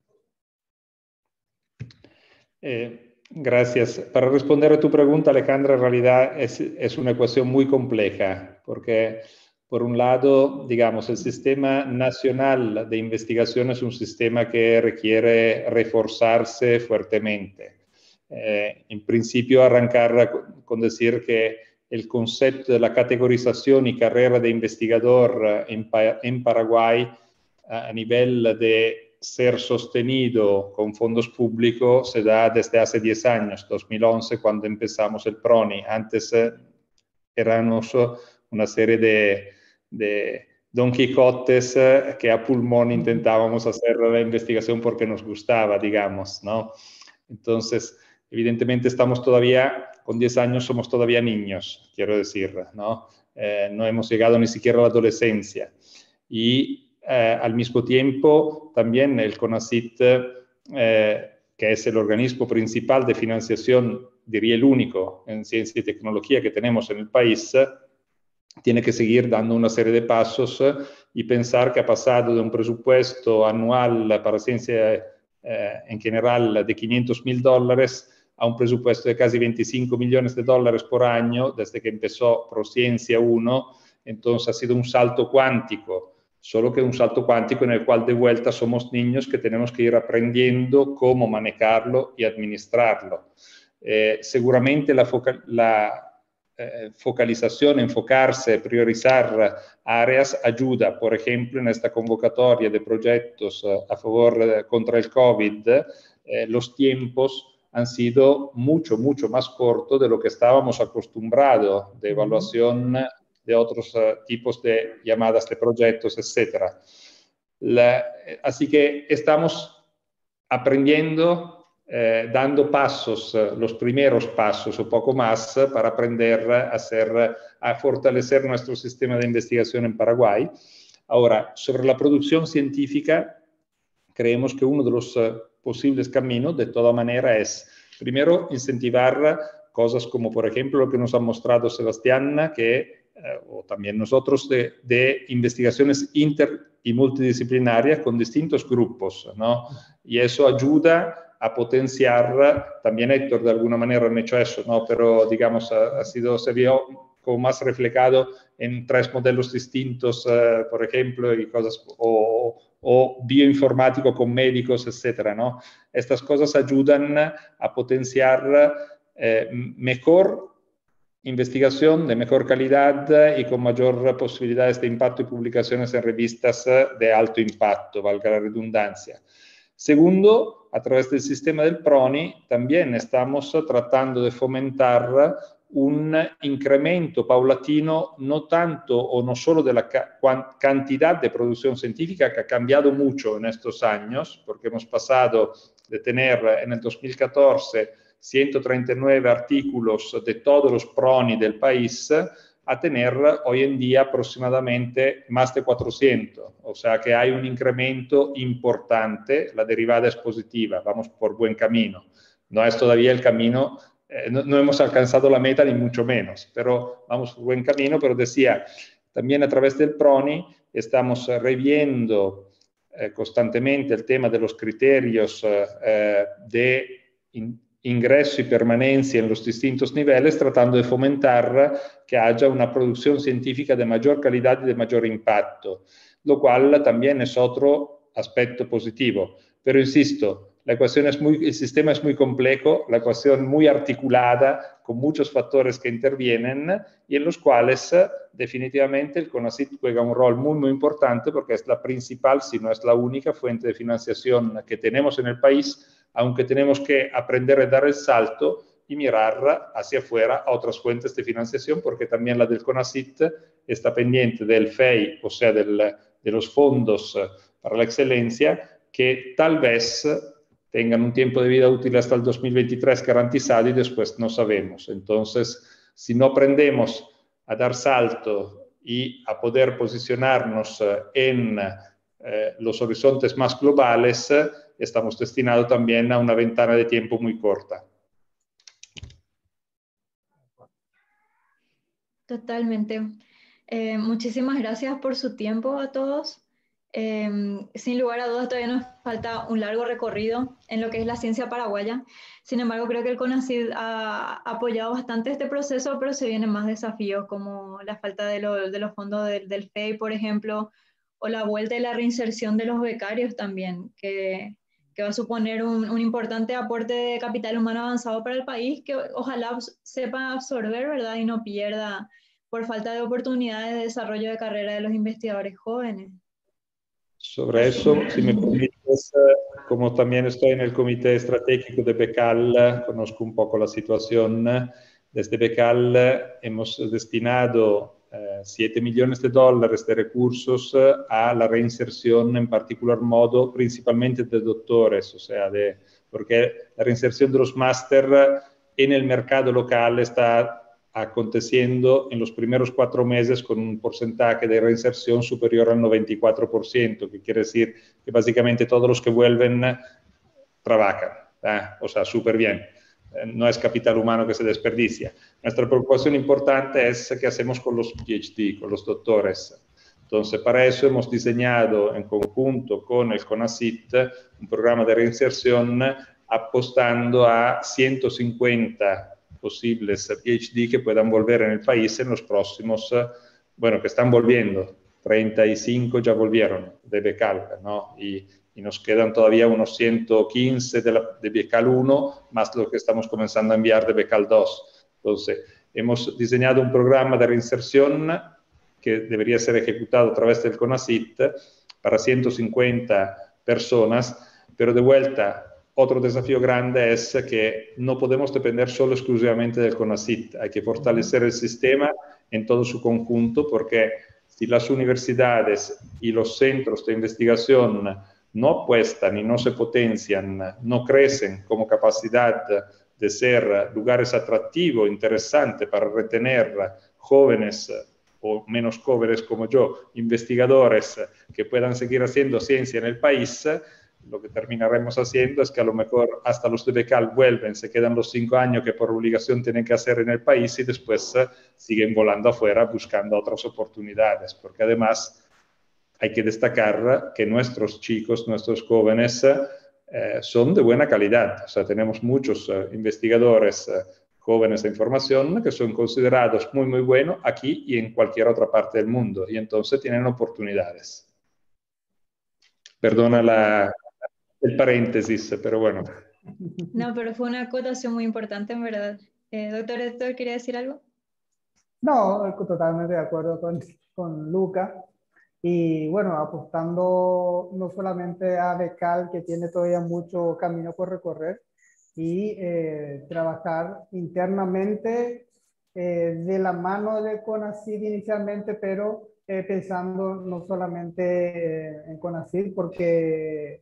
Eh, gracias. Para responder a tu pregunta, Alejandra, en realidad es, es una ecuación muy compleja, porque por un lado, digamos, el sistema nacional de investigación es un sistema que requiere reforzarse fuertemente. Eh, en principio, arrancar con decir que el concepto de la categorización y carrera de investigador en, en Paraguay a nivel de ser sostenido con fondos públicos se da desde hace diez años, dos mil once, cuando empezamos el PRONI. Antes eh, éramos una serie de, de Don Quijotes eh, que a pulmón intentábamos hacer la investigación porque nos gustaba, digamos, ¿no? Entonces, evidentemente estamos todavía, con diez años somos todavía niños, quiero decir, ¿no? Eh, no hemos llegado ni siquiera a la adolescencia. Y Eh, al mismo tiempo, también el CONACYT, eh, que es el organismo principal de financiación, diría el único en ciencia y tecnología que tenemos en el país, tiene que seguir dando una serie de pasos eh, y pensar que ha pasado de un presupuesto anual para ciencia eh, en general de quinientos mil dólares a un presupuesto de casi veinticinco millones de dólares por año desde que empezó ProCiencia uno. Entonces ha sido un salto cuántico. Solo que un salto cuántico en el cual de vuelta somos niños que tenemos que ir aprendiendo cómo manejarlo y administrarlo. Eh, seguramente la, foca la eh, focalización, enfocarse, priorizar áreas ayuda. Por ejemplo, en esta convocatoria de proyectos eh, a favor eh, contra el COVID, eh, los tiempos han sido mucho, mucho más cortos de lo que estábamos acostumbrados de evaluación uh-huh. de otros uh, tipos de llamadas de proyectos, etcétera. La, así que estamos aprendiendo, eh, dando pasos, eh, los primeros pasos o poco más eh, para aprender a, hacer, a fortalecer nuestro sistema de investigación en Paraguay. Ahora, sobre la producción científica, creemos que uno de los uh, posibles caminos, de toda manera, es, primero, incentivar cosas como, por ejemplo, lo que nos ha mostrado Sebastián, que Eh, o también nosotros, de, de investigaciones inter y multidisciplinarias con distintos grupos, ¿no? Y eso ayuda a potenciar, también Héctor de alguna manera han hecho eso, ¿no? Pero digamos, ha, ha sido, se vio como más reflejado en tres modelos distintos, eh, por ejemplo, y cosas, o, o bioinformático con médicos, etcétera, ¿no? Estas cosas ayudan a potenciar eh, mejor investigación de mejor calidad y con mayor posibilidades de impacto y publicaciones en revistas de alto impacto, valga la redundancia. Segundo, a través del sistema del PRONI también estamos tratando de fomentar un incremento paulatino, no tanto o no solo de la ca cantidad de producción científica, que ha cambiado mucho en estos años, porque hemos pasado de tener en el dos mil catorce ciento treinta y nueve artículos de todos los PRONI del país a tener hoy en día aproximadamente más de cuatrocientos. O sea que hay un incremento importante, la derivada es positiva, vamos por buen camino. No es todavía el camino, eh, no, no hemos alcanzado la meta ni mucho menos, pero vamos por buen camino. Pero decía, también a través del PRONI estamos reviendo eh, constantemente el tema de los criterios eh, de in, ingreso y permanencia en los distintos niveles, tratando de fomentar que haya una producción científica de mayor calidad y de mayor impacto, lo cual también es otro aspecto positivo. Pero insisto, la ecuación es muy, el sistema es muy complejo, la ecuación muy articulada, con muchos factores que intervienen y en los cuales eh, definitivamente el CONACYT juega un rol muy, muy importante porque es la principal, si no es la única fuente de financiación que tenemos en el país, aunque tenemos que aprender a dar el salto y mirar hacia afuera a otras fuentes de financiación, porque también la del CONACYT está pendiente del F E I, o sea, del, de los fondos para la excelencia, que tal vez tengan un tiempo de vida útil hasta el dos mil veintitrés garantizado y después no sabemos. Entonces, si no aprendemos a dar salto y a poder posicionarnos en eh, los horizontes más globales, estamos destinados también a una ventana de tiempo muy corta. Totalmente. Eh, muchísimas gracias por su tiempo a todos. Eh, sin lugar a dudas, todavía nos falta un largo recorrido en lo que es la ciencia paraguaya. Sin embargo, creo que el CONACYT ha apoyado bastante este proceso, pero se vienen más desafíos como la falta de, lo, de los fondos del, del F E I, por ejemplo, o la vuelta y la reinserción de los becarios también, que, que va a suponer un, un importante aporte de capital humano avanzado para el país, que ojalá sepa absorber, ¿verdad? Y no pierda por falta de oportunidades de desarrollo de carrera de los investigadores jóvenes. Sobre eso, si me permites, como también estoy en el comité estratégico de Becal, conozco un poco la situación. Desde Becal hemos destinado eh, siete millones de dólares de recursos a la reinserción, en particular modo, principalmente de doctores, o sea, de, porque la reinserción de los máster en el mercado local está aconteciendo en los primeros cuatro meses con un porcentaje de reinserción superior al noventa y cuatro por ciento, que quiere decir que básicamente todos los que vuelven trabajan, ¿eh? O sea, súper bien. No es capital humano que se desperdicia. Nuestra preocupación importante es qué hacemos con los P H D, con los doctores. Entonces, para eso hemos diseñado en conjunto con el CONACYT un programa de reinserción apostando a ciento cincuenta posibles P H D que puedan volver en el país en los próximos, bueno, que están volviendo, treinta y cinco ya volvieron de Becal, ¿no? Y, y nos quedan todavía unos ciento quince de, la, de Becal uno, más lo que estamos comenzando a enviar de Becal dos. Entonces, hemos diseñado un programa de reinserción que debería ser ejecutado a través del CONACYT para ciento cincuenta personas, pero de vuelta, otro desafío grande es que no podemos depender solo exclusivamente del CONACYT, hay que fortalecer el sistema en todo su conjunto, porque si las universidades y los centros de investigación no apuestan y no se potencian, no crecen como capacidad de ser lugares atractivos, interesantes para retener jóvenes o menos jóvenes como yo, investigadores que puedan seguir haciendo ciencia en el país, lo que terminaremos haciendo es que a lo mejor hasta los de Becal vuelven, se quedan los cinco años que por obligación tienen que hacer en el país y después uh, siguen volando afuera buscando otras oportunidades, porque además hay que destacar que nuestros chicos, nuestros jóvenes uh, son de buena calidad, o sea, tenemos muchos uh, investigadores uh, jóvenes de información que son considerados muy, muy buenos aquí y en cualquier otra parte del mundo, y entonces tienen oportunidades. Perdona la... el paréntesis, pero bueno. No, pero fue una acotación muy importante, en verdad. Eh, doctor Héctor, ¿quería decir algo? No, totalmente de acuerdo con, con Luca. Y bueno, apostando no solamente a Becal, que tiene todavía mucho camino por recorrer, y eh, trabajar internamente eh, de la mano de CONACYT inicialmente, pero eh, pensando no solamente eh, en CONACYT, porque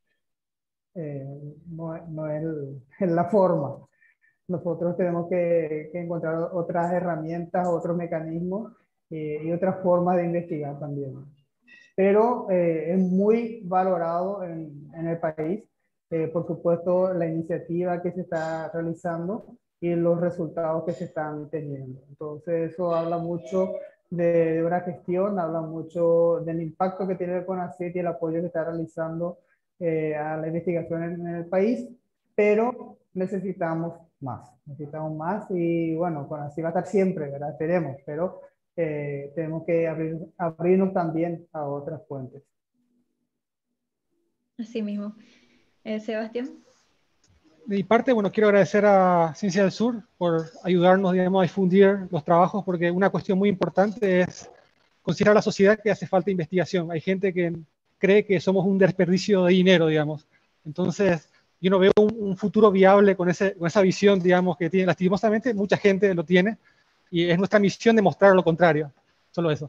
eh, no, no es, el, es la forma. Nosotros tenemos que, que encontrar otras herramientas, otros mecanismos eh, y otras formas de investigar también. Pero eh, es muy valorado en, en el país, eh, por supuesto, la iniciativa que se está realizando y los resultados que se están teniendo. Entonces, eso habla mucho de, de una gestión, habla mucho del impacto que tiene el CONACYT y el apoyo que está realizando eh, a la investigación en, en el país, pero necesitamos más, necesitamos más y bueno, CONACYT va a estar siempre, ¿verdad? Esperemos, pero eh, tenemos que abrir, abrirnos también a otras fuentes. Así mismo. Eh, Sebastián. De mi parte, bueno, quiero agradecer a Ciencia del Sur por ayudarnos, digamos, a difundir los trabajos, porque una cuestión muy importante es considerar a la sociedad que hace falta investigación. Hay gente que cree que somos un desperdicio de dinero, digamos. Entonces, yo no veo un, un futuro viable con, ese, con esa visión, digamos, que tiene, lastimosamente, mucha gente lo tiene, y es nuestra misión demostrar lo contrario. Solo eso.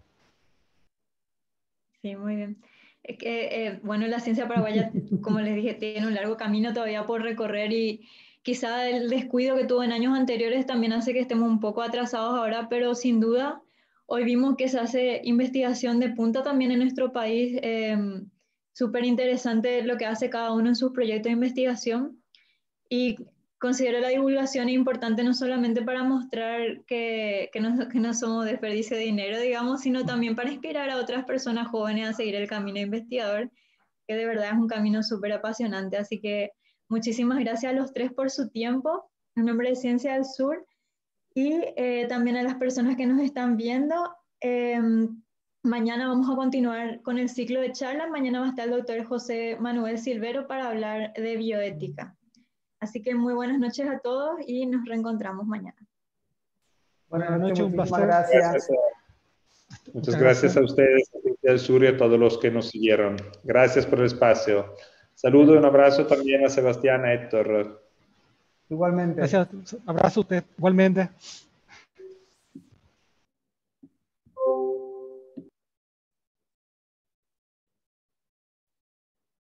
Sí, muy bien. Es que, eh, bueno, la ciencia paraguaya, como les dije, tiene un largo camino todavía por recorrer y quizá el descuido que tuvo en años anteriores también hace que estemos un poco atrasados ahora, pero sin duda hoy vimos que se hace investigación de punta también en nuestro país. Eh, súper interesante lo que hace cada uno en sus proyectos de investigación y considero la divulgación importante no solamente para mostrar que, que, no, que no somos desperdicio de dinero, digamos, sino también para inspirar a otras personas jóvenes a seguir el camino investigador, que de verdad es un camino súper apasionante. Así que muchísimas gracias a los tres por su tiempo, en nombre de Ciencia del Sur, y eh, también a las personas que nos están viendo. Eh, mañana vamos a continuar con el ciclo de charlas. Mañana va a estar el doctor José Manuel Silvero para hablar de bioética. Así que muy buenas noches a todos y nos reencontramos mañana. Buenas Buenas noches, noches, un muchísimas placer. gracias. Muchas, Muchas gracias, gracias a ustedes, a Ciencia del Sur y a todos los que nos siguieron. Gracias por el espacio. Saludo y un abrazo también a Sebastián, a Héctor. Igualmente. Gracias, abrazo a usted, igualmente.